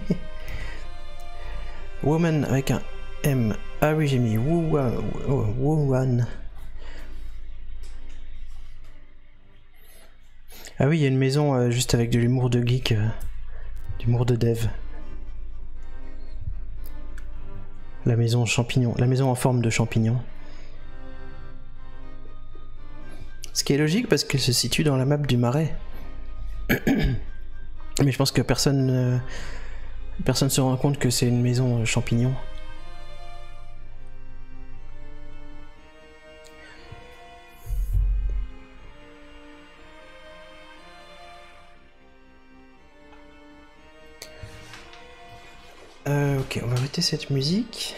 Woman avec un M. Ah oui j'ai mis Wuan. Ah oui il y a une maison juste avec de l'humour de geek, d'humour de dev. La maison champignon, la maison en forme de champignon. Ce qui est logique parce qu'elle se situe dans la map du marais. Mais je pense que personne se rend compte que c'est une maison champignon. Ok, on va arrêter cette musique.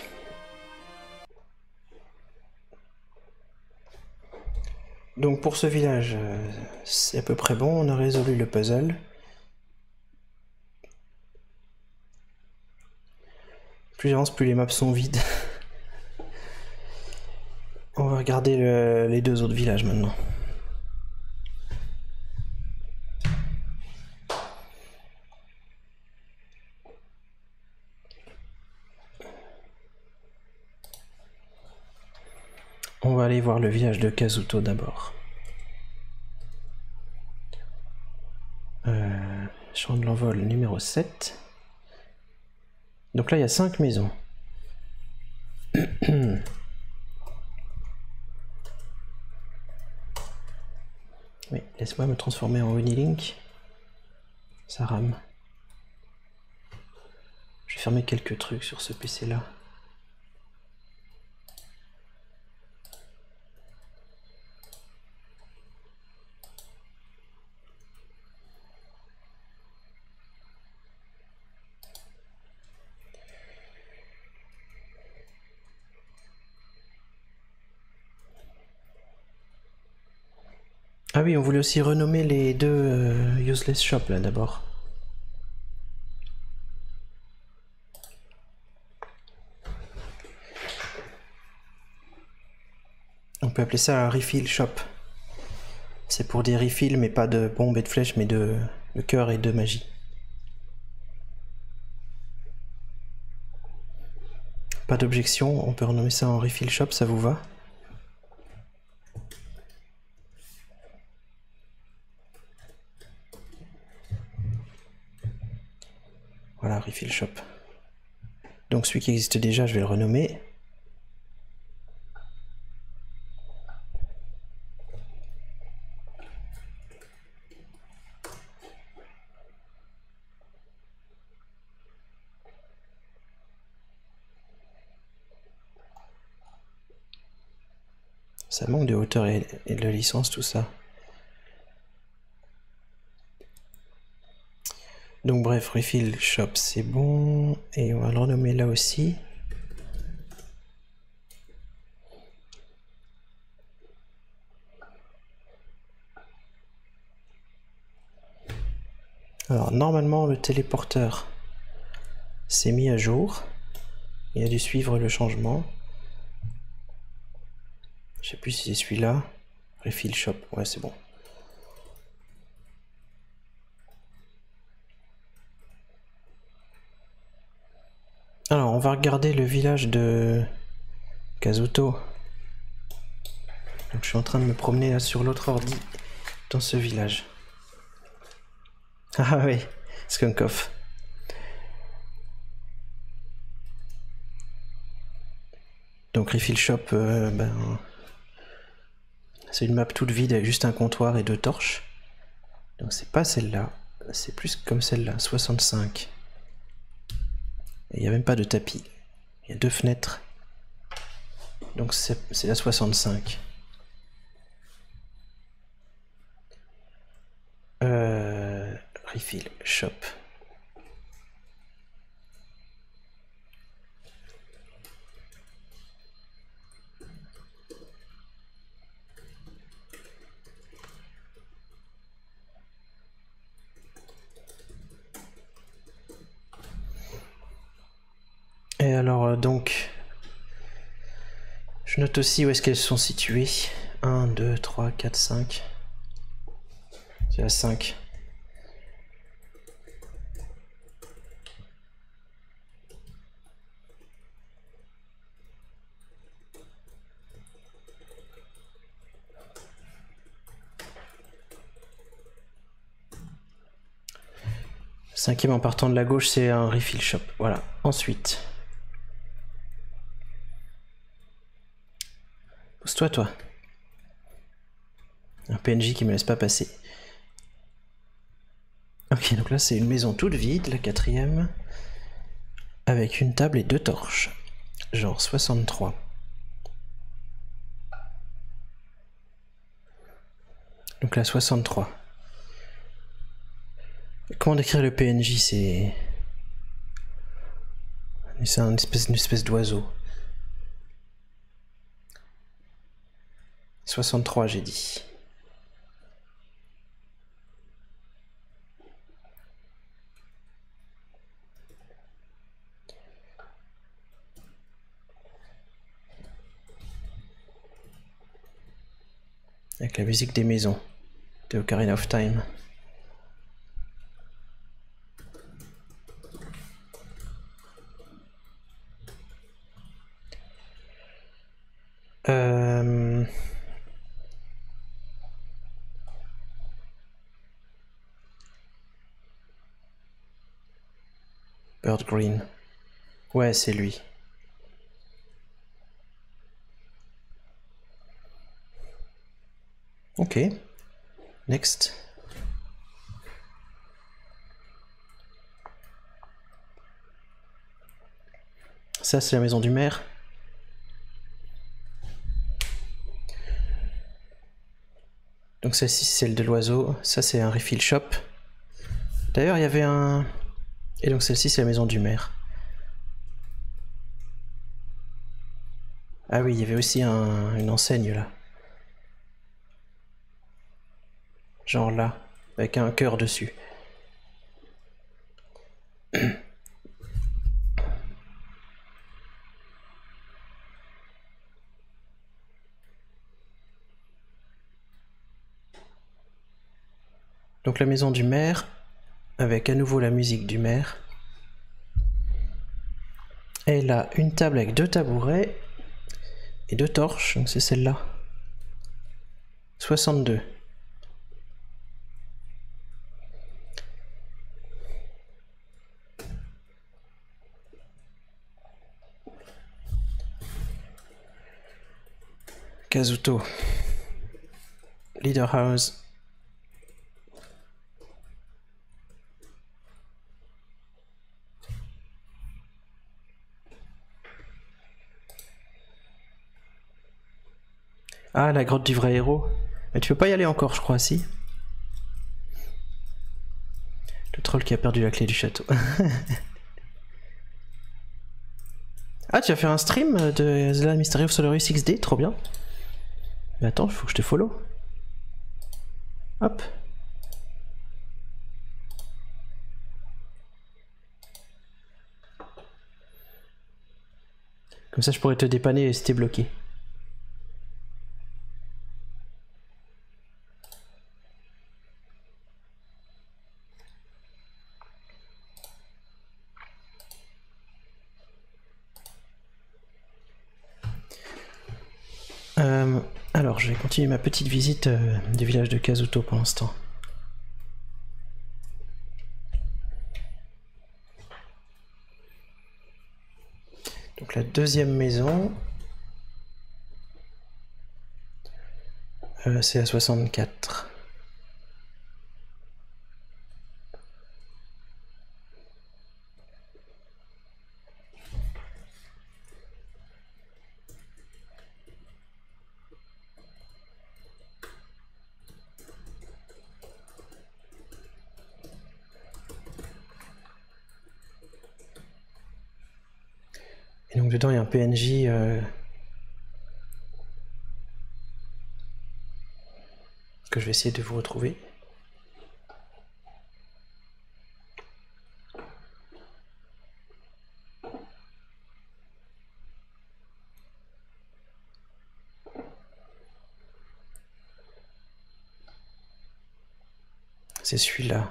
Donc pour ce village, c'est à peu près bon, on a résolu le puzzle. Plus j'avance, plus les maps sont vides. On va regarder les deux autres villages maintenant. On va aller voir le village de Kazuto d'abord. Champ de l'envol numéro 7. Donc là il y a 5 maisons. Oui, laisse-moi me transformer en Unilink. Ça rame. Je vais fermer quelques trucs sur ce PC là. Ah oui, on voulait aussi renommer les deux useless shops là d'abord. On peut appeler ça un refill shop. C'est pour des refills mais pas de bombes et de flèches mais de cœur et de magie. Pas d'objection, on peut renommer ça en refill shop, ça vous va? Voilà, refill shop. Donc celui qui existe déjà, je vais le renommer. Ça manque de hauteur et de licence tout ça. Donc bref, refill shop c'est bon. Et on va le renommer là aussi. Alors normalement le téléporteur s'est mis à jour. Il a dû suivre le changement. Je sais plus si c'est celui-là. Refill shop, ouais c'est bon. Alors on va regarder le village de Kazuto. Donc je suis en train de me promener là sur l'autre ordi dans ce village. Ah oui, Skunkoff. Donc refill shop, c'est une map toute vide avec juste un comptoir et 2 torches. Donc c'est pas celle-là, c'est plus comme celle-là, 65. Et il n'y a même pas de tapis. Il y a 2 fenêtres. Donc c'est la 65. Refill shop. Et alors donc, je note aussi où est-ce qu'elles sont situées. 1, 2, 3, 4, 5. C'est la 5. Cinquième en partant de la gauche, c'est un refill shop. Voilà. Ensuite. Pose-toi, toi. Un PNJ qui me laisse pas passer. Ok, donc là c'est une maison toute vide, la 4ème. Avec une table et 2 torches. Genre 63. Donc là 63. Comment décrire le PNJ? C'est une c'est une espèce d'oiseau. 63 j'ai dit. Avec la musique des maisons de Ocarina of Time. Bird Green. Ouais, c'est lui. Ok. Next. Ça, c'est la maison du maire. Donc celle-ci, c'est celle de l'oiseau. Ça, c'est un refill shop. D'ailleurs, il y avait un... Et donc celle-ci, c'est la maison du maire. Ah oui, il y avait aussi une enseigne là. Genre là, avec un cœur dessus. Donc la maison du maire, avec à nouveau la musique du maire. Et là, une table avec 2 tabourets et 2 torches, donc c'est celle-là. 62. Kazuto. Leader House. Ah, la grotte du vrai héros. Mais tu peux pas y aller encore, je crois, si. Le troll qui a perdu la clé du château. Ah, tu vas faire un stream de Zelda Mystery of Solaris XD, trop bien. Mais attends, il faut que je te follow. Hop. Comme ça, je pourrais te dépanner si t'es bloqué. Alors, je vais continuer ma petite visite du village de Kazuto pour l'instant. Donc la deuxième maison, c'est à 64. Et donc dedans il y a un PNJ que je vais essayer de vous retrouver. C'est celui-là.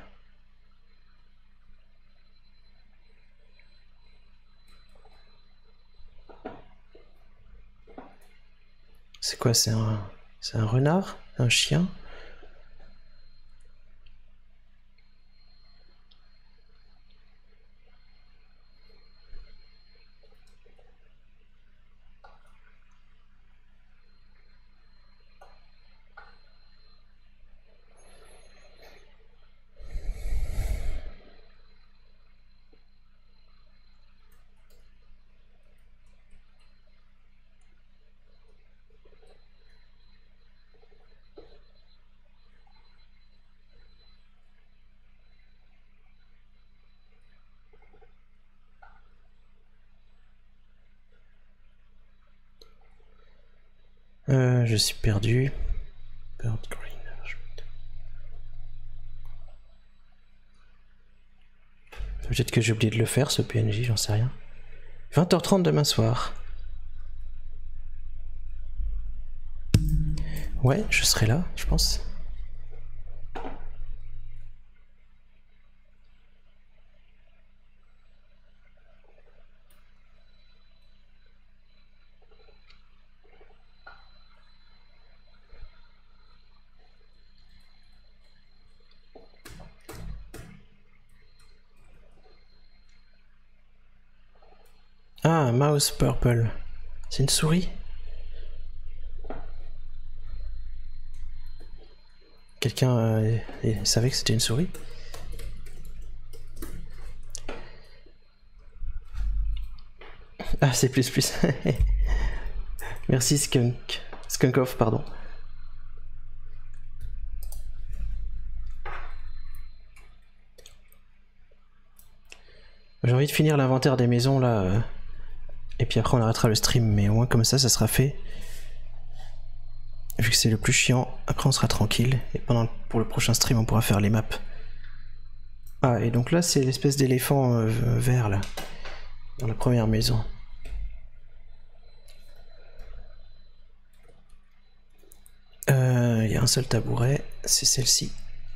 C'est quoi? C'est un renard? Un chien? Je suis perdu. Bird Green. Peut-être que j'ai oublié de le faire ce PNJ, j'en sais rien. 20h30 demain soir. Ouais, je serai là, je pense. Ah, Mouse Purple. C'est une souris? Quelqu'un savait que c'était une souris? Ah, c'est plus. Merci Skunk. Skunkoff, pardon. J'ai envie de finir l'inventaire des maisons là. Et puis après on arrêtera le stream, mais au moins comme ça sera fait. Vu que c'est le plus chiant, après on sera tranquille. Et pour le prochain stream on pourra faire les maps. Ah, et donc là c'est l'espèce d'éléphant vert là. Dans la première maison. Il y a un seul tabouret, c'est celle-ci.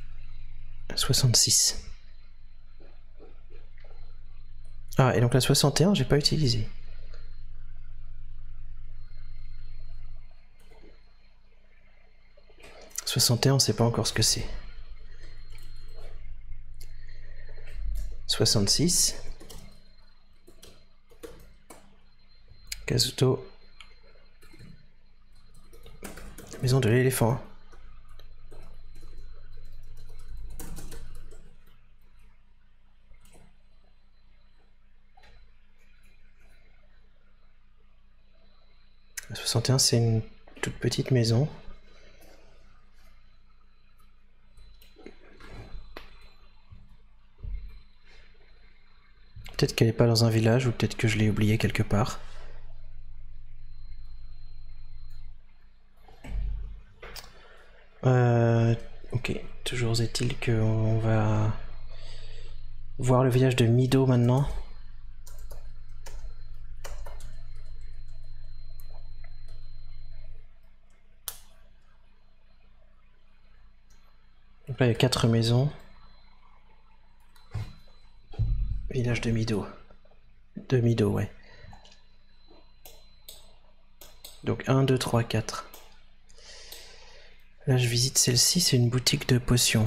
66. Ah, et donc la 61 j'ai pas utilisé. « 61, on sait pas encore ce que c'est. 66. Kazuto. Maison de l'éléphant. La 61, c'est une toute petite maison. Peut-être qu'elle n'est pas dans un village, ou peut-être que je l'ai oubliée quelque part. Ok, toujours est-il qu'on va voir le village de Mido maintenant. Donc là il y a 4 maisons. Village de Mido. De Mido, ouais. Donc 1, 2, 3, 4. Là je visite celle-ci, c'est une boutique de potions.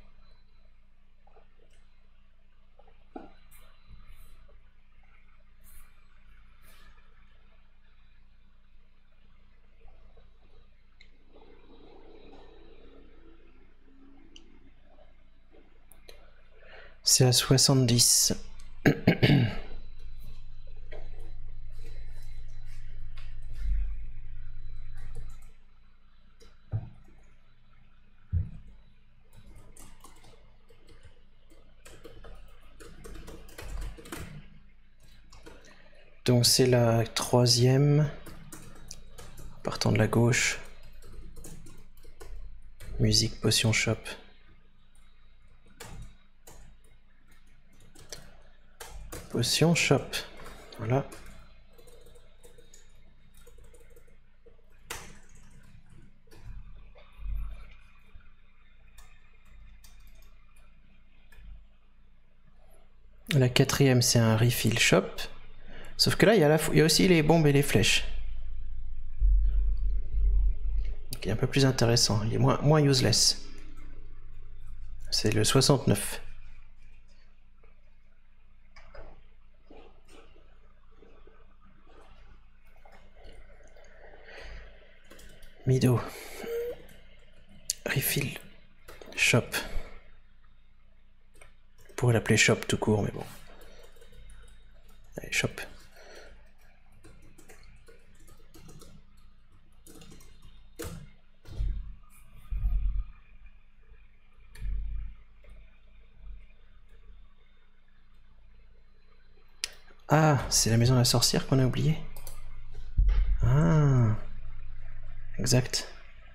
C'est à 70. Donc c'est la 3e. Partant de la gauche. Musique Potion Shop. Potion Shop. Voilà. La 4e, c'est un refill shop. Sauf que là, il y a aussi les bombes et les flèches. Donc, il est un peu plus intéressant. Il est moins useless. C'est le 69. Mido. Refill. Shop. On pourrait l'appeler shop tout court, mais bon. Allez, shop. Ah, c'est la maison de la sorcière qu'on a oublié. Ah. Exact.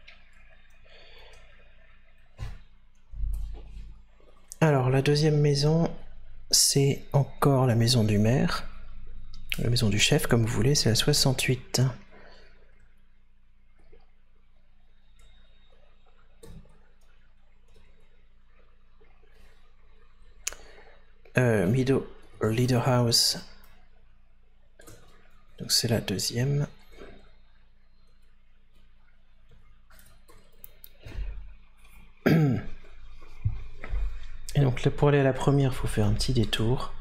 Alors la deuxième maison, c'est encore la maison du maire. La maison du chef, comme vous voulez, c'est la 68. Meadow Leader House. Donc c'est la deuxième. Et donc là, pour aller à la première, il faut faire un petit détour.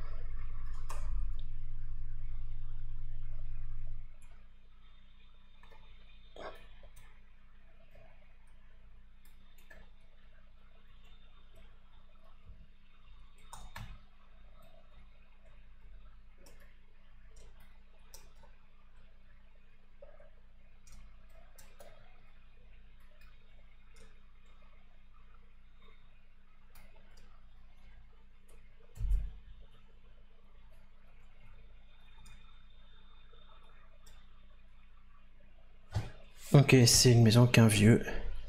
Ok, c'est une maison qu'un vieux.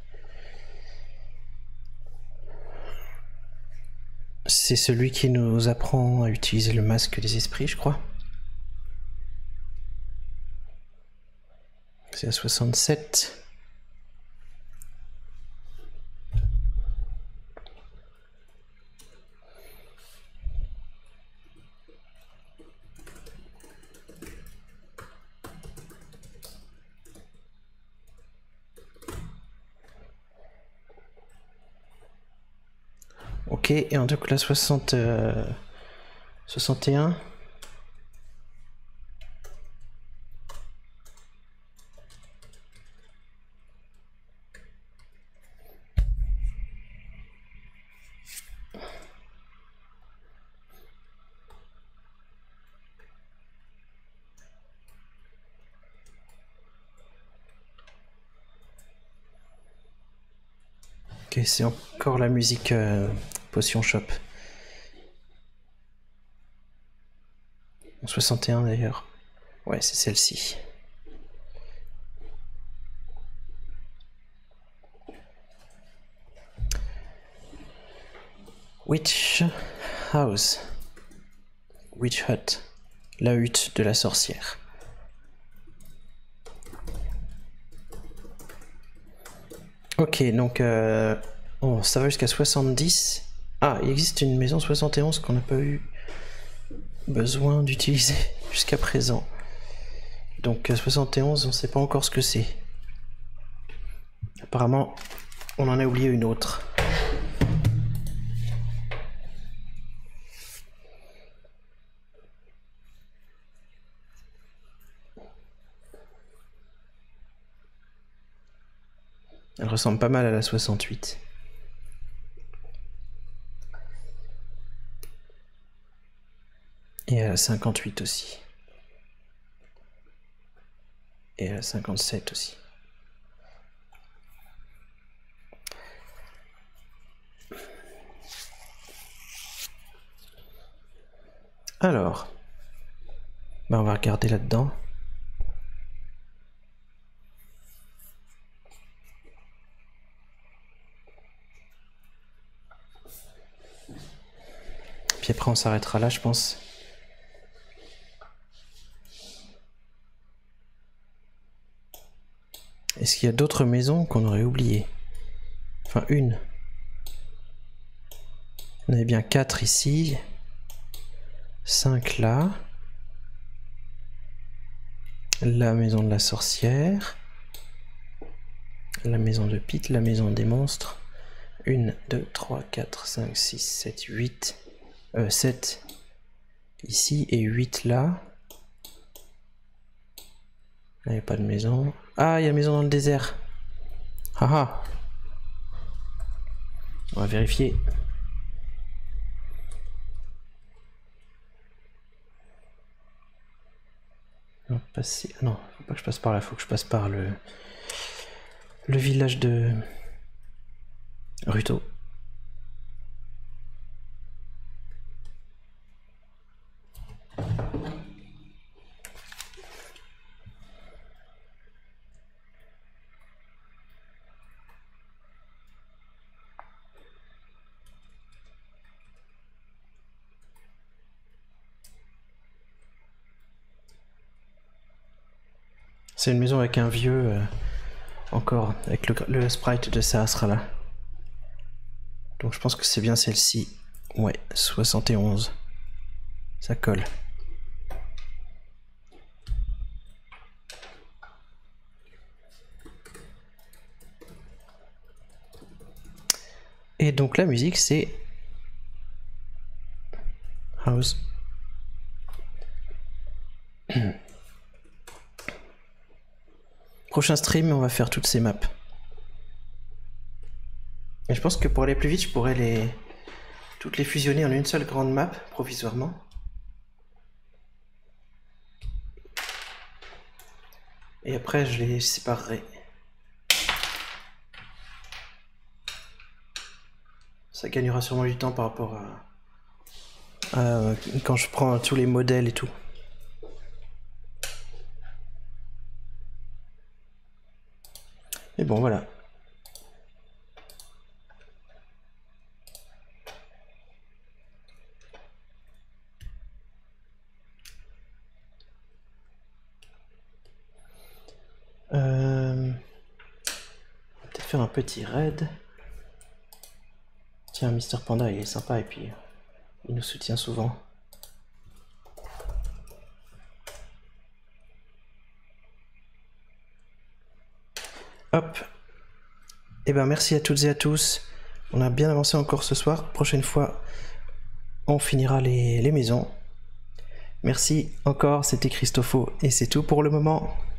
C'est celui qui nous apprend à utiliser le masque des esprits, je crois. C'est à 67. Ok, et en donc la 61. Ok, c'est encore la musique Potion Shop. 61 d'ailleurs. Ouais, c'est celle-ci. Witch House. Witch Hut. La hutte de la sorcière. Ok, donc ça va jusqu'à 70. Ah, il existe une maison 71 qu'on n'a pas eu besoin d'utiliser jusqu'à présent. Donc 71, on ne sait pas encore ce que c'est. Apparemment, on en a oublié une autre. Elle ressemble pas mal à la 68. Et à la 58 aussi. Et à la 57 aussi. Alors, ben on va regarder là-dedans. Puis après on s'arrêtera là, je pense. Est-ce qu'il y a d'autres maisons qu'on aurait oubliées? Enfin, une. On avait bien 4 ici. 5 là. La maison de la sorcière. La maison de Pete, la maison des monstres. 1, 2, 3, 4, 5, 6, 7, 8. 7 ici et 8 là. Il n'y a pas de maison. Ah, il y a une maison dans le désert. Haha. On va vérifier. On va passer... Non, faut pas que je passe par là, faut que je passe par le village de Ruto. C'est une maison avec un vieux... encore, avec le sprite de Sahasra là. Donc je pense que c'est bien celle-ci. Ouais, 71. Ça colle. Et donc la musique c'est House. Prochain stream, on va faire toutes ces maps. Et je pense que pour aller plus vite, je pourrais toutes les fusionner en une seule grande map, provisoirement. Et après, je les séparerai. Ça gagnera sûrement du temps par rapport à quand je prends tous les modèles et tout. Mais bon, voilà. On va peut-être faire un petit raid. Tiens, Mister Panda, il est sympa et puis il nous soutient souvent. Hop. Et ben merci à toutes et à tous. On a bien avancé encore ce soir. Prochaine fois, on finira les maisons. Merci encore, c'était Christopho et c'est tout pour le moment.